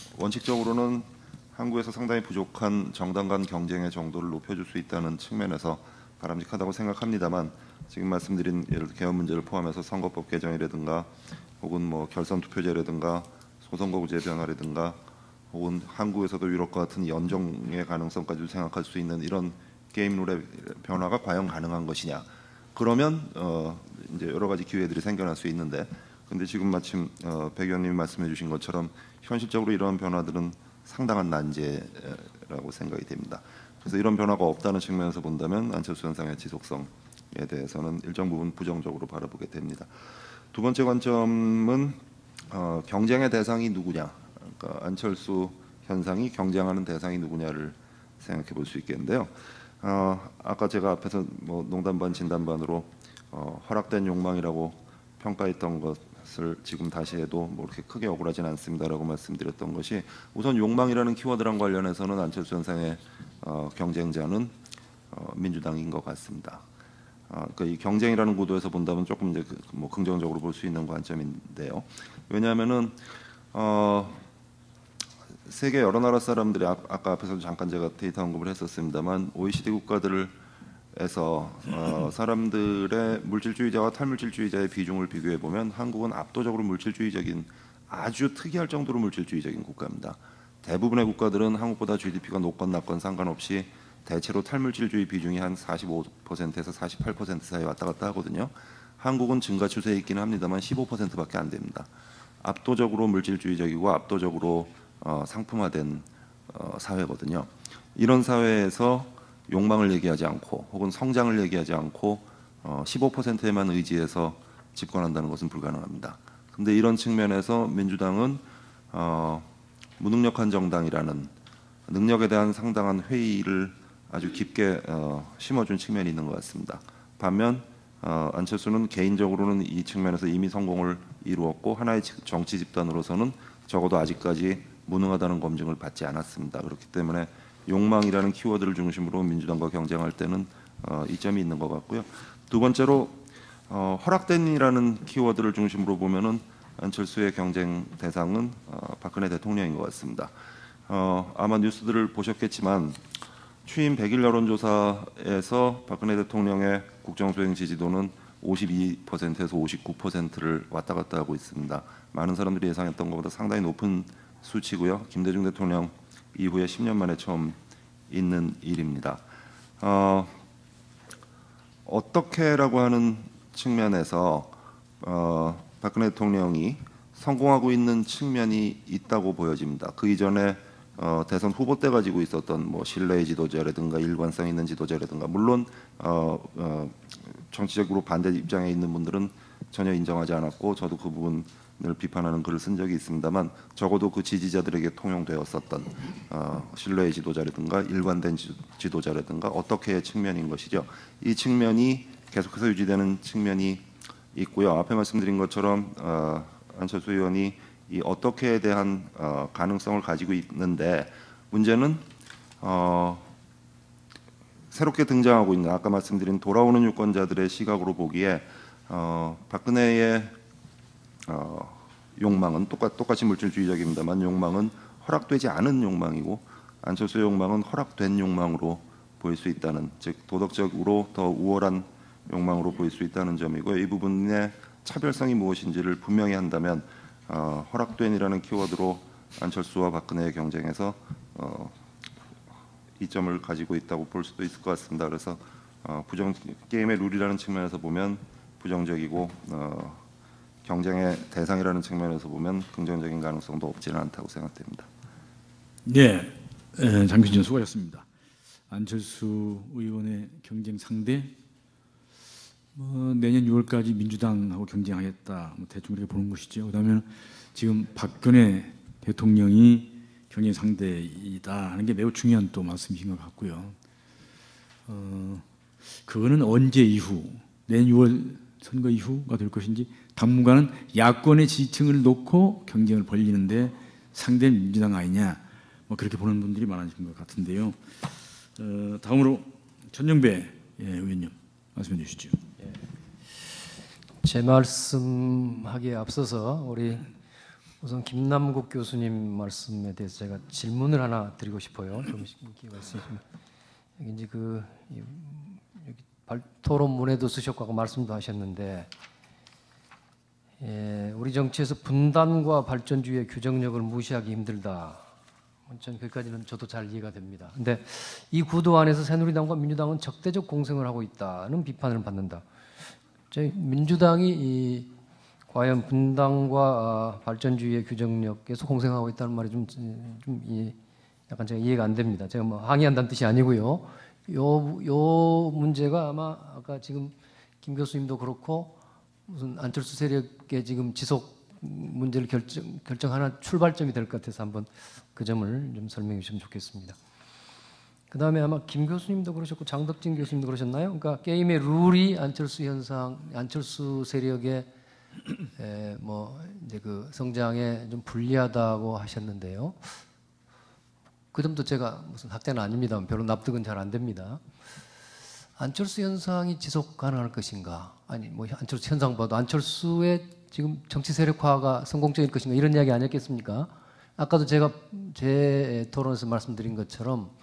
[SPEAKER 4] 원칙적으로는 한국에서 상당히 부족한 정당 간 경쟁의 정도를 높여줄 수 있다는 측면에서 바람직하다고 생각합니다만 지금 말씀드린 예를 들어 개헌 문제를 포함해서 선거법 개정이라든가 혹은 뭐 결선 투표제라든가 소선거구제 변화라든가 혹은 한국에서도 유럽과 같은 연정의 가능성까지 생각할 수 있는 이런 게임 룰의 변화가 과연 가능한 것이냐? 그러면 어 이제 여러 가지 기회들이 생겨날 수 있는데, 근데 지금 마침 어 백 의원님이 말씀해주신 것처럼 현실적으로 이러한 변화들은 상당한 난제라고 생각이 됩니다. 그래서 이런 변화가 없다는 측면에서 본다면 안철수 현상의 지속성에 대해서는 일정 부분 부정적으로 바라보게 됩니다. 두 번째 관점은 어 경쟁의 대상이 누구냐? 그러니까 안철수 현상이 경쟁하는 대상이 누구냐를 생각해 볼 수 있겠는데요. 어, 아까 제가 앞에서 뭐 농담 반 진담 반으로 어, 허락된 욕망이라고 평가했던 것을 지금 다시 해도 뭐 그렇게 크게 억울하진 않습니다라고 말씀드렸던 것이 우선 욕망이라는 키워드랑 관련해서는 안철수 현상의 어, 경쟁자는 어, 민주당인 것 같습니다. 어, 그러니까 이 경쟁이라는 구도에서 본다면 조금 이제 그, 뭐 긍정적으로 볼 수 있는 관점인데요. 왜냐하면은 어, 세계 여러 나라 사람들이 아, 아까 앞에서 잠깐 제가 데이터 언급을 했었습니다만 오이시디 국가들을 에서 어, 사람들의 물질주의자와 탈물질주의자의 비중을 비교해 보면 한국은 압도적으로 물질주의적인, 아주 특이할 정도로 물질주의적인 국가입니다. 대부분의 국가들은 한국보다 지디피가 높건 낮건 상관없이 대체로 탈물질주의 비중이 한 사십오 퍼센트에서 사십팔 퍼센트 사이에 왔다 갔다 하거든요. 한국은 증가 추세에 있기는 합니다만 십오 퍼센트밖에 안 됩니다. 압도적으로 물질주의적이고 압도적으로 어, 상품화된 어, 사회거든요. 이런 사회에서 욕망을 얘기하지 않고 혹은 성장을 얘기하지 않고 어, 십오 퍼센트에만 의지해서 집권한다는 것은 불가능합니다. 그런데 이런 측면에서 민주당은 어, 무능력한 정당이라는, 능력에 대한 상당한 회의를 아주 깊게 어, 심어준 측면이 있는 것 같습니다. 반면 어, 안철수는 개인적으로는 이 측면에서 이미 성공을 이루었고 하나의 정치 집단으로서는 적어도 아직까지 무능하다는 검증을 받지 않았습니다. 그렇기 때문에 욕망이라는 키워드를 중심으로 민주당과 경쟁할 때는 어, 이점이 있는 것 같고요. 두 번째로 어, 허락된이라는 키워드를 중심으로 보면은 안철수의 경쟁 대상은 어, 박근혜 대통령인 것 같습니다. 어, 아마 뉴스들을 보셨겠지만 취임 백 일 여론조사에서 박근혜 대통령의 국정수행 지지도는 오십이 퍼센트에서 오십구 퍼센트를 왔다 갔다 하고 있습니다. 많은 사람들이 예상했던 것보다 상당히 높은 수치고요. 김대중 대통령 이후에 십 년 만에 처음 있는 일입니다. 어, 어떻게라고 하는 측면에서 어, 박근혜 대통령이 성공하고 있는 측면이 있다고 보여집니다. 그 이전에 어, 대선 후보 때 가지고 있었던 뭐 신뢰의 지도자라든가 일관성 있는 지도자라든가, 물론 어, 어, 정치적으로 반대 입장에 있는 분들은 전혀 인정하지 않았고 저도 그 부분을 비판하는 글을 쓴 적이 있습니다만, 적어도 그 지지자들에게 통용되었었던 어, 신뢰의 지도자라든가 일관된 지, 지도자라든가 어떻게의 측면인 것이죠. 이 측면이 계속해서 유지되는 측면이 있고요. 앞에 말씀드린 것처럼 어, 안철수 의원이 이 어떻게에 대한 어, 가능성을 가지고 있는데, 문제는 어, 새롭게 등장하고 있는 아까 말씀드린 돌아오는 유권자들의 시각으로 보기에 어, 박근혜의 어, 욕망은 똑같, 똑같이 물질주의적입니다만 욕망은 허락되지 않은 욕망이고 안철수의 욕망은 허락된 욕망으로 보일 수 있다는, 즉 도덕적으로 더 우월한 욕망으로 보일 수 있다는 점이고요. 이 부분의 차별성이 무엇인지를 분명히 한다면 어, 허락된이라는 키워드로 안철수와 박근혜의 경쟁에서 어, 이점을 가지고 있다고 볼 수도 있을 것 같습니다. 그래서 어, 부정 게임의 룰이라는 측면에서 보면 부정적이고 어, 경쟁의 대상이라는 측면에서 보면 긍정적인 가능성도 없지는 않다고 생각됩니다.
[SPEAKER 1] 네, 에, 장균진 수고하셨습니다. 안철수 의원의 경쟁 상대, 뭐 내년 유월까지 민주당하고 경쟁하겠다, 뭐 대충 그렇게 보는 것이죠. 그다음에 지금 박근혜 대통령이 경쟁 상대이다 하는 게 매우 중요한 또 말씀이신 것 같고요. 어, 그거는 언제 이후, 내년 유월 선거 이후가 될 것인지, 당분간은 야권의 지지층을 놓고 경쟁을 벌리는데 상대는 민주당 아니냐, 뭐 그렇게 보는 분들이 많아진 것 같은데요. 어, 다음으로 전영배 예, 의원님 말씀해 주시죠.
[SPEAKER 5] 제 말씀하기에 앞서서 우리 우선 김남국 교수님 말씀에 대해서 제가 질문을 하나 드리고 싶어요. 좀 기회가 있으시면. 여기 이제 그 여기 발, 토론문에도 쓰셨고 말씀도 하셨는데, 예, 우리 정치에서 분단과 발전주의의 규정력을 무시하기 힘들다. 전 거기까지는 저도 잘 이해가 됩니다. 근데 이 구도 안에서 새누리당과 민주당은 적대적 공생을 하고 있다는 비판을 받는다. 저희 민주당이 이 과연 분당과 발전주의의 규정력에서 공생하고 있다는 말이 좀, 좀 이, 약간 제가 이해가 안 됩니다. 제가 뭐 항의한다는 뜻이 아니고요. 요, 요 문제가 아마 아까 지금 김 교수님도 그렇고 무슨 안철수 세력의 지금 지속 문제를 결정, 결정하는 출발점이 될 것 같아서 한번 그 점을 좀 설명해 주시면 좋겠습니다. 그 다음에 아마 김 교수님도 그러셨고 장덕진 교수님도 그러셨나요? 그러니까 게임의 룰이 안철수 현상, 안철수 세력의 에, 뭐 이제 그 성장에 좀 불리하다고 하셨는데요. 그 점도 제가 무슨 학자는 아닙니다만 별로 납득은 잘 안 됩니다. 안철수 현상이 지속 가능할 것인가? 아니 뭐 안철수 현상보다 안철수의 지금 정치 세력화가 성공적일 것인가? 이런 이야기 아니었겠습니까? 아까도 제가 제 토론에서 말씀드린 것처럼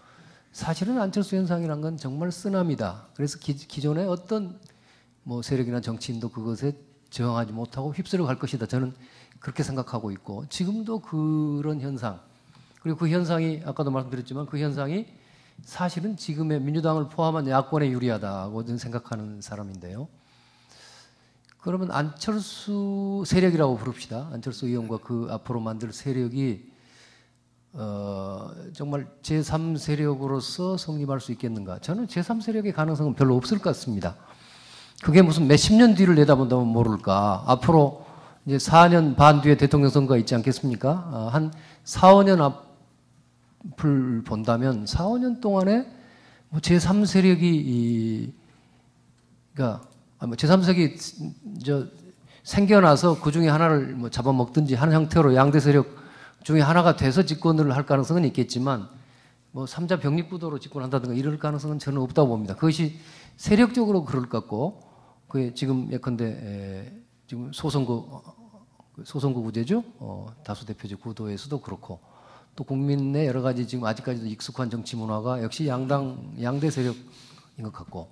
[SPEAKER 5] 사실은 안철수 현상이란 건 정말 쓰나미다. 그래서 기, 기존의 어떤 뭐 세력이나 정치인도 그것에 저항하지 못하고 휩쓸어 갈 것이다. 저는 그렇게 생각하고 있고 지금도 그런 현상 그리고 그 현상이 아까도 말씀드렸지만 그 현상이 사실은 지금의 민주당을 포함한 야권에 유리하다고 저는 생각하는 사람인데요. 그러면 안철수 세력이라고 부릅시다. 안철수 의원과 그 앞으로 만들 세력이 어, 정말 제삼 세력으로서 성립할 수 있겠는가? 저는 제삼 세력의 가능성은 별로 없을 것 같습니다. 그게 무슨 몇십 년 뒤를 내다본다면 모를까? 앞으로 이제 사 년 반 뒤에 대통령 선거가 있지 않겠습니까? 어, 한 사, 오 년 앞을 본다면 사, 오 년 동안에 뭐 제삼 세력이 이, 그러니까 뭐 제삼 세력이 저 생겨나서 그 중에 하나를 뭐 잡아먹든지 하는 형태로 양대 세력 중에 하나가 돼서 집권을 할 가능성은 있겠지만 뭐 삼자 병립 구도로 집권한다든가 이럴 가능성은 저는 없다고 봅니다. 그것이 세력적으로 그럴 것 같고 그게 지금 예컨대 에, 지금 소선거 소선거구제죠. 어, 다수대표제 구도에서도 그렇고 또 국민의 여러 가지 지금 아직까지도 익숙한 정치 문화가 역시 양당 양대 세력인 것 같고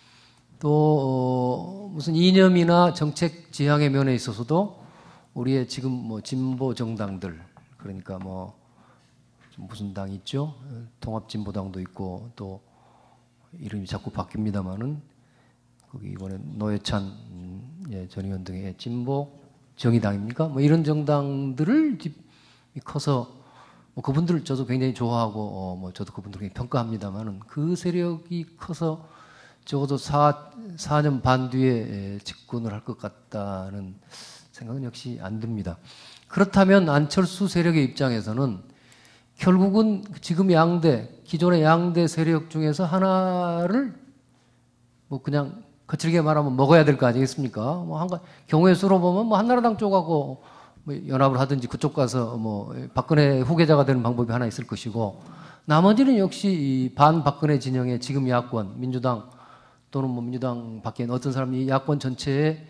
[SPEAKER 5] 또 어, 무슨 이념이나 정책 지향의 면에 있어서도 우리의 지금 뭐 진보 정당들 그러니까 뭐 무슨 당이 있죠? 통합진보당도 있고 또 이름이 자꾸 바뀝니다만은 거기 이번에 노회찬 음, 예, 전 의원 등의 진보 정의당입니까? 뭐 이런 정당들을 커서 뭐 그분들 저도 굉장히 좋아하고 어, 뭐 저도 그분들 굉장히 평가합니다만은 그 세력이 커서 적어도 사, 사 년 반 뒤에 집권을 할 것 같다는 생각은 역시 안 듭니다. 그렇다면 안철수 세력의 입장에서는 결국은 지금 양대, 기존의 양대 세력 중에서 하나를 뭐 그냥 거칠게 말하면 먹어야 될 거 아니겠습니까? 뭐 한 경우의 수로 보면 뭐 한나라당 쪽하고 뭐 연합을 하든지 그쪽 가서 뭐 박근혜 후계자가 되는 방법이 하나 있을 것이고 나머지는 역시 이 반박근혜 진영의 지금 야권, 민주당 또는 뭐 민주당 밖에 어떤 사람이 야권 전체에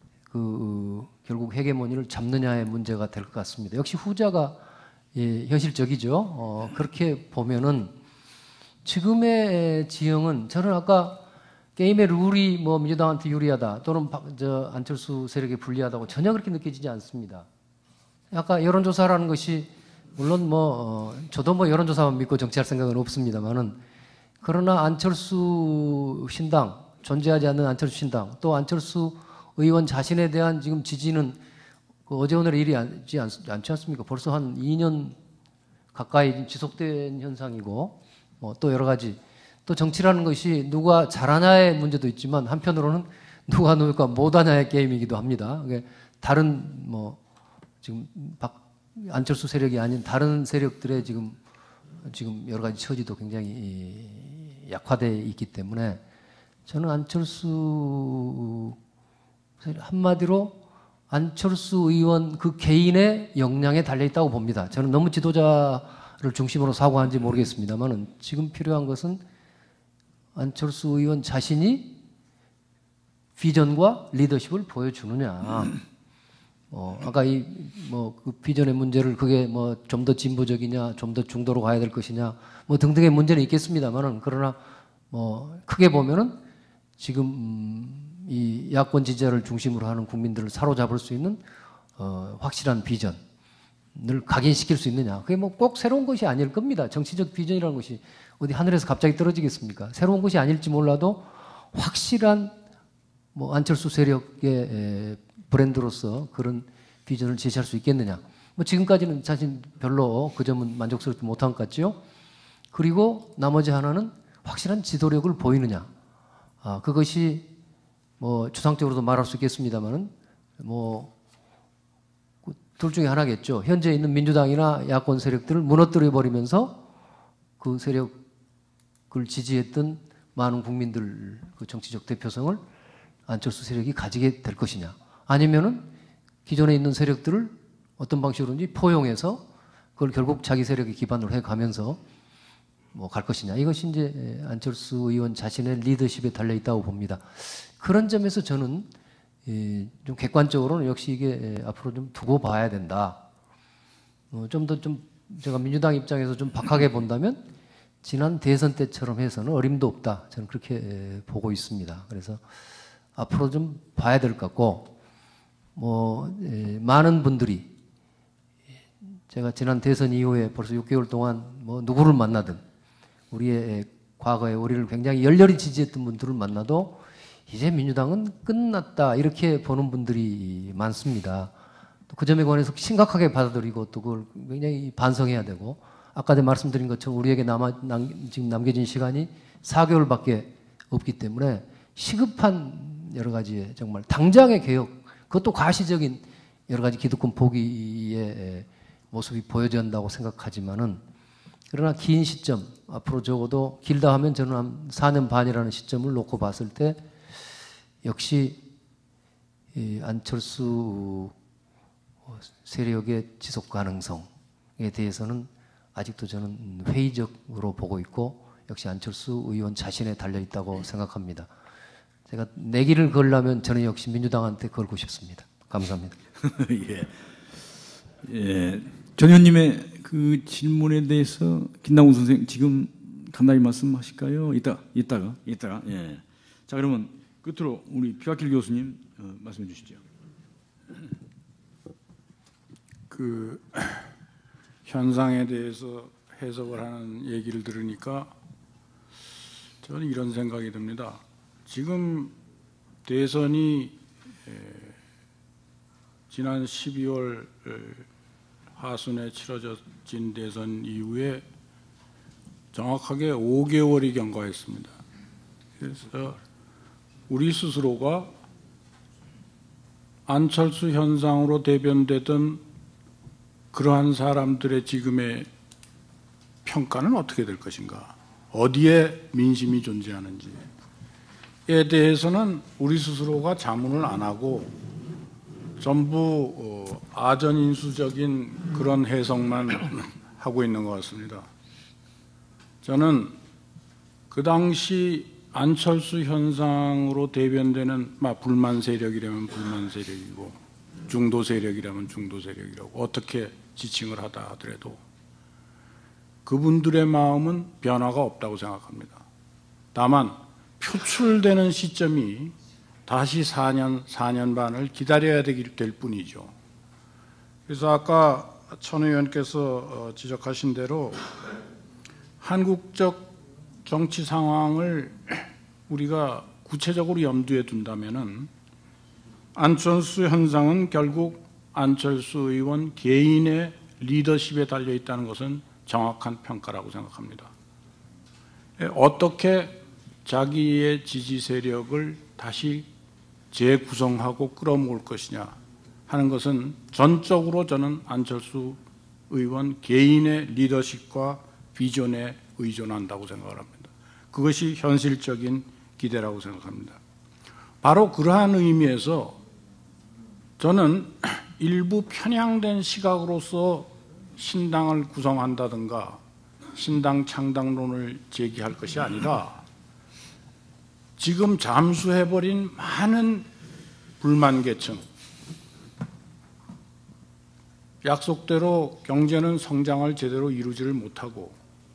[SPEAKER 5] 그 결국 헤게모니를 잡느냐의 문제가 될 것 같습니다. 역시 후자가 예, 현실적이죠. 어, 그렇게 보면은 지금의 지형은 저는 아까 게임의 룰이 뭐 민주당한테 유리하다 또는 박, 저 안철수 세력에 불리하다고 전혀 그렇게 느껴지지 않습니다. 아까 여론조사라는 것이 물론 뭐 어, 저도 뭐 여론조사만 믿고 정치할 생각은 없습니다만은 그러나 안철수 신당 존재하지 않는 안철수 신당 또 안철수 의원 자신에 대한 지금 지지는 그 어제 오늘의 일이 아니지 않지 않습니까? 벌써 한 이 년 가까이 지속된 현상이고 뭐 또 여러 가지 또 정치라는 것이 누가 잘하냐의 문제도 있지만 한편으로는 누가 누가 못하냐의 게임이기도 합니다. 다른 뭐 지금 박 안철수 세력이 아닌 다른 세력들의 지금 지금 여러 가지 처지도 굉장히 약화되어 있기 때문에 저는 안철수 한마디로 안철수 의원 그 개인의 역량에 달려있다고 봅니다. 저는 너무 지도자를 중심으로 사고하는지 모르겠습니다만 지금 필요한 것은 안철수 의원 자신이 비전과 리더십을 보여주느냐. 어, 아까 이 뭐 그 비전의 문제를 그게 뭐 좀 더 진보적이냐, 좀 더 중도로 가야 될 것이냐, 뭐 등등의 문제는 있겠습니다만은 그러나 뭐 크게 보면은 지금 음, 이 야권 지지자를 중심으로 하는 국민들을 사로잡을 수 있는 어, 확실한 비전을 각인시킬 수 있느냐. 그게 뭐 꼭 새로운 것이 아닐 겁니다. 정치적 비전이라는 것이 어디 하늘에서 갑자기 떨어지겠습니까? 새로운 것이 아닐지 몰라도 확실한 뭐 안철수 세력의 브랜드로서 그런 비전을 제시할 수 있겠느냐. 뭐 지금까지는 사실 별로 그 점은 만족스럽지 못한 것 같죠. 그리고 나머지 하나는 확실한 지도력을 보이느냐. 아, 그것이 뭐 추상적으로도 말할 수 있겠습니다만은 뭐 둘 중에 하나겠죠. 현재 있는 민주당이나 야권 세력들을 무너뜨려 버리면서 그 세력을 지지했던 많은 국민들 그 정치적 대표성을 안철수 세력이 가지게 될 것이냐. 아니면은 기존에 있는 세력들을 어떤 방식으로든지 포용해서 그걸 결국 자기 세력의 기반으로 해 가면서 뭐 갈 것이냐. 이것이 이제 안철수 의원 자신의 리더십에 달려 있다고 봅니다. 그런 점에서 저는 좀 객관적으로는 역시 이게 앞으로 좀 두고 봐야 된다. 좀 더 좀 제가 민주당 입장에서 좀 박하게 본다면 지난 대선 때처럼 해서는 어림도 없다. 저는 그렇게 보고 있습니다. 그래서 앞으로 좀 봐야 될 것 같고, 뭐 많은 분들이 제가 지난 대선 이후에 벌써 육 개월 동안 뭐 누구를 만나든 우리의 과거에 우리를 굉장히 열렬히 지지했던 분들을 만나도 이제 민주당은 끝났다 이렇게 보는 분들이 많습니다. 또 그 점에 관해서 심각하게 받아들이고 또 그걸 굉장히 반성해야 되고, 아까 내 말씀드린 것처럼 우리에게 남아 남, 지금 남겨진 시간이 사 개월밖에 없기 때문에 시급한 여러 가지의 정말 당장의 개혁, 그것도 과시적인 여러 가지 기득권 포기의 모습이 보여져야 한다고 생각하지만은, 그러나 긴 시점, 앞으로 적어도 길다 하면 저는 한 사 년 반이라는 시점을 놓고 봤을 때 역시 이 안철수 세력의 지속 가능성에 대해서는 아직도 저는 회의적으로 보고 있고, 역시 안철수 의원 자신에 달려 있다고 생각합니다. 제가 내기를 걸려면 저는 역시 민주당한테 걸고 싶습니다. 감사합니다.
[SPEAKER 1] 예. 예. 전 의원님의 그 질문에 대해서 김남국 선생 지금 간단히 말씀하실까요? 이따 이따가 이따가 예. 자, 그러면 끝으로 우리 피와킬 교수님 어, 말씀해 주시죠.
[SPEAKER 6] 그 현상에 대해서 해석을 하는 얘기를 들으니까 저는 이런 생각이 듭니다. 지금 대선이 지난 십이월 하순에 치러진 대선 이후에 정확하게 오 개월이 경과했습니다. 그래서 우리 스스로가 안철수 현상으로 대변되던 그러한 사람들의 지금의 평가는 어떻게 될 것인가, 어디에 민심이 존재하는지에 대해서는 우리 스스로가 자문을 안 하고 전부 아전인수적인 그런 해석만 하고 있는 것 같습니다. 저는 그 당시 안철수 현상으로 대변되는 불만 세력이라면 불만 세력이고 중도 세력이라면 중도 세력이라고 어떻게 지칭을 하다 하더라도 그분들의 마음은 변화가 없다고 생각합니다. 다만 표출되는 시점이 다시 사 년, 사 년 반을 기다려야 될 뿐이죠. 그래서 아까 천 의원께서 지적하신 대로 한국적 정치 상황을 우리가 구체적으로 염두에 둔다면은 안철수 현상은 결국 안철수 의원 개인의 리더십에 달려 있다는 것은 정확한 평가라고 생각합니다. 어떻게 자기의 지지 세력을 다시 재구성하고 끌어모을 것이냐 하는 것은 전적으로 저는 안철수 의원 개인의 리더십과 비전에 의존한다고 생각을 합니다. 그것이 현실적인 기대라고 생각합니다. 바로 그러한 의미에서 저는 일부 편향된 시각으로서 신당을 구성한다든가 신당 창당론을 제기할 것이 아니라 지금 잠수해버린 많은 불만 계층, 약속대로 경제는 성장을 제대로 이루지를 못하고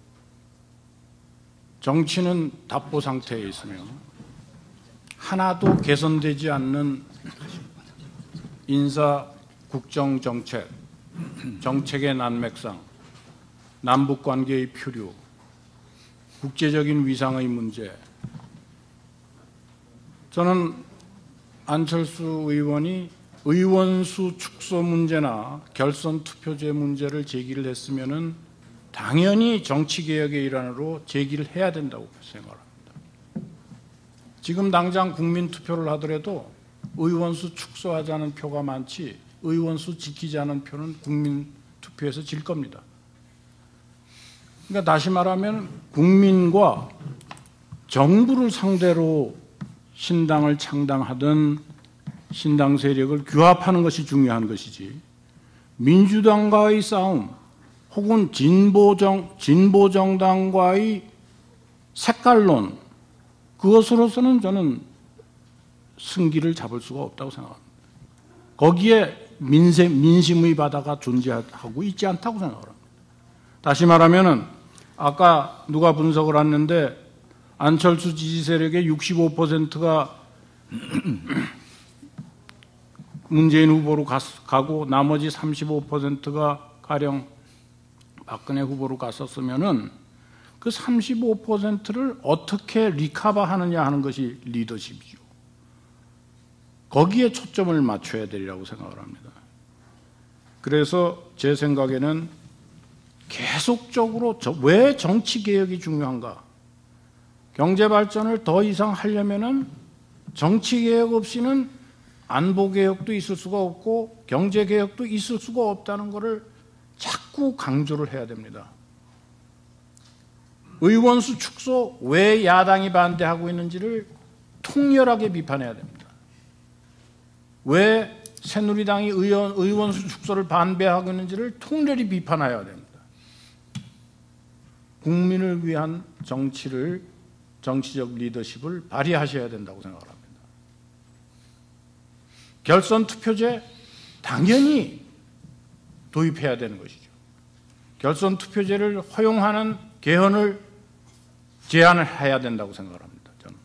[SPEAKER 6] 정치는 답보 상태에 있으며 하나도 개선되지 않는 인사, 국정 정책, 정책의 난맥상, 남북 관계의 표류, 국제적인 위상의 문제. 저는 안철수 의원이 의원수 축소 문제나 결선 투표제 문제를 제기를 했으면은 당연히 정치개혁의 일환으로 제기를 해야 된다고 생각합니다. 지금 당장 국민투표를 하더라도 의원수 축소하자는 표가 많지 의원수 지키자는 표는 국민투표에서 질 겁니다. 그러니까 다시 말하면 국민과 정부를 상대로 신당을 창당하든 신당 세력을 규합하는 것이 중요한 것이지 민주당과의 싸움 혹은 진보정, 진보정당과의 색깔론 그것으로서는 저는 승기를 잡을 수가 없다고 생각합니다. 거기에 민세, 민심의 바다가 존재하고 있지 않다고 생각합니다. 다시 말하면 아까 누가 분석을 했는데 안철수 지지 세력의 육십오 퍼센트가 문재인 후보로 가고 나머지 삼십오 퍼센트가 가령 박근혜 후보로 갔었으면은 그 삼십오 퍼센트를 어떻게 리커버하느냐 하는 것이 리더십이죠. 거기에 초점을 맞춰야 되리라고 생각을 합니다. 그래서 제 생각에는 계속적으로 왜 정치 개혁이 중요한가? 경제 발전을 더 이상 하려면은 정치 개혁 없이는 안보 개혁도 있을 수가 없고 경제 개혁도 있을 수가 없다는 것을 자꾸 강조를 해야 됩니다. 의원수 축소 왜 야당이 반대하고 있는지를 통렬하게 비판해야 됩니다. 왜 새누리당이 의원, 의원수 축소를 반대하고 있는지를 통렬히 비판해야 됩니다. 국민을 위한 정치를, 정치적 리더십을 발휘하셔야 된다고 생각을 합니다. 결선 투표제 당연히 도입해야 되는 것이죠. 결선 투표제를 허용하는 개헌을 제안을 해야 된다고 생각을 합니다. 저는.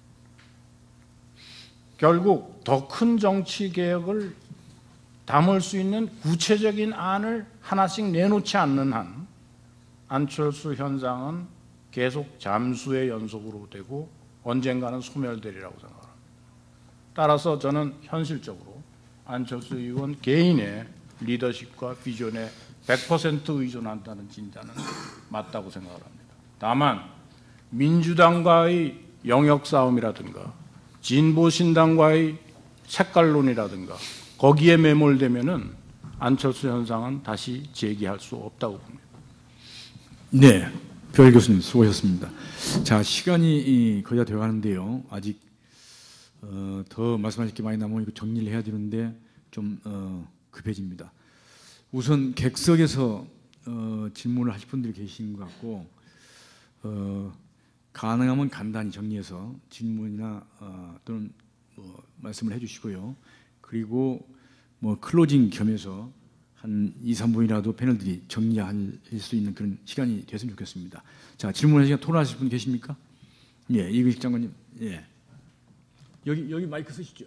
[SPEAKER 6] 결국 더 큰 정치 개혁을 담을 수 있는 구체적인 안을 하나씩 내놓지 않는 한 안철수 현상은 계속 잠수의 연속으로 되고 언젠가는 소멸되리라고 생각합니다. 따라서 저는 현실적으로 안철수 의원 개인의 리더십과 비전에 백 퍼센트 의존한다는 진단은 맞다고 생각을 합니다. 다만 민주당과의 영역 싸움이라든가 진보신당과의 색깔론이라든가 거기에 매몰되면은 안철수 현상은 다시 재기할 수 없다고 봅니다.
[SPEAKER 1] 네, 별 교수님 수고하셨습니다. 자, 시간이 거의 다 되어가는데요. 아직 어, 더 말씀하실 게 많이 남으니까 정리를 해야 되는데 좀 어, 급해집니다. 우선 객석에서 어, 질문을 하실 분들이 계신 것 같고 어, 가능하면 간단히 정리해서 질문이나 어, 또는 뭐 말씀을 해주시고요. 그리고 뭐 클로징 겸해서 한 이, 삼 분이라도 패널들이 정리할 수 있는 그런 시간이 됐으면 좋겠습니다. 자, 질문하시거나 토론하실 분 계십니까? 예, 이근식 장관님. 예. 여기 여기 마이크 쓰시죠.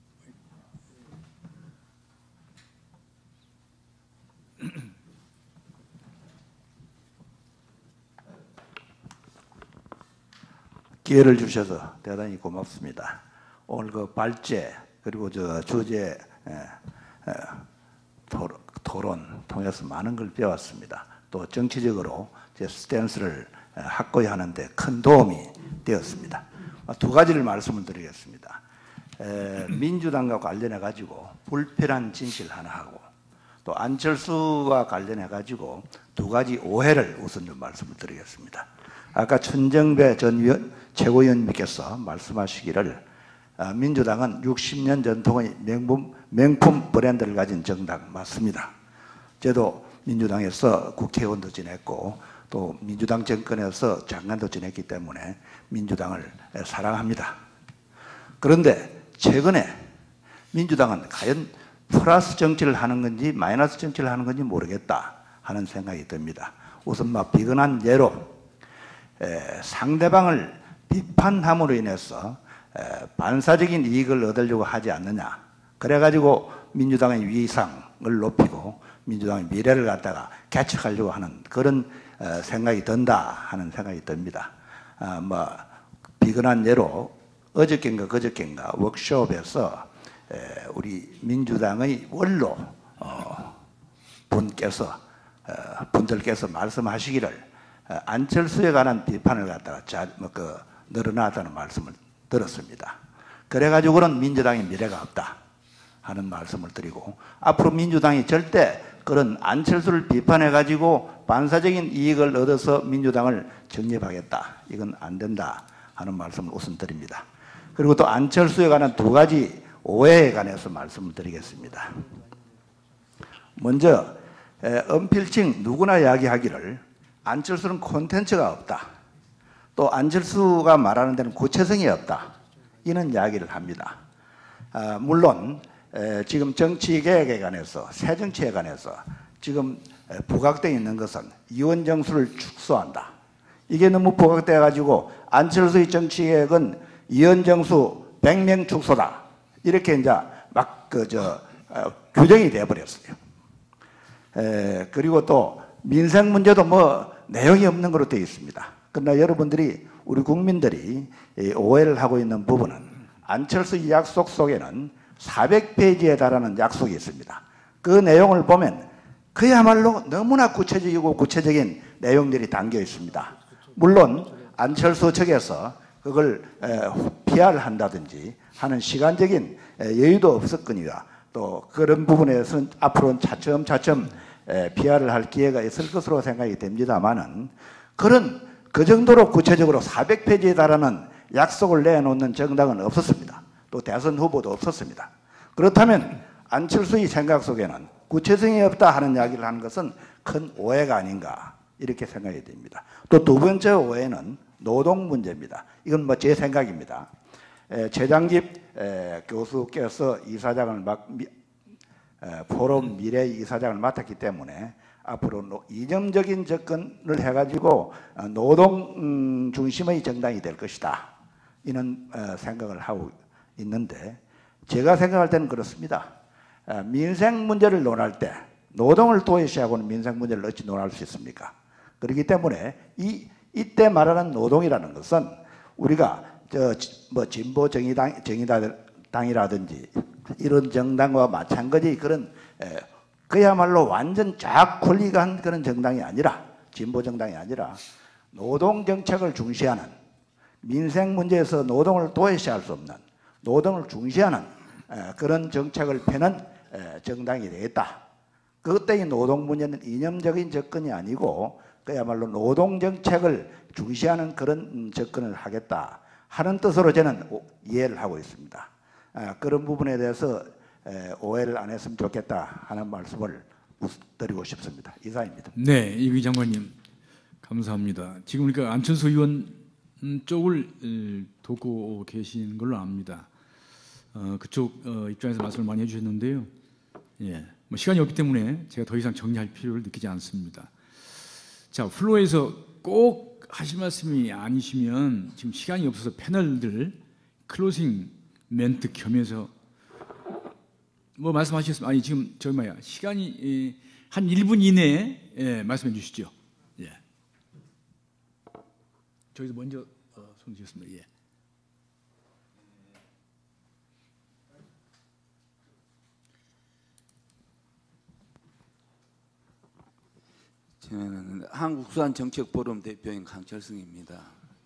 [SPEAKER 7] 기회를 주셔서 대단히 고맙습니다. 오늘 그 발제 그리고 저 주제 에, 에, 토론, 토론 통해서 많은 걸 배웠습니다. 또 정치적으로 제 스탠스를 확고히 하는데 큰 도움이 되었습니다. 두 가지를 말씀을 드리겠습니다. 에, 민주당과 관련해 가지고 불편한 진실 하나 하고 또 안철수와 관련해 가지고 두 가지 오해를 우선 좀 말씀을 드리겠습니다. 아까 천정배 전 위원, 최고위원님께서 말씀하시기를 아, 민주당은 육십 년 전통의 명품, 명품 브랜드를 가진 정당 맞습니다. 저도 민주당에서 국회의원도 지냈고 또 민주당 정권에서 장관도 지냈기 때문에 민주당을 사랑합니다. 그런데 최근에 민주당은 과연 플러스 정치를 하는 건지 마이너스 정치를 하는 건지 모르겠다 하는 생각이 듭니다. 우선 막 비근한 예로 에, 상대방을 비판함으로 인해서 에, 반사적인 이익을 얻으려고 하지 않느냐. 그래가지고 민주당의 위상을 높이고 민주당의 미래를 갖다가 개척하려고 하는 그런 에, 생각이 든다 하는 생각이 듭니다. 아, 뭐 비근한 예로 어저께인가 그저께인가 워크숍에서 에, 우리 민주당의 원로 어, 분께서 어, 분들께서 말씀하시기를 어, 안철수에 관한 비판을 갖다가 자, 뭐, 그, 늘어나다는 말씀을 들었습니다. 그래가지고는 민주당의 미래가 없다 하는 말씀을 드리고 앞으로 민주당이 절대 그런 안철수를 비판해가지고 반사적인 이익을 얻어서 민주당을 정립하겠다. 이건 안 된다 하는 말씀을 우선 드립니다. 그리고 또 안철수에 관한 두 가지 오해에 관해서 말씀을 드리겠습니다. 먼저 에, 언필칭 누구나 이야기하기를 안철수는 콘텐츠가 없다. 또 안철수가 말하는 데는 구체성이 없다. 이런 이야기를 합니다. 아, 물론 에, 지금 정치개혁에 관해서 새정치에 관해서 지금 부각되어 있는 것은 이원 정수를 축소한다. 이게 너무 부각돼 가지고 안철수의 정치 계획은 이현정수 백 명 축소다. 이렇게 이제 막 그 저 어, 규정이 돼 버렸어요. 에, 그리고 또 민생 문제도 뭐 내용이 없는 걸로 되어 있습니다. 그러나 여러분들이 우리 국민들이 이 오해를 하고 있는 부분은 안철수 약속 속에는 사백 페이지에 달하는 약속이 있습니다. 그 내용을 보면 그야말로 너무나 구체적이고 구체적인 내용들이 담겨 있습니다. 물론 안철수 측에서 그걸 피아를 한다든지 하는 시간적인 여유도 없었거니와 또 그런 부분에서는 앞으로는 차츰차츰 피아를 할 기회가 있을 것으로 생각이 됩니다만은 그런 그 정도로 구체적으로 사백 페이지에 달하는 약속을 내놓는 정당은 없었습니다. 또 대선 후보도 없었습니다. 그렇다면 안철수의 생각 속에는 구체성이 없다 하는 이야기를 하는 것은 큰 오해가 아닌가 이렇게 생각이 됩니다. 또 두 번째 오해는 노동 문제입니다. 이건 뭐 제 생각입니다. 에, 최장집 에, 교수께서 이사장을 막 미, 에, 포럼 미래 이사장을 맡았기 때문에 앞으로 노, 이념적인 접근을 해가지고 노동 음, 중심의 정당이 될 것이다. 이런 어, 생각을 하고 있는데 제가 생각할 때는 그렇습니다. 에, 민생 문제를 논할 때 노동을 도외시하고는 민생 문제를 어찌 논할 수 있습니까? 그렇기 때문에 이 이때 말하는 노동이라는 것은 우리가 저 뭐 진보 정의당 정의당이라든지 이런 정당과 마찬가지 그런 에, 그야말로 완전 쫙 권리가 그런 정당이 아니라 진보 정당이 아니라 노동 정책을 중시하는 민생 문제에서 노동을 도외시할 수 없는 노동을 중시하는 에, 그런 정책을 펴는 에, 정당이 되겠다. 그때 이 노동 문제는 이념적인 접근이 아니고 그야말로 노동 정책을 중시하는 그런 접근을 하겠다 하는 뜻으로 저는 이해를 하고 있습니다. 그런 부분에 대해서 오해를 안 했으면 좋겠다 하는 말씀을 드리고 싶습니다. 이상입니다.
[SPEAKER 1] 네, 이휘 장관님 감사합니다. 지금 그러니까 안철수 의원 쪽을 돕고 계신 걸로 압니다. 어, 그쪽 어, 입장에서 말씀을 많이 해주셨는데요. 예, 뭐 시간이 없기 때문에 제가 더 이상 정리할 필요를 느끼지 않습니다. 자, 플로어에서 꼭 하실 말씀이 아니시면 지금 시간이 없어서 패널들 클로징 멘트 겸해서 뭐 말씀하셨으면 아니 지금 저기 뭐야 시간이 한 일 분 이내에 예, 말씀해 주시죠. 예. 저희도 먼저 어, 손 드셨습니다. 예.
[SPEAKER 8] 저는 한국수산정책포럼 대표인 강철승입니다.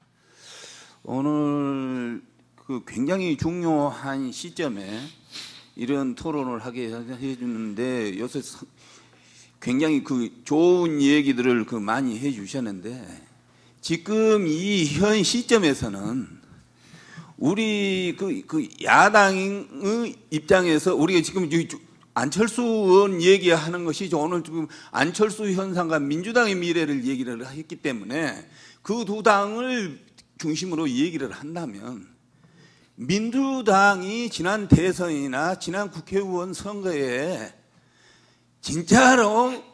[SPEAKER 8] 오늘 그 굉장히 중요한 시점에 이런 토론을 하게 해주는데 요새 굉장히 그 좋은 얘기들을 그 많이 해주셨는데 지금 이 현 시점에서는 우리 그, 그 야당의 입장에서 우리가 지금 안철수 의원 얘기하는 것이 오늘 지금 안철수 현상과 민주당의 미래를 얘기를 했기 때문에 그 두 당을 중심으로 얘기를 한다면 민주당이 지난 대선이나 지난 국회의원 선거에 진짜로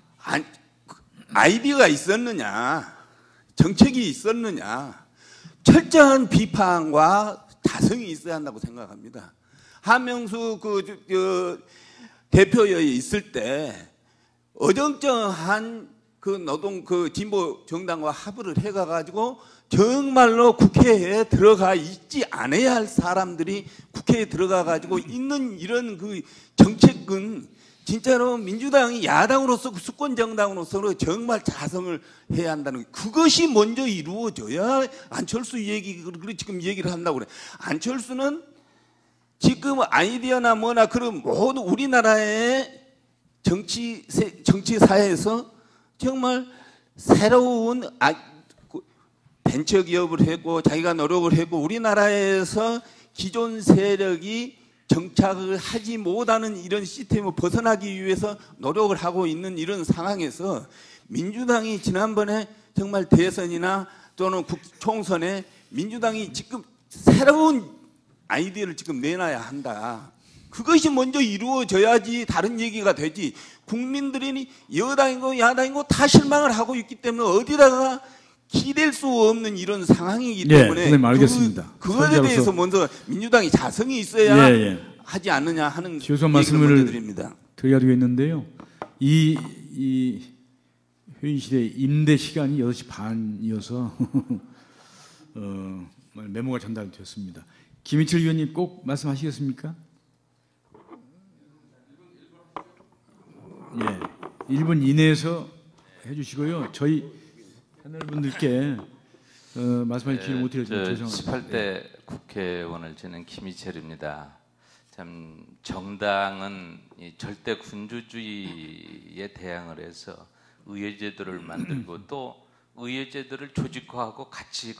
[SPEAKER 8] 아이디어가 있었느냐, 정책이 있었느냐, 철저한 비판과 다성이 있어야 한다고 생각합니다. 한명수 그, 그 대표에 있을 때 어정쩡한 그 노동 그 진보 정당과 합의를 해가 가지고 정말로 국회에 들어가 있지 않아야 할 사람들이 국회에 들어가 가지고 있는 이런 그 정책은 진짜로 민주당이 야당으로서 수권 정당으로서 정말 자성을 해야 한다는 거. 그것이 먼저 이루어져야 안철수 얘기 그리고 지금 얘기를 한다고 그래. 안철수는 지금 아이디어나 뭐나 그런 모든 우리나라의 정치 정치 사회에서 정말 새로운 아, 벤처 기업을 했고 자기가 노력을 했고 우리나라에서 기존 세력이 정착을 하지 못하는 이런 시스템을 벗어나기 위해서 노력을 하고 있는 이런 상황에서 민주당이 지난번에 정말 대선이나 또는 총선에 민주당이 지금 새로운 아이디어를 지금 내놔야 한다. 그것이 먼저 이루어져야지 다른 얘기가 되지. 국민들이 여당이고 야당이고 다 실망을 하고 있기 때문에 어디다가 기댈 수 없는 이런 상황이기
[SPEAKER 1] 예,
[SPEAKER 8] 때문에
[SPEAKER 1] 선생님 알겠습니다.
[SPEAKER 8] 그, 그거에
[SPEAKER 1] 선자로서-
[SPEAKER 8] 대해서 먼저 민주당이 자성이 있어야
[SPEAKER 1] 예, 예.
[SPEAKER 8] 하지 않느냐 하는
[SPEAKER 1] 죄송
[SPEAKER 8] 얘기를
[SPEAKER 1] 말씀을
[SPEAKER 8] 먼저 드립니다.
[SPEAKER 1] 드려야 되겠는데요. 이, 이 회의실의 임대 시간이 여섯 시 반이어서 어, 메모가 전달되었습니다. 김희철 의원님 꼭 말씀하시겠습니까? 예, 일 분 이내에서 해주시고요. 저희 패널분들께 어, 말씀하실 기회를 못 드려서 죄송합니다.
[SPEAKER 9] 십팔 대 국회의원을 저는 김희철입니다. 참 정당은 이 절대 군주주의에 대항을 해서 의회제도를 만들고 또 의회제도를 조직화하고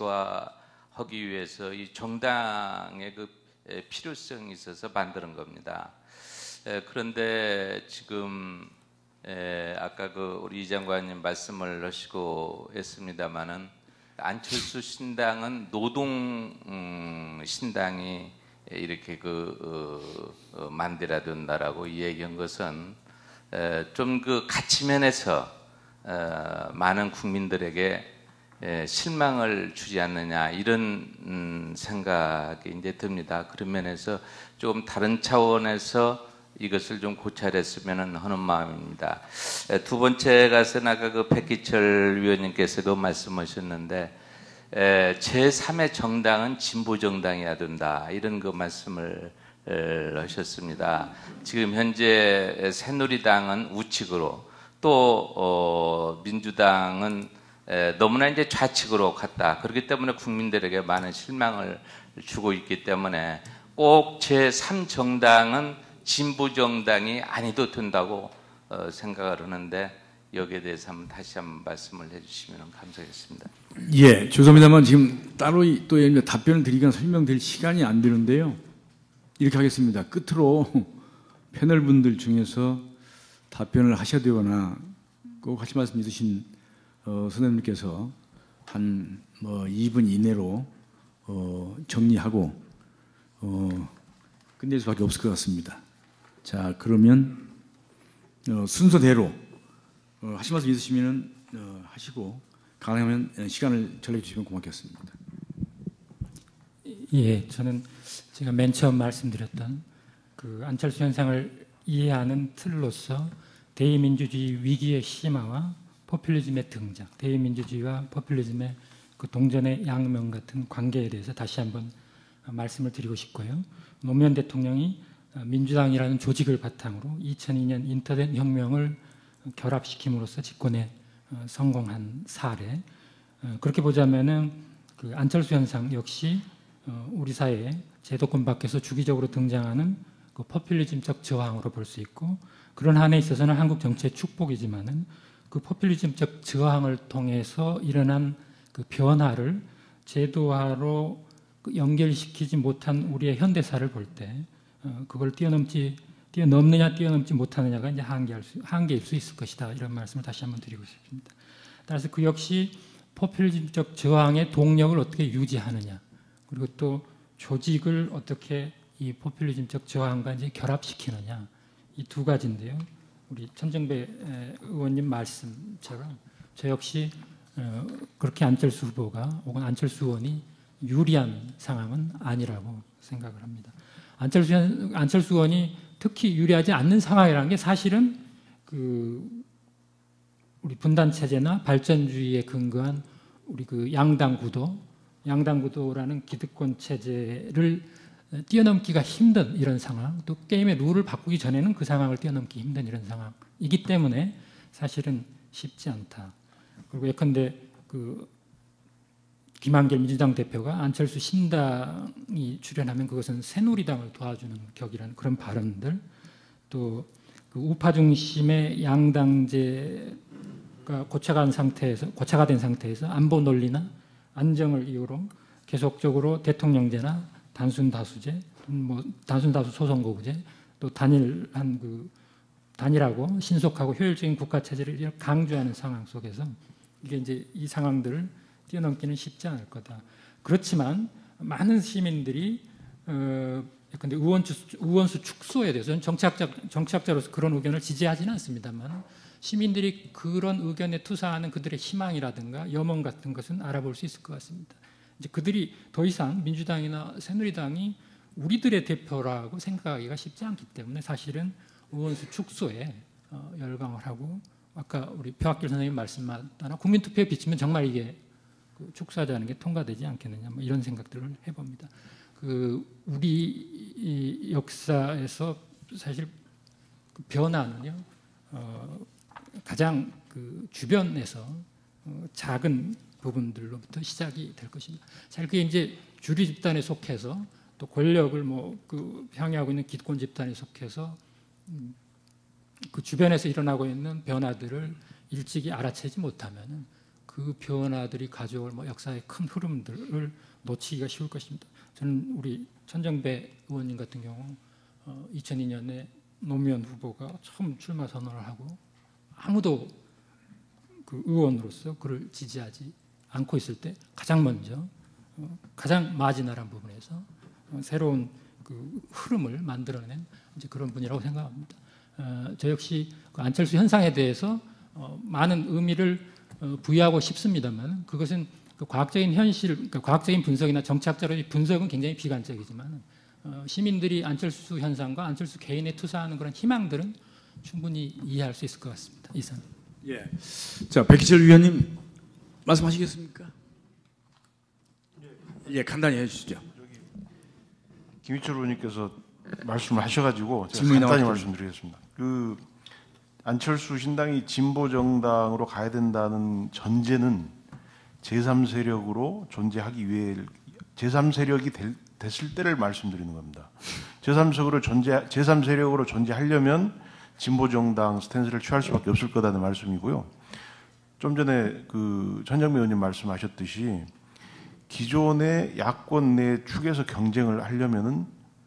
[SPEAKER 9] 가치화하기 위해서 이 정당의 그 필요성이 있어서 만드는 겁니다. 그런데 지금 아까 그 우리 이 장관님 말씀을 하시고 했습니다마는 안철수 신당은 노동 신당이 이렇게 그 어, 어, 만들어야 된다라고 얘기한 것은 좀 그 가치면에서 어, 많은 국민들에게 에, 실망을 주지 않느냐 이런 음, 생각이 이제 듭니다. 그런 면에서 좀 다른 차원에서 이것을 좀 고찰했으면 하는 마음입니다. 에, 두 번째 가서는 아까 그 백기철 위원님께서도 말씀하셨는데 에, 제삼의 정당은 진보 정당이어야 된다 이런 그 말씀을 에, 하셨습니다. 지금 현재 새누리당은 우측으로 또 어, 민주당은 에, 너무나 이제 좌측으로 갔다. 그렇기 때문에 국민들에게 많은 실망을 주고 있기 때문에 꼭 제삼 정당은 진보 정당이 아니도 된다고 어, 생각을 하는데 여기에 대해서 한번 다시 한번 말씀을 해주시면 감사하겠습니다.
[SPEAKER 1] 예, 죄송합니다만 지금 따로 또 답변을 드리거나 설명드릴 시간이 안 되는데요. 이렇게 하겠습니다. 끝으로 패널 분들 중에서 답변을 하셔야 되거나 꼭 하실 말씀 있으신 어, 선생님께서 한 뭐 이 분 이내로 어, 정리하고 어, 끝낼 수밖에 없을 것 같습니다. 자, 그러면 어, 순서대로 어, 하실 말씀 있으시면 어, 하시고 가능하면 시간을 전해 주시면 고맙겠습니다.
[SPEAKER 2] 예, 저는 제가 맨 처음 말씀드렸던 그 안철수 현상을 이해하는 틀로서 대의민주주의 위기의 심화와 포퓰리즘의 등장, 대의민주주의와 포퓰리즘의 그 동전의 양면 같은 관계에 대해서 다시 한번 말씀을 드리고 싶고요. 노무현 대통령이 민주당이라는 조직을 바탕으로 이천이 년 인터넷 혁명을 결합시킴으로써 집권에 성공한 사례. 그렇게 보자면은 그 안철수 현상 역시 우리 사회에 제도권 밖에서 주기적으로 등장하는 그 포퓰리즘적 저항으로 볼 수 있고, 그런 한에 있어서는 한국 정치의 축복이지만은 그 포퓰리즘적 저항을 통해서 일어난 그 변화를 제도화로 연결시키지 못한 우리의 현대사를 볼 때 그걸 뛰어넘지 뛰어넘느냐 뛰어넘지 못하느냐가 이제 한계할 수, 한계일 수 있을 것이다, 이런 말씀을 다시 한번 드리고 싶습니다. 따라서 그 역시 포퓰리즘적 저항의 동력을 어떻게 유지하느냐, 그리고 또 조직을 어떻게 이 포퓰리즘적 저항과 이제 결합시키느냐, 이 두 가지인데요. 우리 천정배 의원님 말씀처럼 저 역시 그렇게 안철수 후보가 혹은 안철수 의원이 유리한 상황은 아니라고 생각을 합니다. 안철수, 안철수 의원이 특히 유리하지 않는 상황이라는 게 사실은 그 우리 분단 체제나 발전주의에 근거한 우리 그 양당 구도, 양당 구도라는 기득권 체제를 뛰어넘기가 힘든 이런 상황, 또 게임의 룰을 바꾸기 전에는 그 상황을 뛰어넘기 힘든 이런 상황이기 때문에 사실은 쉽지 않다. 그리고 예컨대 그 김한길 민주당 대표가 안철수 신당이 출연하면 그것은 새누리당을 도와주는 격이라는 그런 발언들, 또 그 우파 중심의 양당제가 고착한 상태에서 고착화 된 상태에서 안보 논리나 안정을 이유로 계속적으로 대통령제나 단순 다수제, 뭐 단순 다수 소선거구제, 또 단일한 그 단일하고 신속하고 효율적인 국가 체제를 강조하는 상황 속에서 이게 이제 이 상황들을 뛰어넘기는 쉽지 않을 거다. 그렇지만 많은 시민들이 어, 근데 의원수, 의원수 축소에 대해서는 정치학자, 정치학자로서 그런 의견을 지지하지는 않습니다만 시민들이 그런 의견에 투사하는 그들의 희망이라든가 염원 같은 것은 알아볼 수 있을 것 같습니다. 이제 그들이 더 이상 민주당이나 새누리당이 우리들의 대표라고 생각하기가 쉽지 않기 때문에 사실은 의원수 축소에 어, 열광을 하고 아까 우리 표학길 선생님 말씀하다나 국민투표에 비치면 정말 이게 그 축소하자는 게 통과되지 않겠느냐 뭐 이런 생각들을 해봅니다. 그 우리 역사에서 사실 그 변화는요 어, 가장 그 주변에서 어, 작은 부분들로부터 시작이 될 것입니다. 사실 그게 이제 주류 집단에 속해서 또 권력을 뭐 그 향유하고 있는 기득권 집단에 속해서 음, 그 주변에서 일어나고 있는 변화들을 일찍이 알아채지 못하면은 그 변화들이 가져올 뭐 역사의 큰 흐름들을 놓치기가 쉬울 것입니다. 저는 우리 천정배 의원님 같은 경우 어, 이천이 년에 노무현 후보가 처음 출마 선언을 하고 아무도 그 의원으로서 그를 지지하지 않고 있을 때 가장 먼저 어, 가장 마지널한 부분에서 어, 새로운 그 흐름을 만들어낸 이제 그런 분이라고 생각합니다. 어, 저 역시 그 안철수 현상에 대해서 어, 많은 의미를 어, 부여하고 싶습니다만 그것은 그 과학적인 현실, 그러니까 과학적인 분석이나 정치학자로의 분석은 굉장히 비관적이지만 어, 시민들이 안철수 현상과 안철수 개인에 투사하는 그런 희망들은 충분히 이해할 수 있을 것 같습니다. 이상.
[SPEAKER 1] 예. 자, 백희철 위원님 말씀하시겠습니까? 예, 간단히 해주시죠.
[SPEAKER 3] 김희철 의원님께서 말씀을 하셔가지고 제가
[SPEAKER 1] 질문이
[SPEAKER 3] 간단히
[SPEAKER 1] 나왔죠.
[SPEAKER 3] 말씀드리겠습니다. 그 안철수 신당이 진보 정당으로 가야 된다는 전제는 제삼 세력으로 존재하기 위해 제삼 세력이 될, 됐을 때를 말씀드리는 겁니다. 제삼 세력으로 존재 제삼 세력으로 존재하려면 진보 정당 스탠스를 취할 수밖에 없을 거다는 말씀이고요. 좀 전에 그 전정미 의원님 말씀하셨듯이 기존의 야권 내 축에서 경쟁을 하려면은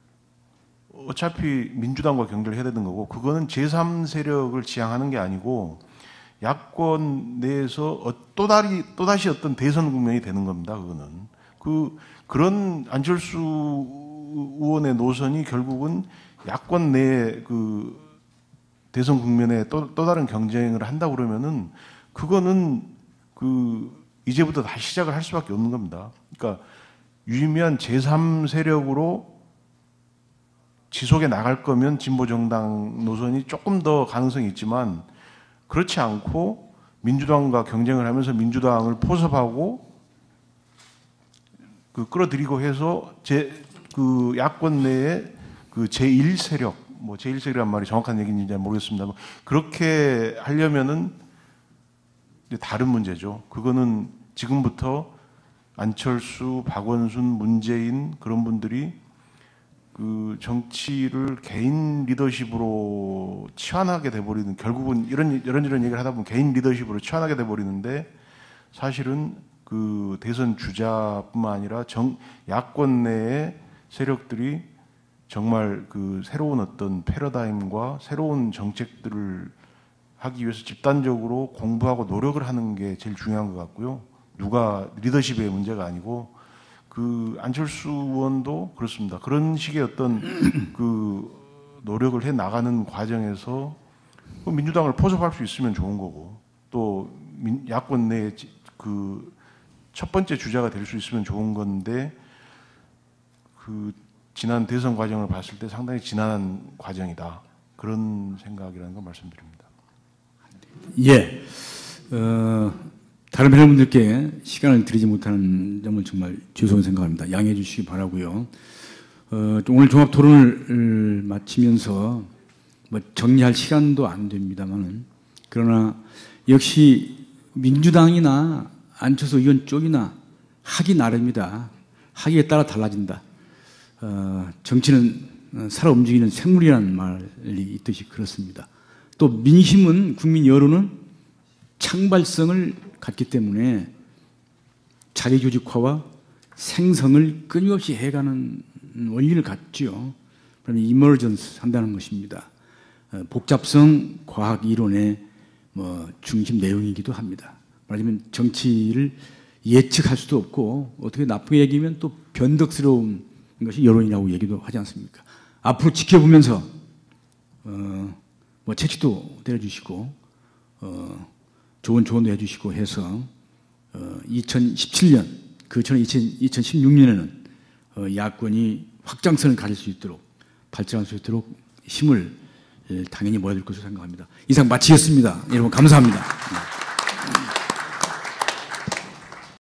[SPEAKER 3] 어차피 민주당과 경쟁을 해야 되는 거고 그거는 제삼 세력을 지향하는 게 아니고 야권 내에서 또다시 또다시 어떤 대선 국면이 되는 겁니다. 그거는 그 그런 안철수 의원의 노선이 결국은 야권 내 그 대선 국면에 또, 또 다른 경쟁을 한다 그러면은 그거는 그 이제부터 다시 시작을 할 수밖에 없는 겁니다. 그러니까 유의미한 제삼 세력으로 지속해 나갈 거면 진보 정당 노선이 조금 더 가능성이 있지만 그렇지 않고 민주당과 경쟁을 하면서 민주당을 포섭하고 그 끌어들이고 해서 제 그 야권 내에 그 제일 세력 뭐 제일 세력이란 말이 정확한 얘기인지 잘 모르겠습니다만 그렇게 하려면은 이제 다른 문제죠. 그거는 지금부터 안철수, 박원순, 문재인 그런 분들이 그 정치를 개인 리더십으로 치환하게 돼버리는 결국은 이런 이런 이런 얘기를 하다 보면 개인 리더십으로 치환하게 돼버리는데 사실은 그 대선 주자뿐만 아니라 정 야권 내의 세력들이 정말 그 새로운 어떤 패러다임과 새로운 정책들을 하기 위해서 집단적으로 공부하고 노력을 하는 게 제일 중요한 것 같고요. 누가 리더십의 문제가 아니고 그 안철수 의원도 그렇습니다. 그런 식의 어떤 그 노력을 해 나가는 과정에서 민주당을 포섭할 수 있으면 좋은 거고 또 야권 내에 그 첫 번째 주자가 될 수 있으면 좋은 건데 그 지난 대선 과정을 봤을 때 상당히 지난한 과정이다. 그런 생각이라는 걸 말씀드립니다.
[SPEAKER 1] 예. 어, 다른 패널분들께 시간을 드리지 못하는 점을 정말 죄송히 생각합니다. 양해해 주시기 바라고요. 어, 오늘 종합 토론을 마치면서 뭐 정리할 시간도 안 됩니다만은 그러나 역시 민주당이나 안철수 의원 쪽이나 하기 나름이다. 하기에 따라 달라진다. 어, 정치는 살아 움직이는 생물이라는 말이 있듯이 그렇습니다. 또 민심은 국민 여론은 창발성을 갖기 때문에 자기조직화와 생성을 끊임없이 해가는 원리를 갖죠. 그러면 이머전스 한다는 것입니다. 어, 복잡성 과학 이론의 뭐 중심 내용이기도 합니다. 말하자면 정치를 예측할 수도 없고 어떻게 나쁘게 얘기하면 또 변덕스러운 것이 여론이라고 얘기도 하지 않습니까? 앞으로 지켜보면서 어, 뭐 채찍도 때려주시고 어, 좋은 조언도 해주시고 해서 어, 이천십칠 년 그 전에 이천십육 년에는 어, 야권이 확장선을 가질 수 있도록 발전할 수 있도록 힘을 예, 당연히 모아줄 것으로 생각합니다. 이상 마치겠습니다. 여러분 감사합니다.